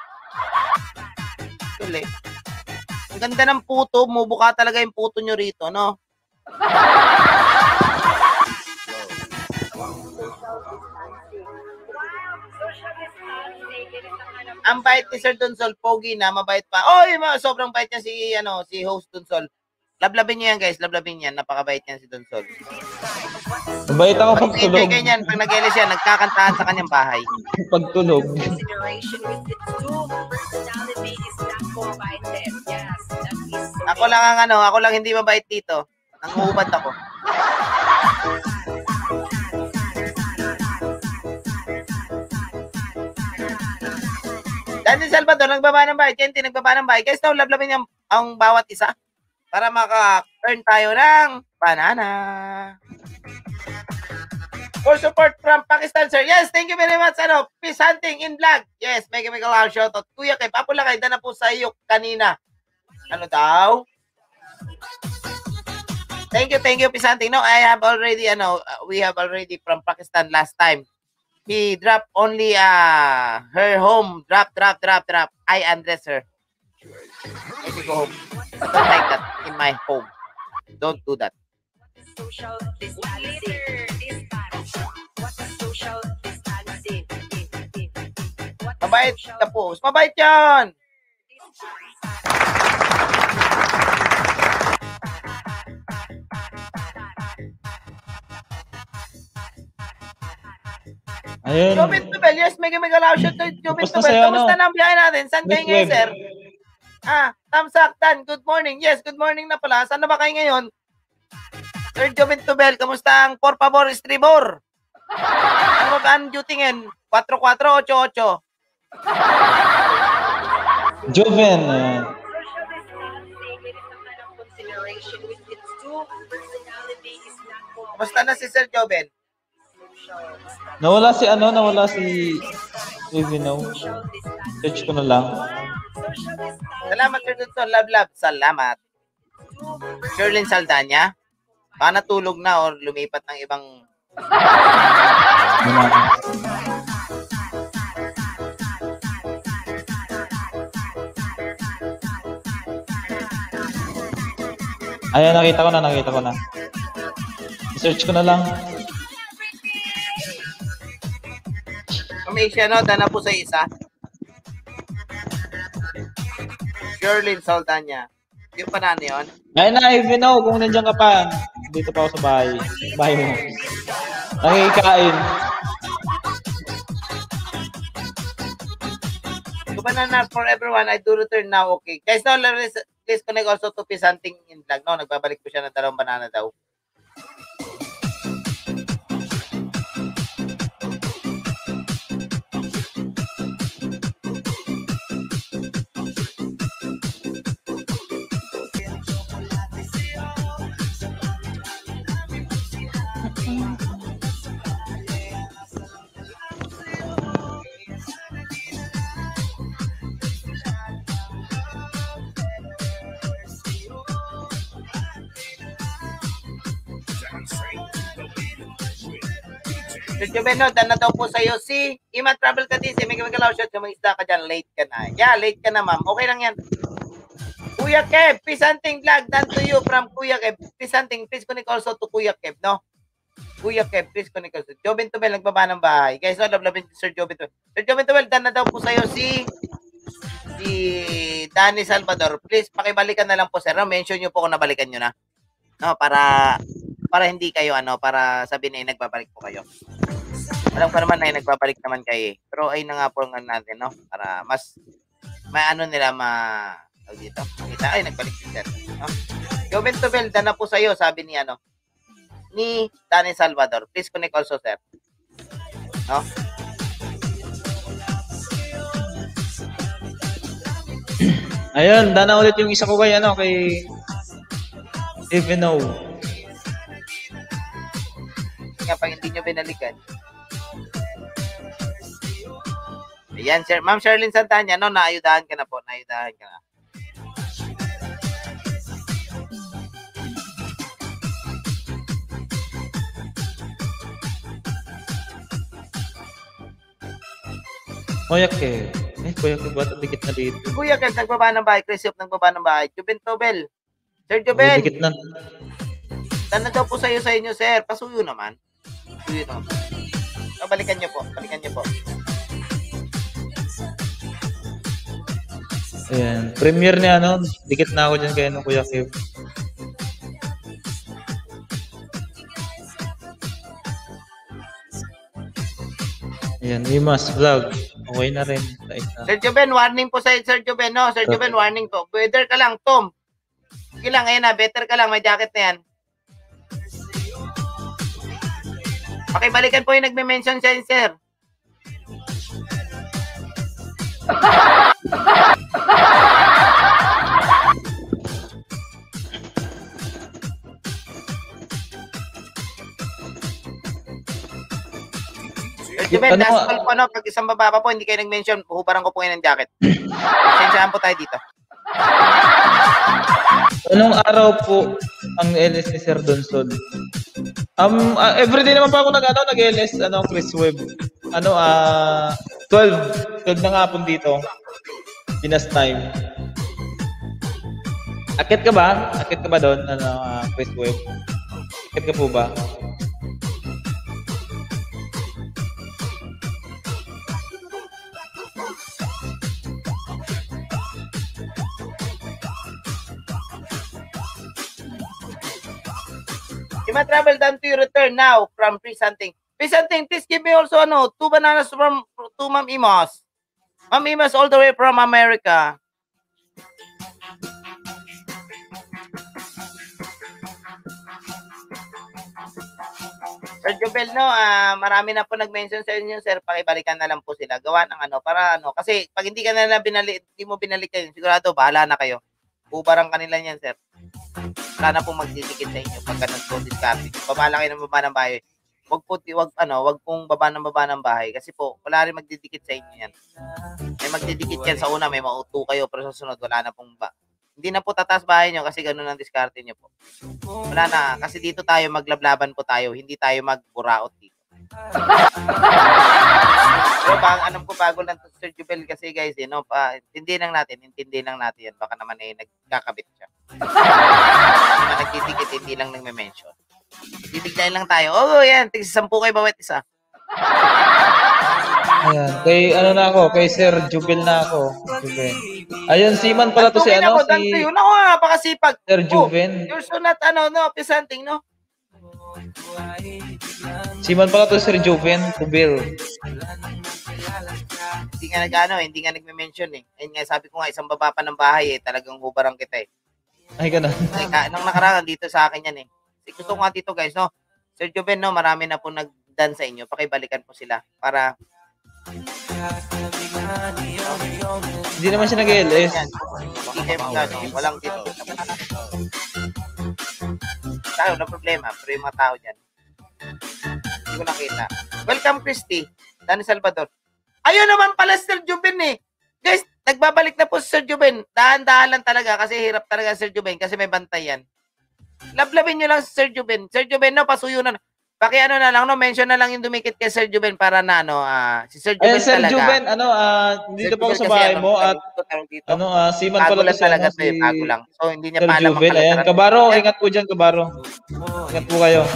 Tuloy. Ang ganda ng puto, mubuka talaga yung puto nyo rito, no? Ang bait ni Sir Dunsol, pogi na, mabait pa. Oy, ma, sobrang bait niya si ano, si host Dunsol. Lablabin niyo yan, guys, lablabin niyan. Napakabait niyan si Dunsol. Mabait ako pag Pag tulog. ganyan, pag nag-elis yan, nagkakantahan sa kanyang bahay. Pag tulog. Ako lang ang ano, ako lang hindi mabait dito. Nanguhubad ako. Daniel Salvador, nagbaba ng bahay. Kenty, nagbaba ng bahay. Guys, now, lablabin niya ang bawat isa para maka-earn tayo ng banana. For support from Pakistan, sir. Yes, thank you very much. Ano, peace hunting in vlog. Yes, make make a loud shout out. Kuya kay Papula kay na po sa iyo kanina. Ano daw? Thank you, thank you, peace hunting. No, I have already, ano, we have already from Pakistan last time. He dropped only uh, her home. Drop, drop, drop, drop. I undress her. Let me go home. Don't like that in my home. Don't do that. Social distancing. What a social distancing. Mabait ka po. Mabait yan. Ayun. Jobin Tubel, yes, mega mega loud shout to Jobin Kamusta Tubel. sa'yo, Kamusta ano? na ang biyahe natin? Saan kayo Miss ngayon, Web? sir? Ah, Tamsak, Dan, good morning. Yes, good morning na pala. Saan na ba kayo ngayon? Sir Jobin Tubel, kamusta ang por favor estribor? Ano ba ang duty ngayon? four four eight eight. Joven. Uh, Social distancing, it is a kind of consideration with its two personality is not Kamusta na si Sir Joben? nawala si ano, nawala si Evino. Search ko na lang. Salamat, Sir Dudson. Love, love. Salamat. Sherlyn Saldana? Baka natulog na or lumipat ng ibang... Wala. Ayan, nakita ko na, nakita ko na. Search ko na lang. May siya, no? Dana po sa isa. Sherlyn Saldana. Yung panano yun? Ayun na, Evino, kung nandiyan ka pa. Dito pa ako sa bahay. Bahay mo. Nakikain. Banana for everyone. I do return now. Okay. Guys, no, please, please connect also to Peace Hunting in vlog. No, nagbabalik po siya ng dalawang banana daw. Sir Joveno, dan na daw po sa'yo si Ima Travel Cadiz. May magalaw siya. May isda ka dyan. Late ka na. Yeah, late ka na, ma'am. Okay lang yan. Kuya Kev, Peace Hunting vlog. Done to you from Kuya Kev. Peace Hunting, please connect also to Kuya Kev, no? Kuya Kev, please connect also. Jobin Tubel, nagbaba ng bahay. Guys, no, love-love Sir Jobin Tubel. Sir Jobin Tubel, done na daw po sa'yo si si Danny Salvador. Please, pakibalikan na lang po, sir. No? Mention nyo po kung nabalikan nyo na. No, para para hindi kayo, ano, para sabihin na nagbabalik po kayo. Alam ko naman na nagbabalik naman kayo eh. Pero ay na nga po nga natin, no? Para mas, may ano nila ma... Oh, dito. Kita, ay, nagbalik si sir. No? Jobin Tubel, dana po sa'yo, sabi ni ano, ni Danny Salvador. Please connect also, sir. No? Ayun, dana ulit yung isa ko kay ano, kay Eveno. Nga pag hindi nyo binalikan. Ayan, sir. Ma'am Sherlyn Santana, no, naayudahan ka na po. Naayudahan ka na. Kuya Kev. Eh, Kuya Kev, ba't dikit na dito? Kuya, Kev, nagbaba ng bahay. Chris Yop, nagbaba ng bahay. Jubin Tobel. Sir Oh, Jubin. dikit na. Tanda daw po sa'yo sa inyo, sir. Pasuyo naman. Pasuyo naman. O, balikan nyo po. Balikan nyo po. Ayan. Premiere niya, ano, dikit na ako dyan kay ano, Kuya Kev. Ayan, Imas Vlog. Okay na rin. Right na. Sir Joben, warning po sa Sir Joben, no? Sir Joben, warning po. Weather ka lang, Tom. Sige lang, ayan na. Better ka lang. May jacket na yan. Pakibalikan po yung nagme-mention siya, sir. Sir Joben, Ano last nga? call po, no? Pag isang baba pa po, hindi kayo nag-mention, hubaran ko po ngayon ng jacket. Sensyahan po tayo dito. Anong araw po ang L S ni Sir Donsol? Um, uh, everyday naman pa ako nag, ano, nag-L S, ano, Chris Web. Ano, ah, twelve. twelve na nga po dito. Pinas time. Akit ka ba? Akit ka ba doon, ano, ah, Chris Web? Akit ka po ba? You might travel down to your return now from Free Something. Free Something, please give me also ano, two bananas from to Ma'am Imas. Ma'am Imas all the way from America. Sir Jobel, no, ah, marami na po nag-mention sa inyo, sir, pakibalikan na lang po sila. Gawa ng ano, para ano, kasi pag hindi ka na, na binali, hindi mo binalikan, sigurado, bahala na kayo. Ubarang kanila niyan, sir. Sana po magdidikit sa inyo pag ganun po discarding. Babala kayo ng baba ng bahay. Wag po, wag, ano, wag pong baba ng baba ng bahay. Kasi po, wala rin magdidikit sa inyo yan. May magdidikit yan sa una, may mauto kayo, pero sa sunod, wala na pong ba. Hindi na po tatas bahay nyo kasi ganun ang diskarte nyo po. Wala na, kasi dito tayo maglablaban po tayo, hindi tayo magburaot dito. Pero bang alam ko bago lang to Sir Jubel kasi guys, eh, no, pa, intindi lang natin, intindi lang natin yan. Baka naman eh, nagkakabit siya. Hindi naman nagdidikit, hindi lang nagme-mention. Titignan lang tayo. Oh, yan, tig sampu kayo bawat isa. Ayan. Kay, ano na ako, kay Sir Jubel na ako. Jubel. Ayun, Siman pala to si, Tantukin ano, ako, si tantukin ako nga, napakasipag. Sir Oh, Juven. you're so not, ano, no, presenting, no? Siman pala to Sir Juven, Kubil. Hindi nga nag-ano, hindi nga nagme-mention eh. Ayun nga, sabi ko nga, isang baba pa ng bahay eh, talagang hubarang kita eh. Ay, ganun. Ay, ka, nung nakaraan, dito sa akin yan eh. Gusto ko nga dito guys, no? Sir Juven, no, marami na po nag-done sa inyo. Pakibalikan po sila para... Hindi naman siya nag-L S. Yan. Hindi kayo magkano, walang dito. Tayo, na problema, pero yung mga tao dyan. Hindi ko nakita. Welcome, Christy. Danny Salvador. Ayun naman pala, Sir Juven eh. Guys, nagbabalik na po si Sir Juven. Dahan-dahan lang talaga kasi hirap talaga Sir Juven kasi may bantay yan. Lablabin nyo lang si Sir Juven. Sir Juven, no, pasuyo na. Paki ano na lang, no, mention na lang yung dumikit kay Sir Juven para na, ano, ah, si Sir Juven Ayun, Sir talaga. Juven, ano, ah, dito Sir pa ako Juven sa kasi, bahay ano, mo at tawag dito. ano, ah, Siman Bago pala to lang si, talaga ano, to eh, si bago lang. So, hindi niya Sir pa alam ang Juven. Ayan, kalagaran. Kabaro, ingat po dyan, Kabaro. Ingat po kayo.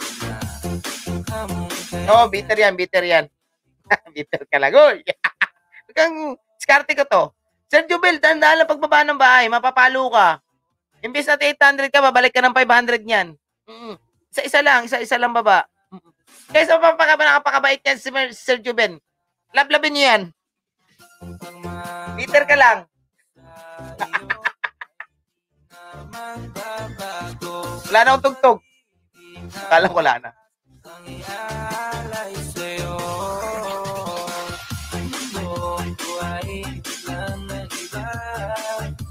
Oo, oh, bitter yan, bitter yan. Bitter ka lang. Uy! Hanggang skarte ko to. Sir Jubel, tandaan lang pagbaba ng bahay, mapapalo ka. Imbis na eight hundred ka, babalik ka ng five hundred niyan. Mm-mm. Isa-isa lang, isa-isa lang baba. Mm-mm. Guys, mapapakaba, nakapakabait yan si Sir Juben. Lablabin niyo yan. Bitter ka lang. Wala na akong tugtog. Akala ko wala na.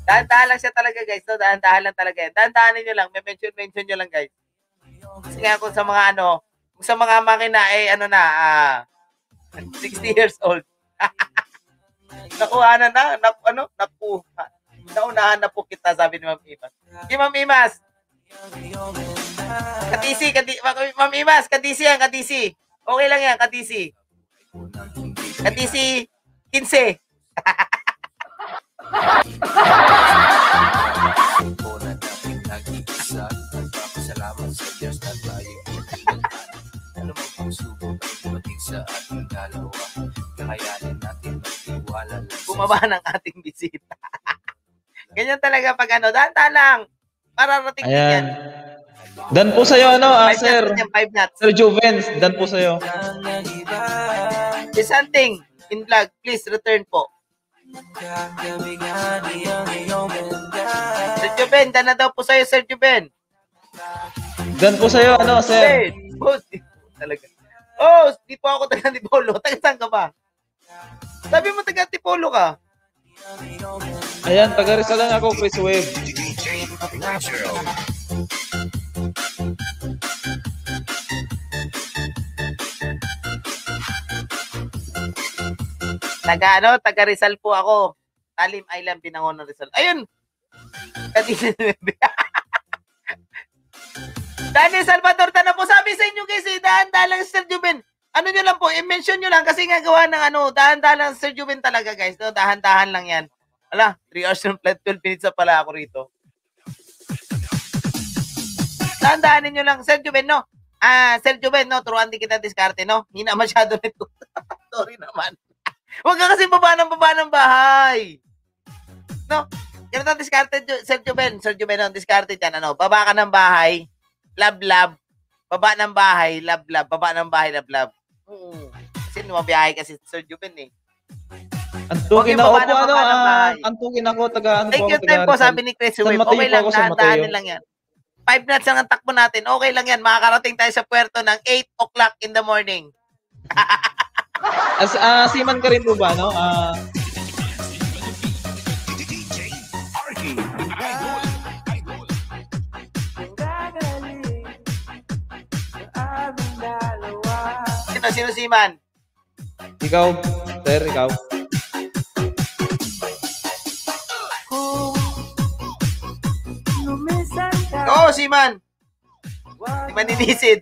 Dahan-dahan lang siya talaga, guys. No? Dahan-dahan lang talaga yan. Dahan-dahanin nyo lang. May mention-mention nyo lang, guys. Kasi nga kung sa mga ano, kung sa mga makina, eh, ano na, ah, sixty years old. Nakuha na na, na ano, nakuha. Naunahan na po kita, sabi ni Ma'am Imas. Okay, Ma'am Imas. Katisi, katisi, Ma'am Imas, katisi yan, katisi. Okay lang yan, katisi. Katisi, kinse. Salamat sa Diyos na tayo alam mo kung subok ay dumating sa ating dalawa. Kakayanin natin magtiwala lang sa Bumaba ng ating bisita. Ganyan talaga pag ano, dahan-dahan lang. Mararating din yan. Ayan. Dan po sa'yo, ano, ah, Five sir. nuts yan, five nuts. Sir Juvens, dan po sa'yo. There's something in vlog. Please return po. Sir Juben, dan na daw po sa'yo, Sir Juben. Dan po sa'yo, ano, sir. Oh, talaga. Oh, di po ako taga Antipolo. Taga saan ka ba? Sabi mo taga Antipolo ka. Ayan, taga Rizal lang ako, Chris Webb. Taga ano, taga Rizal po ako. Talim Island, Binangon ng Rizal. Ayun. Kadisi Daniel Salvador, na po sabi sa inyo guys, eh, dahan-dahan lang Sir Juben. Ano nyo lang po, i-mention nyo lang kasi nga gawa ng ano, dahan-dahan lang Sir Juben talaga guys. No? Dahan-dahan lang yan. Ala, three hours and twelve minutes na pala ako rito. Dahan-dahanin nyo lang, Sir Juben, no? Ah, Sir Juben, no? Turuan din kita diskarte, no? Hindi na masyado nito. Sorry naman. Huwag ka kasi baba ng baba ng bahay. No? Ganito ang diskarte, Sir Juben. Sir Juben, no? Diskarte dyan, ano? Baba ka ng bahay. Lab-lab. Baba ng bahay, lab-lab. Baba ng bahay, lab-lab. Hmm. Kasi lumabiyahe kasi Sir Juben eh. Antukin ako po, ano, ah, antukin ako, taga, ano po Take ako, your time po, sabi ni Chris Wave. Okay lang, dahan-dahanin lang yan. Five minutes lang ang takbo natin. Okay lang yan. Makakarating tayo sa puerto ng eight o'clock in the morning. As, uh, seaman ka rin po ba, no? Ah... Sino, sino si Man? Ikaw, sir, ikaw. Oo, si Man. Si Maninisid.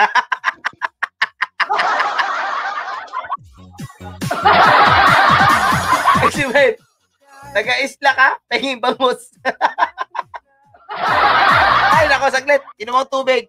Si Man. Taga-isla ka? Pahing bangus. Ay, nako, saglit. Inom ako tubig.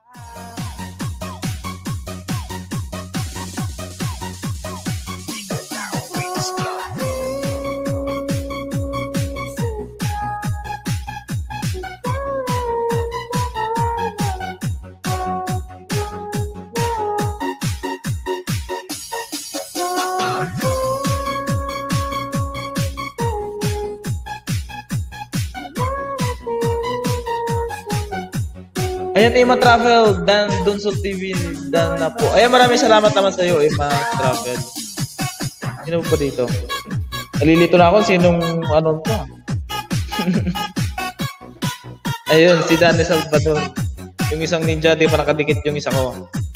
Ayan, Ima Travel, Dan Dunsol T V, Dan na po. Ayan, maraming salamat naman sa iyo, Ima Travel. Sino po dito? Nalilito na ako, sinong ano to? Ayun, si Danny Salvador. Yung isang ninja, di pa nakadikit yung isa ko.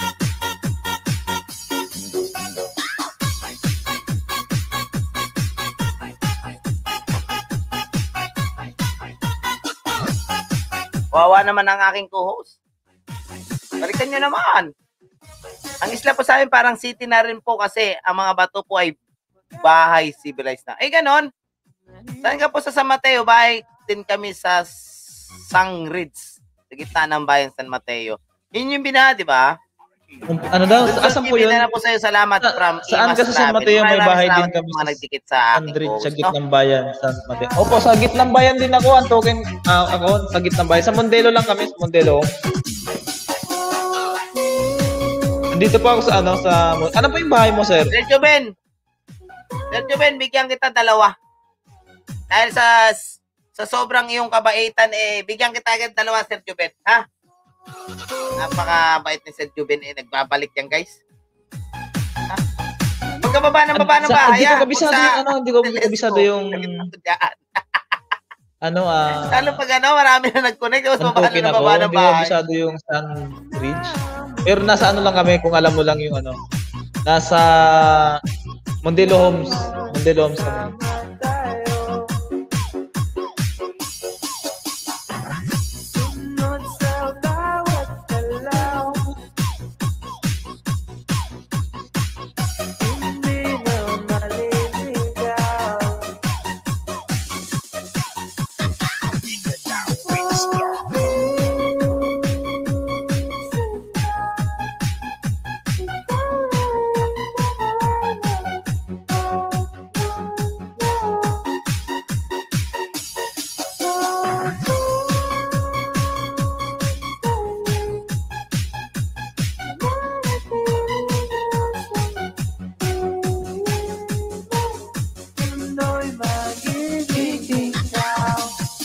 Wawa naman ang aking co-host. Balikan nyo naman. Ang isla po sa amin parang city na rin po kasi ang mga bato po ay bahay civilized na. Eh ganon. Saan ka po sa San Mateo? Bahay din kami sa Sangridge. Sa gitna ng bayan San Mateo. Yun yung binaha, di ba? Ano daw? Asan po yun? Na po sa'yo. Salamat Sa, from saan ka sa San Mateo? May bahay din kami sa nagdikit sa aking Sandridge, sa co-host, gitnang no? bayan, San Mateo. Opo, sa gitnang bayan din ako. Ang token, uh, ako, sa gitnang bayan. Sa Mondelo lang kami, sa Mondelo. Nandito po ako sa ano, sa... Ano po yung bahay mo, sir? Sergio Ben. Sergio Ben, bigyan kita dalawa. Dahil sa sa sobrang iyong kabaitan, eh, bigyan kita agad dalawa, Sergio Ben. Ha? Napakabait ni Sergio Ben, eh. Nagbabalik yan, guys. Ha? Pagkababa ng baba ng bahay, Hindi ko ha? kabisado Kung sa- yung ano, hindi ko kabisado yung... Ano, ah, Lalo pag ano, marami na nag-connect. Tapos baba antukin na ako. baba ng Hindi ko bahay. masyado yung Sunbridge. Pero nasa ano lang kami, kung alam mo lang yung ano. Nasa Mondelo Homes. Mondelo Homes kami. Sunod sa bawat galaw. Hindi na maliligaw. Tunay magiging ikaw.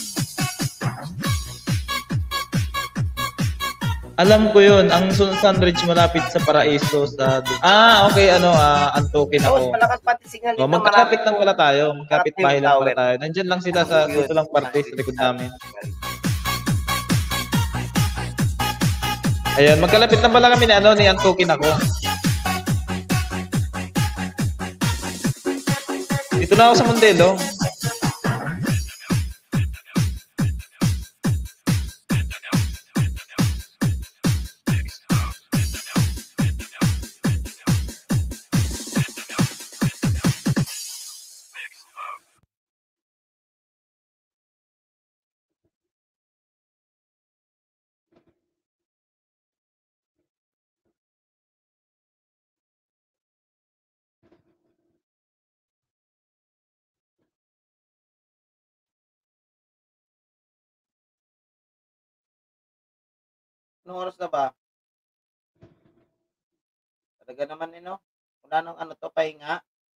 Alam ko yun, ang Sun- Sunbridge malapit sa Paraiso sa... Ah, okay, ano, ah, antukin Tapos ako. malakas pati signal Oh, dito. magkakapit marami lang po. pala tayo. Magkapit bahay lang pala Tower. tayo. Nandyan lang sila sa dito lang parte sa likod namin. Ayan, magkalapit lang pala kami ni ano, ni antukin ako. Dito na ako sa Mondelo. Anong oras na ba? Talaga naman eh, no? Wala nang ano to, pahinga.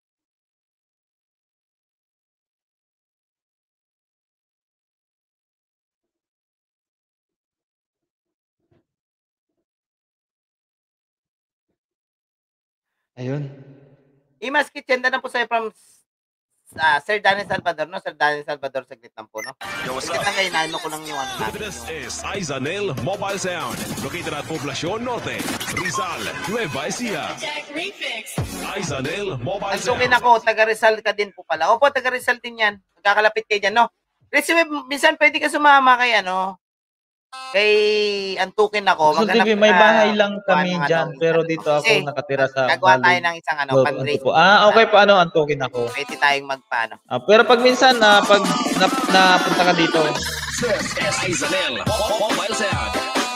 Ayun. Imas Kitchen, na po sa'yo from ah, Sir Daniel Salvador, no? Sir Daniel Salvador, saglit lang po, no? Yo, what's Saglit up? lang kayo, naano ko lang yung ano namin. This Yung, is Aizanel Mobile Sound, located at Poblacion Norte, Rizal, Nueva Ecija. Aizanel Mobile Sound. Nagsukin ako, taga Rizal ka din po pala. Opo, taga Rizal din yan. Magkakalapit kayo dyan, no? Resume, minsan pwede ka sumama kay ano, kay antukin ako. So, T V, may bahay lang kami dyan, pero dito ako Kasi, nakatira sa gagawa tayo Bali. ng isang ano, So, fundraising. po. Ah, okay pa, ano, antukin ako. Pwede tayong magpaano. Ah, pero pag minsan, na pag na, napunta ka dito, This is Aizanel Mobile Sound.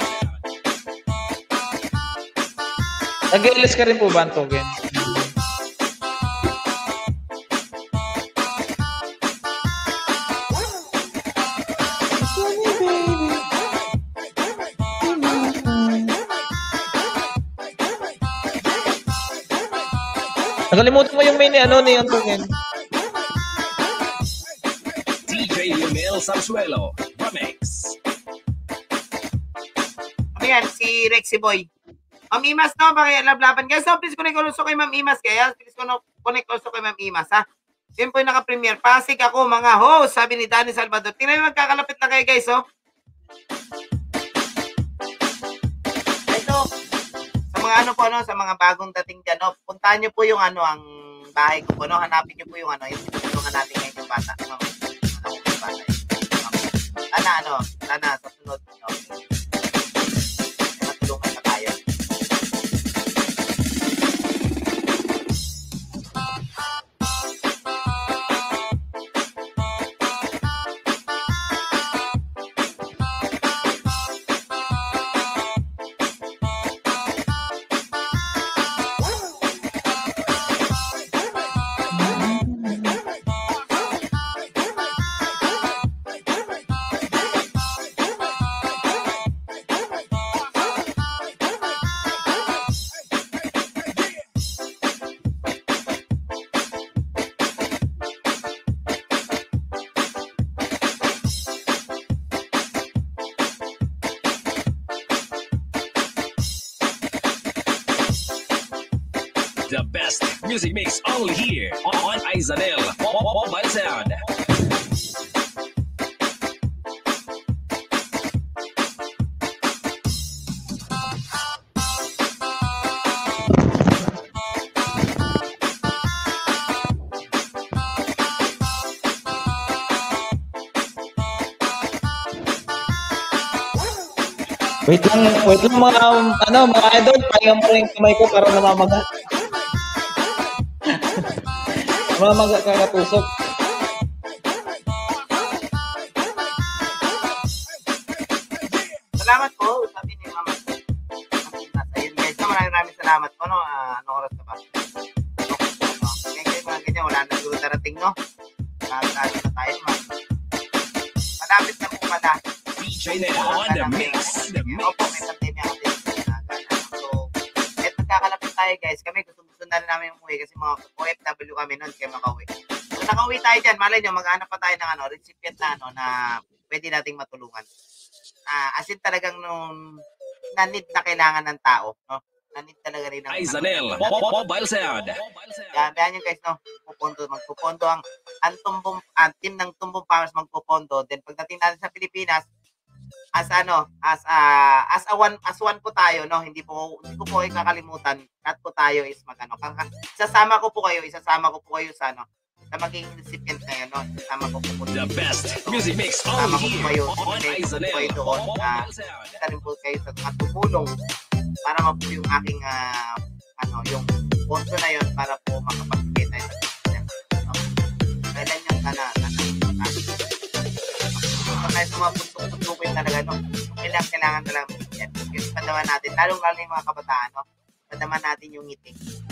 nag-L S ka rin po ba, antukin? Nakalimutan mo yung main ni ano ni antukin. D J Lionel Sarsuelo, Remix. Ano yan, si Rexy Boy. Ma'am Imas, no? Pakilablaban. Guys, no, please connect also kay Ma'am Imas. Kaya, please connect also kay Ma'am Imas, ha? Yun po yung naka-premiere. Pasig ako, mga host, sabi ni Danny Salvador. Tingnan mo, magkakalapit na kayo, guys, oh. Ito, sa mga ano po, no, sa mga bagong dating dyan, no, puntahan nyo po yung ano, ang bahay ko po, no? Hanapin nyo po yung ano, yung tutulungan natin ngayon yung bata. Ma'am, ano, yung bata. Sana, ano, sana, sa sunod, no? Matulungan na tayo. The best music mix only here on Aizanel Mobile Sound. Wait lang, wait lang mga, ano, mga idol, pahinga mo rin yung kamay ko para namamaga. Namamaga ka katusok. Salamat po, sabi ni Mama. Ayun guys, no, maraming maraming salamat po, no? Ah, anong oras na ba? No, kaya kayo mga ganyan, wala na siguro darating, no? Nakakali na tayo, ma. Malapit na po pala. D J Nel on the mix. The mix. Opo, may pandemya ako din. So, kahit magkakalapit tayo guys, kami gusto-gusto na rin namin umuwi kasi mga O F W kami noon kaya makauwi. So, nakauwi tayo dyan, malay nyo, maghanap pa tayo ng ano, recipient na ano, na pwede nating matulungan. Uh, as in talagang nung na-need na kailangan ng tao, no? Na-need talaga rin ng Aizanel, mobile sound. Yan, yan yung guys, no? Pupondo, magpupondo ang ang tumbong, ang team ng Tumbong Powers magpupondo. Then pagdating natin sa Pilipinas, as ano, as uh, as a one as one po tayo, no? Hindi po hindi ko po kayo kakalimutan. At po tayo is magano. Isasama ko po kayo, isasama ko po kayo sa ano, sa maging recipient na yun, no? Isasama ko po po. The best music mix all Isasama ko po kayo. here on Aizanel. Kayo doon. Uh, isa rin po kayo sa mga tumulong para mapo yung aking uh, ano, yung ponto na yun para po makapagbigay tayo sa system. No? Kailan yung kana, kana, kana. Kung tayo sa mga puntok-puntukin talaga, no? Kailangan, kailangan talaga yan. Yung padaman natin, lalong-lalo yung mga kabataan, no? Padaman natin yung ngiti.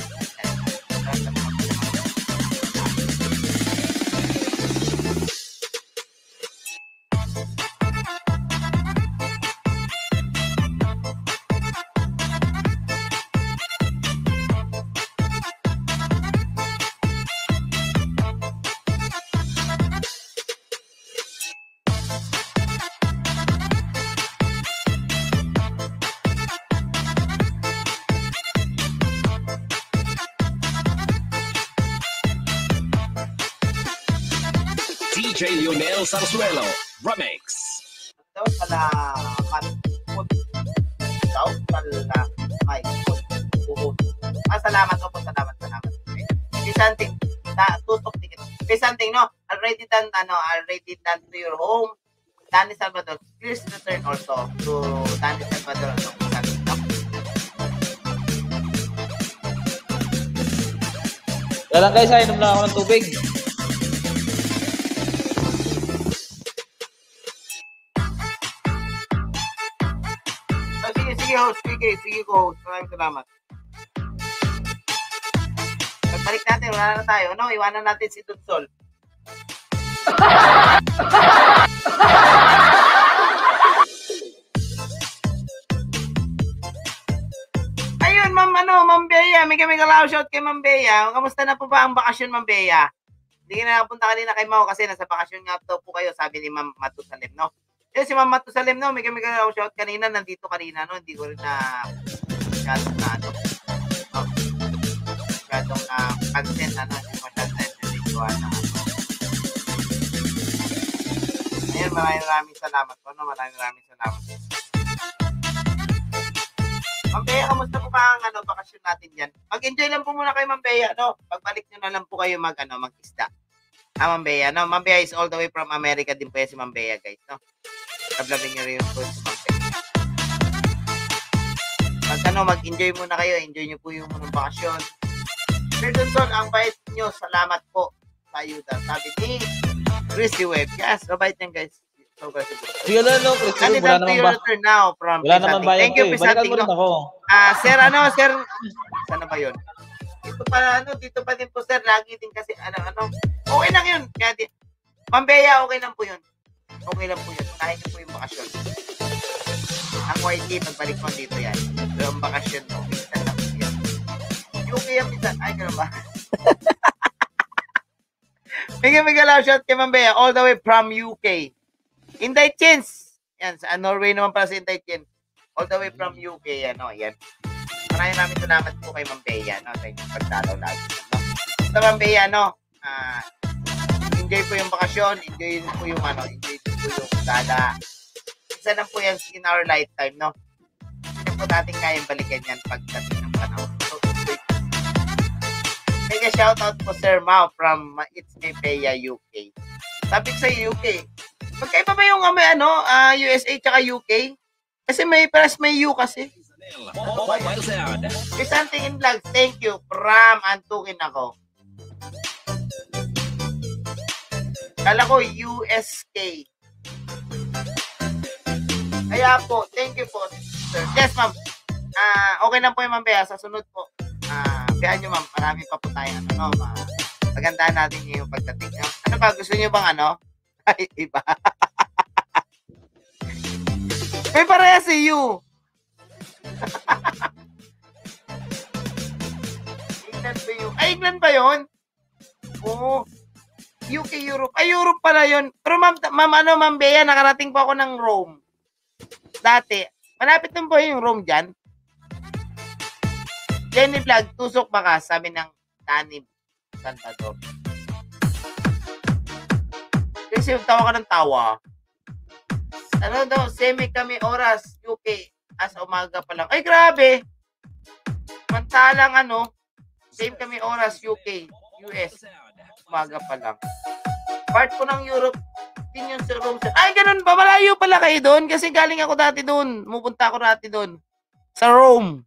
D J Lionel Sarsuelo, Remix. Daw salamat po. Daw salamat po. Ah, salamat po, salamat, salamat. Okay, something, na tutok dikit. Okay, something, no? Already done, ano, already done to your home. Danny Salvador, please return also to Danny Salvador. No? Kaya lang guys, inom lang ako ng tubig. Oh, sige, sige, host. Sige, sige, host. Maraming salamat. Pagbalik natin, wala na tayo. No, iwanan natin si Tutsol. Ayun, ma'am, ano, ma'am Bea. May kami kalaw shout kay ma'am Bea. Kamusta na po ba ang bakasyon, ma'am Bea? Hindi ka na napunta kanina kay Mau kasi nasa bakasyon nga daw po kayo, sabi ni Ma'am Matusalem, no? Yun, si Ma'am Matusalem, no? May kami kalaw shout kanina, nandito kanina, no? Hindi ko rin na masyadong na, ano, no? Masyadong na consent, ano? Hindi masyadong na nandito, ano? Ayun, maraming maraming salamat po, no? Maraming maraming salamat. Ma'am Bea, kamusta po ba ang ano, bakasyon natin yan? Mag-enjoy lang po muna kayo, Ma'am Bea, no? Pagbalik nyo na lang po kayo mag, ano, mag-isda. Ah, Ma'am Bea, no? Ma'am Bea is all the way from America din po yan si Ma'am Bea, guys, no? Tablabing nyo rin yung po si Ma'am Bea. Pag ano, mag-enjoy muna kayo, enjoy nyo po yung mga bakasyon. Sir Dunson, ang bait nyo, salamat po sa ayuda. Sabi ni Christy Webb. Yes, mabait yan, guys. So, Sige lang, no, Christy, wala naman ba? Now from Wala naman ba Thank you, yun? Balikan presenting, mo rin no? ako. Ah, sir, ano, sir, sana ba yun? Dito pa, ano, dito pa din po, sir, lagi din kasi, ano, ano, okay lang yun. Kaya din, Ma'am Bea, okay lang po yun. Okay lang po yun. Unahin niyo po yung bakasyon. Ang Y T, pagbalik mo dito yan. Pero ang bakasyon mo, minsan lang po yan. U K yan, minsan. Ay, gano'n ba? Bigyan, bigyan lang shot kay Ma'am Bea, all the way from U K. Inday Chins. Yan, sa Norway naman pala si Inday Chins. All the way from U K, ano, yan. Maraming maraming salamat po kay Ma'am Bea, no, sa inyong pagdalaw lagi. No? Sa Ma'am Bea, no, ah, enjoy po yung bakasyon, enjoy po yung, ano, enjoy po yung gala. Isa lang po yan in our lifetime, no? Hindi po natin kayang balikan yan pagdating ng panahon. So, enjoy po. Mega shoutout po, Sir Mau from uh, It's Me Bea, U K. Sabi ko sa U K, magkaiba ba yung uh, may, ano, uh, U S A tsaka U K? Kasi may press may you kasi. Mobile Sound. May something in vlog. Thank you. From antukin ako. Kala ko U S K. Kaya po, thank you po, sir. Yes, ma'am. Ah, okay lang po yung ma'am Bea. Sa sunod po. Ah, Behan nyo, ma'am. Marami pa po tayo. Ano, no? Ma Pagandahan natin yung pagdating. Ano ba? Gusto nyo bang ano? Ay, iba. May pareha si you. England ba yun? Ay, England ba yun? Oo. U K, Europe. Ay, Europe pala yun. Pero ma'am, ma'am ano, ma'am Bea, nakarating po ako ng Rome. Dati. Malapit din po yung Rome dyan. Jenny Vlog, tusok baka, sabi ng Danny Salvador. Kasi tawa ka ng tawa. Ano daw, semi kami oras, U K, as umaga pa lang. Ay, grabe! Mantalang ano, same kami oras, U K, U S, umaga pa lang. Part ko ng Europe, din yung sa Rome. Ay, ganun ba? Malayo pala kayo doon? Kasi galing ako dati doon. Mupunta ako dati doon. Sa Rome.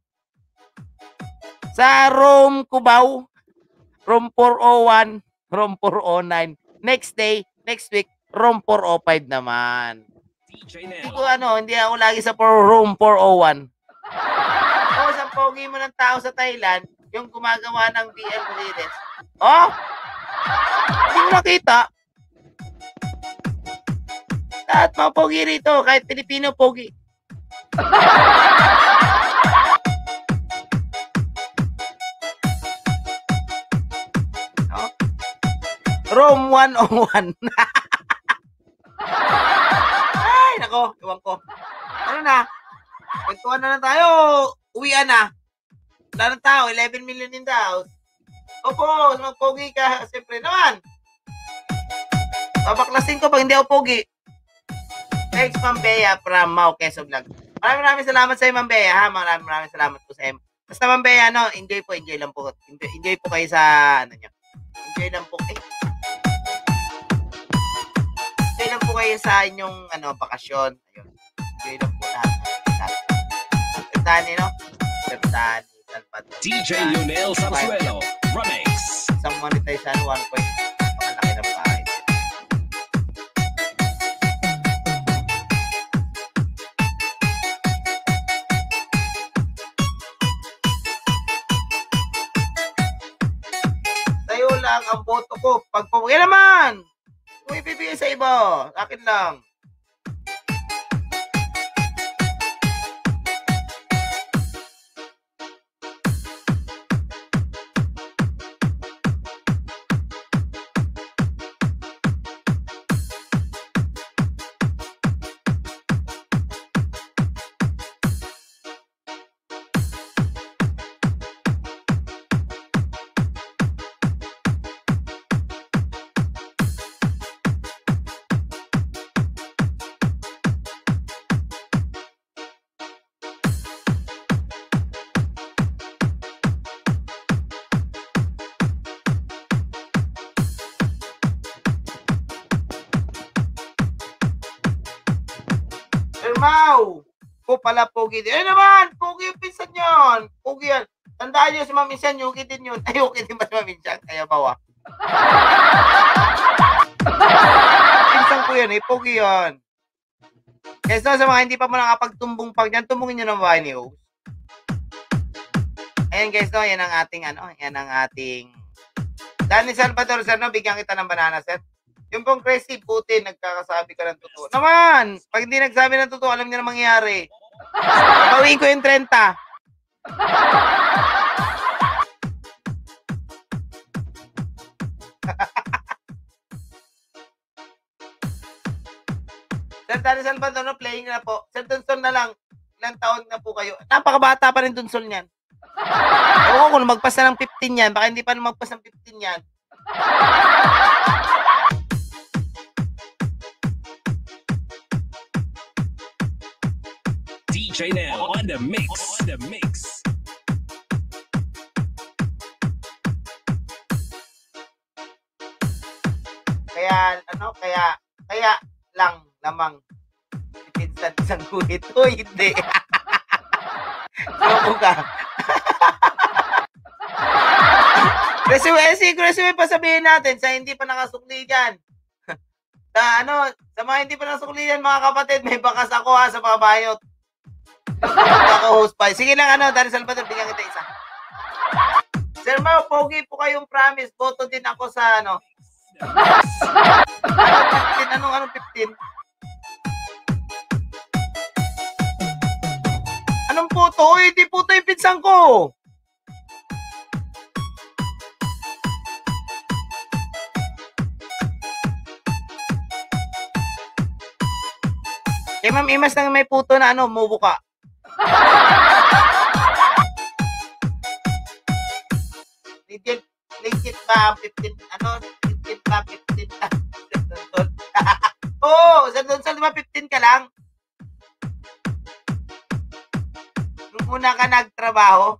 Sa Rome, Cubao. Rome four oh one, Rome four oh nine. Next day, next week, Rome four oh five naman. Hindi ko ano, hindi ako lagi sa Rome four oh one. O, sa pogi mo ng tao sa Thailand, yung gumagawa ng B L Reyes. Oh! Hindi mo nakita. Lahat mga pogi rito, kahit Pilipino pogi. Oh. Rome one oh one. Ay, nako, iwan ko. Ano na? Pagtuan na lang tayo. Uwian na. Wala ng tao, eleven million in the house. Opo, magpogi ka. Siyempre naman. Babaklasin ko pag hindi ako pogi. Thanks, Ma'am Bea from Mau Quezon Vlog. Maraming maraming salamat sa iyo, Ma'am Bea. Ha? Maraming maraming salamat po sa iyo. Basta, Ma'am Bea, ano, enjoy po, enjoy lang po. Enjoy, enjoy po kayo sa, ano nyo. Enjoy lang po. Eh. Enjoy lang po kayo sa inyong, ano, bakasyon. Ayun. Enjoy lang po lahat. Lahat. Sir Danny, no? Sir Danny, Salvador. D J Lionel Sarsuelo. Remix. Isang monetization, one point. Pakalaki ng bahay. Sa'yo lang ang boto ko. Pag pumugay naman! Kung ibibigay sa iba, akin lang. Mau! Ko pala pogi din. Eh naman! Pogi yung pinsan yun! Pogi yan. Tandaan nyo si Ma'am Insan, yuki din yun. Ay, yuki din ba si Ma'am Insan? Kaya bawa. Pinsan ko yan eh. Pogi yan. Kaya so, sa mga hindi pa mo nakapagtumbong pag dyan, tumbungin nyo ng bahay ni Host. Ayan guys, no, yan ang ating, ano, yan ang ating Danny Salvador, sir, no, bigyan kita ng banana, sir. Yung pong crazy puti, nagkakasabi ka ng totoo. Naman! Pag hindi nagsabi ng totoo, alam niyo na mangyayari. Gawin ko yung thirty. Sir Danny Salvador, no, playing na po. Sir Dunsol na lang. Ilang taon na po kayo. Napakabata pa rin Dunsol niyan. Ewan ko kung magpas na ng fifteen yan. Baka hindi pa magpas ng fifteen yan. D J Nel on the mix. On the mix. Kaya, ano, kaya, kaya lang lamang si Pinsan isang guhit. Uy, hindi. Loko ka. Resume, si resume pa sabihin natin sa hindi pa nakasukli dyan. Sa ano, sa mga hindi pa nakasukli dyan, mga kapatid, may bakas ako ha sa mga bayot. Ako host pa. Sige lang, ano, Dari Salvador, bigyan kita isa. Sir Mau, pogi po kayong promise. Boto din ako sa ano. Ano, fifteen? Anong, anong fifteen? Anong puto? Uy, di puto yung pinsan ko. Eh, Ma'am Imas nang may puto na ano, mubo ka. Legit, legit ba? fifteen, ano? fifteen ba? fifteen ba? Oo, oh, sa doon sa diba fifteen ka lang? Nung una ka nagtrabaho?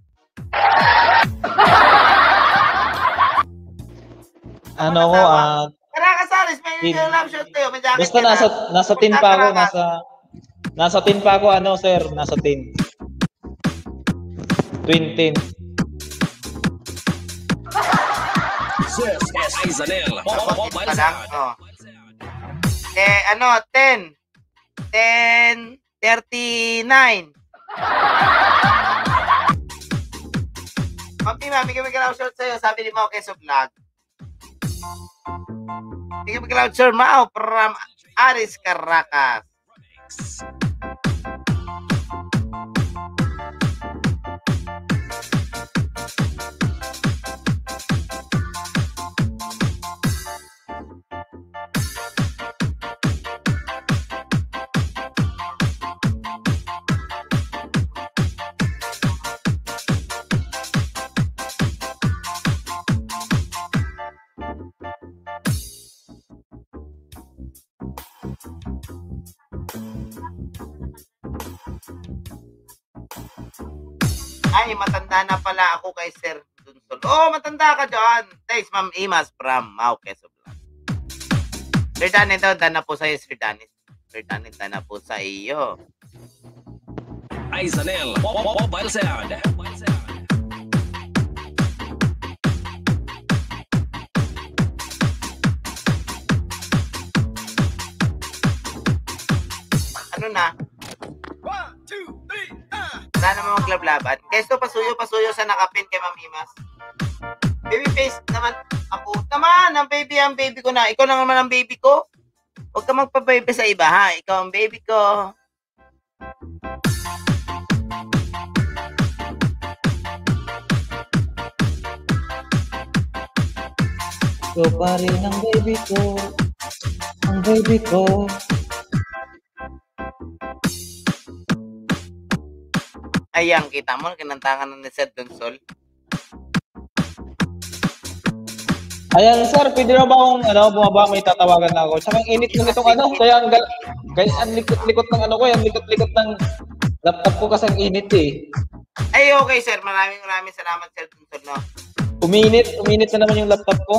Ano ko, ah, Karakasalis, may Tin- love shot tayo. May jacket basta ka na. nasa, nasa tin pa ako, Karakas. nasa, nasa tin pa ako, ano, sir, nasa tin. Twin tin. This is Aizanel. Mobile Pa lang, Sound. oh. Eh, ano, ten. ten thirty-nine. Mami, mami, kami ka short sa'yo. Sabi ni Mau Keso Vlog. Sige, mag-cloud, sir. Mau from Aris, Caracas. Ay, matanda na pala ako kay Sir Dunsol. Oh, matanda ka dyan. Thanks, Ma'am Imas from Mau Quezon Blanc. Sir Danin, daw, dana po sa'yo, Sir Danin. Sir Danin, dana po sa iyo. Aizanel. Mobile Sound. Ano na? Wala naman maglablaban. Kesto, pasuyo, pasuyo sa nakapin kay Ma'am Imas. Baby face naman. Ako naman, ang baby, ang baby ko na. Ikaw lang naman ang baby ko. Huwag ka magpa-baby sa iba, ha? Ikaw ang baby ko. Ikaw pa rin ang baby ko. Ang baby ko. Ayan, kita mo, kinantangan na ni Sir Dunsol. Ayan, sir, pwede na ba akong, ano, bumaba, may tatawagan na ako. Tsaka ang init ng itong ano, kaya ang, gal- kaya ang likot-likot ng ano ko, ang likot-likot ng laptop ko kasi ang init eh. Ay, okay, sir. Maraming maraming salamat, Sir Dunsol, no? Uminit, uminit na naman yung laptop ko.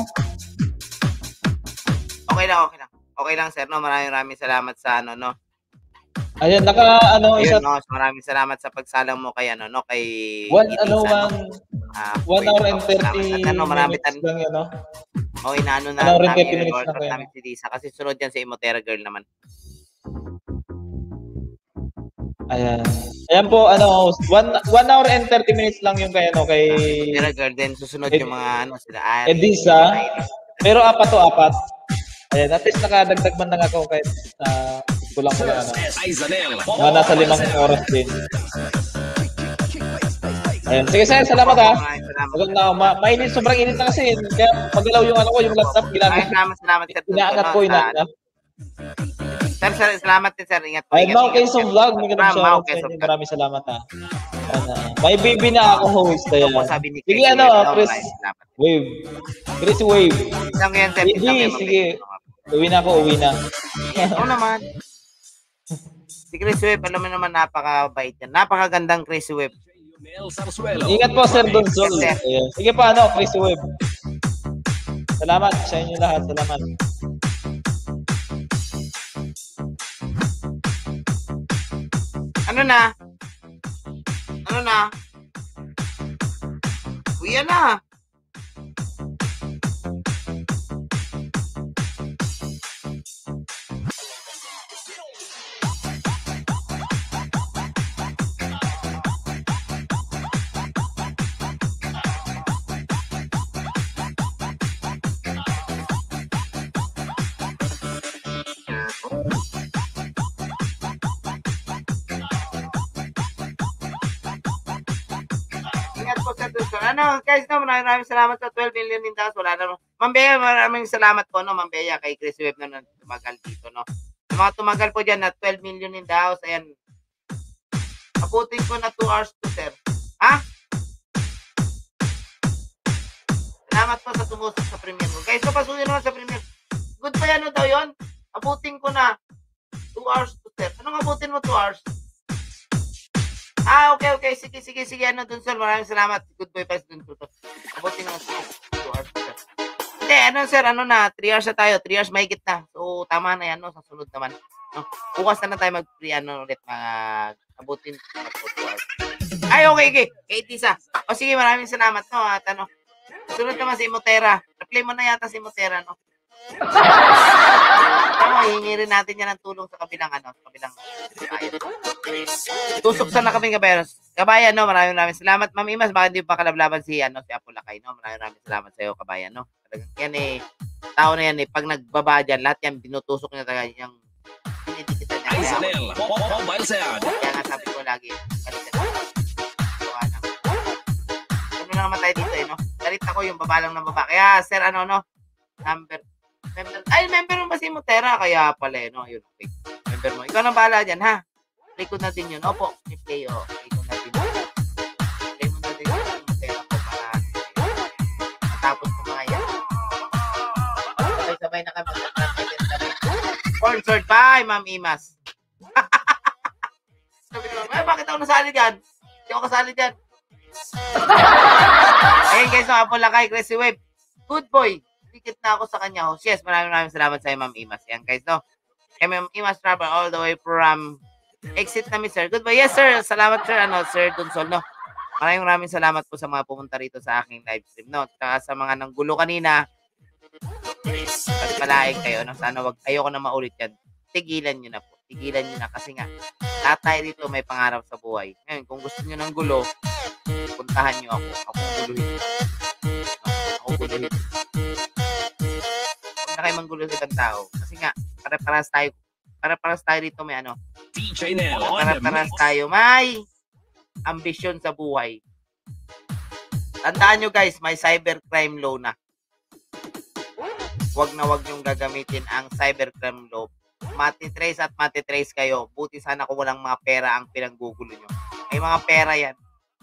Okay lang, okay lang. Okay lang, sir, no? Maraming maraming salamat sa, ano, no? Ayan, naka, ano, isa, Ayun, no? Maraming salamat sa pagsalang mo kay, ano, no? Kay... one, Itisa, ano, no? one, Ah, one wait, hour no? and thirty Salamat. Ano, marami minutes tan- lang yun, no? Okay, na ano na One hour and namin thirty minutes i-record lang kayo. namin si Lisa kasi sunod yan sa Imotera Girl naman. Ayan. Ayan po, ano, one, one hour and thirty minutes lang yung kay, ano, kay Imotera Girl din susunod Ed- yung mga ano sila. Ari, Edisa. Iris. Pero apat to apat. Ayan, at least nakadagdag man lang ako kahit uh, kulang ko lang, ano. Aizanel. Mga nasa limang oras din. Ayan. Sige, sir, salamat ha. Maraming salamat. Maganda na, ma mainit, sobrang init na kasi. Kaya magalaw yung ano ko, yung laptop, Maraming ginagawa. salamat, salamat sir. Inaangat ko, Sa- inaangat. Sir, sir, salamat din sir. Ingat po. Ay, ingat, Mau ingat, Quezon ingat. Vlog, may ganun Ma'am, siya. Mau Sa Quezon inyo. Vlog. Maraming salamat ha. Ayan, ah. May baby na ako host. Ayan. Ito po sabi ni Sige, Casey ano, Webb, no? Chris Maraming salamat. Wave. Chris Wave. Isang yan, sir. Hindi, Isang yan, sige. mabilis. Uwi na ako, uwi na. Oo naman. Si Chris Webb, alam mo naman, napakabait yan. Napakagandang Chris Webb. Mel Sarsuelo. Ingat po, Sir Donsol. Yes, sir. Ayan. Sige pa, ano, Chris Webb. Salamat sa inyo lahat. Salamat. Ano na? Ano na? Kuya na. Ingat po sa Dulce. Ano, guys, no, maraming maraming salamat sa twelve million din taas. Wala na. Ma'am Bea, maraming salamat po, no, Ma'am Bea, kay Chris Web na nang tumagal dito, no. Sa mga tumagal po dyan na twelve million in the house, ayan. Abutin ko na two hours to, sir. Ha? Salamat po sa tumusok sa premiere ko. Guys, so pasunin naman sa premiere. Good pa yan, no, daw yun? Abutin ko na two hours to, sir. Anong abutin mo two hours? Ah, okay, okay. Sige, sige, sige. Ano, dun, sir. Maraming salamat. Good boy pa dun, sir. Abutin ko na two hours to, sir. Hindi, ano, sir. Ano na? three hours na tayo. three hours mahigit na. So, tama na yan, no? Sa sunod naman. No? Bukas na na tayo mag-free, ano, ulit. Mga abutin ko na po two hours. Ay, okay, okay. Kay Tisa. O, sige, maraming salamat, no? At ano, sunod naman si Imotera. Reply mo na yata si Imotera, no? Ano, hihingi rin natin yan ng tulong sa kabilang, ano, sa kabilang kabayan. Tusok sana kami kabayan. Kabayan, no? Maraming maraming salamat. Ma'am Imas, baka hindi pa kalablaban si, ano, si Apolakay, no? Maraming maraming salamat sa iyo, kabayan, no? Talagang yan, eh, tao na yan, eh. Pag nagbaba dyan, lahat yan, binutusok niya talaga yung pinitikitan niya. Kaya, kaya nga sabi ko lagi, galit na. Ano na naman tayo dito, eh, no? Galit ako yung baba lang ng baba. Kaya, sir, ano, no? Number, member, ay, member mo ba si Motera? Kaya pala, eh, no? Yun, okay. Member mo. Ikaw nang bahala dyan, ha? Play ko na din yun. Opo, i-play, oh. Play ko na din yun. Play mo na din yun. Motera ko para matapos ko mga yan. Sabay-sabay na kami. Sponsored by Ma'am Imas. Sabi naman, ay, bakit ako nasali dyan? Hindi ako kasali dyan. Ayun, guys, no? Apolakay, Crazy Wave. Good boy. Dikit na ako sa kanya. Oh, yes, maraming maraming salamat sa Ma'am Imas. Yan, guys, no? Kay Ma'am Imas travel all the way from exit namin, sir. Goodbye. Yes, sir. Salamat, sir. Ano, Sir Dunsol, no? Maraming maraming salamat po sa mga pumunta rito sa aking live stream, no? Tsaka sa mga nanggulo kanina. At palaing kayo, no? Sana wag, ayoko na maulit yan. Tigilan nyo na po. Tigilan nyo na kasi nga, lahat tayo dito may pangarap sa buhay. Ngayon, kung gusto nyo ng gulo, puntahan nyo ako. Ako guluhin. Ako guluhin. Huwag na kayo manggulo sa ibang tao. Kasi nga, pare-paras tayo. Pare-paras tayo dito may ano. D J Nel on the Pare-paras mix. tayo. May ambisyon sa buhay. Tandaan nyo, guys, may cybercrime law na. Huwag na huwag nyong gagamitin ang cybercrime law. Matitrace at matitrace kayo. Buti sana kung walang mga pera ang pinanggugulo nyo. May mga pera yan.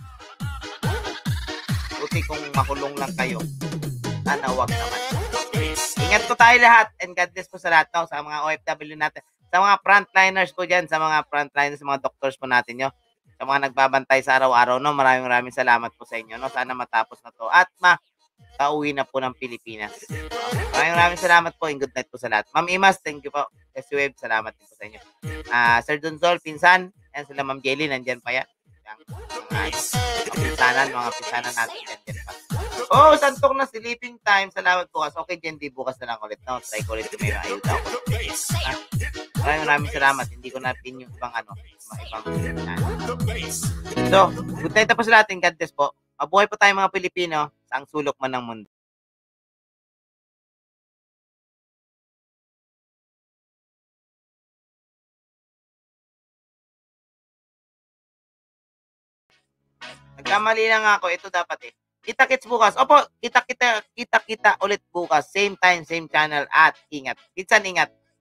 Buti kung makulong lang kayo. Sana huwag naman. Ingat po tayo lahat and God bless po sa lahat, no? Sa mga O F W natin. Sa mga frontliners po dyan. Sa mga frontliners, sa mga doctors po natin, no? Sa mga nagbabantay sa araw-araw, no? Maraming maraming salamat po sa inyo, no? Sana matapos na to. At ma pauwi na po ng Pilipinas. Maraming maraming salamat po and good night po sa lahat. Ma'am Imas, thank you po. S U Web, salamat din po sa inyo. Uh, Sir Dunsol, pinsan, and sila Ma'am Jelly, nandyan pa yan. Mga pinsanan, mga pinsanan natin, nandyan pa. Oh, santok na sleeping time. Salamat bukas. Okay, Jendi, bukas na lang ulit. No? Try ko ulit kung may ayuda ako. Ah, maraming maraming salamat. Hindi ko natin yung ibang ano, mga ibang so, good night na po sa lahat. God bless po. Mabuhay po tayo mga Pilipino sa ang sulok man ng mundo. Nagkamali lang ako. Ito dapat eh. Kita-kits bukas. Opo, kita-kita, kita-kita ulit bukas. Same time, same channel at ingat. Kitsan ingat.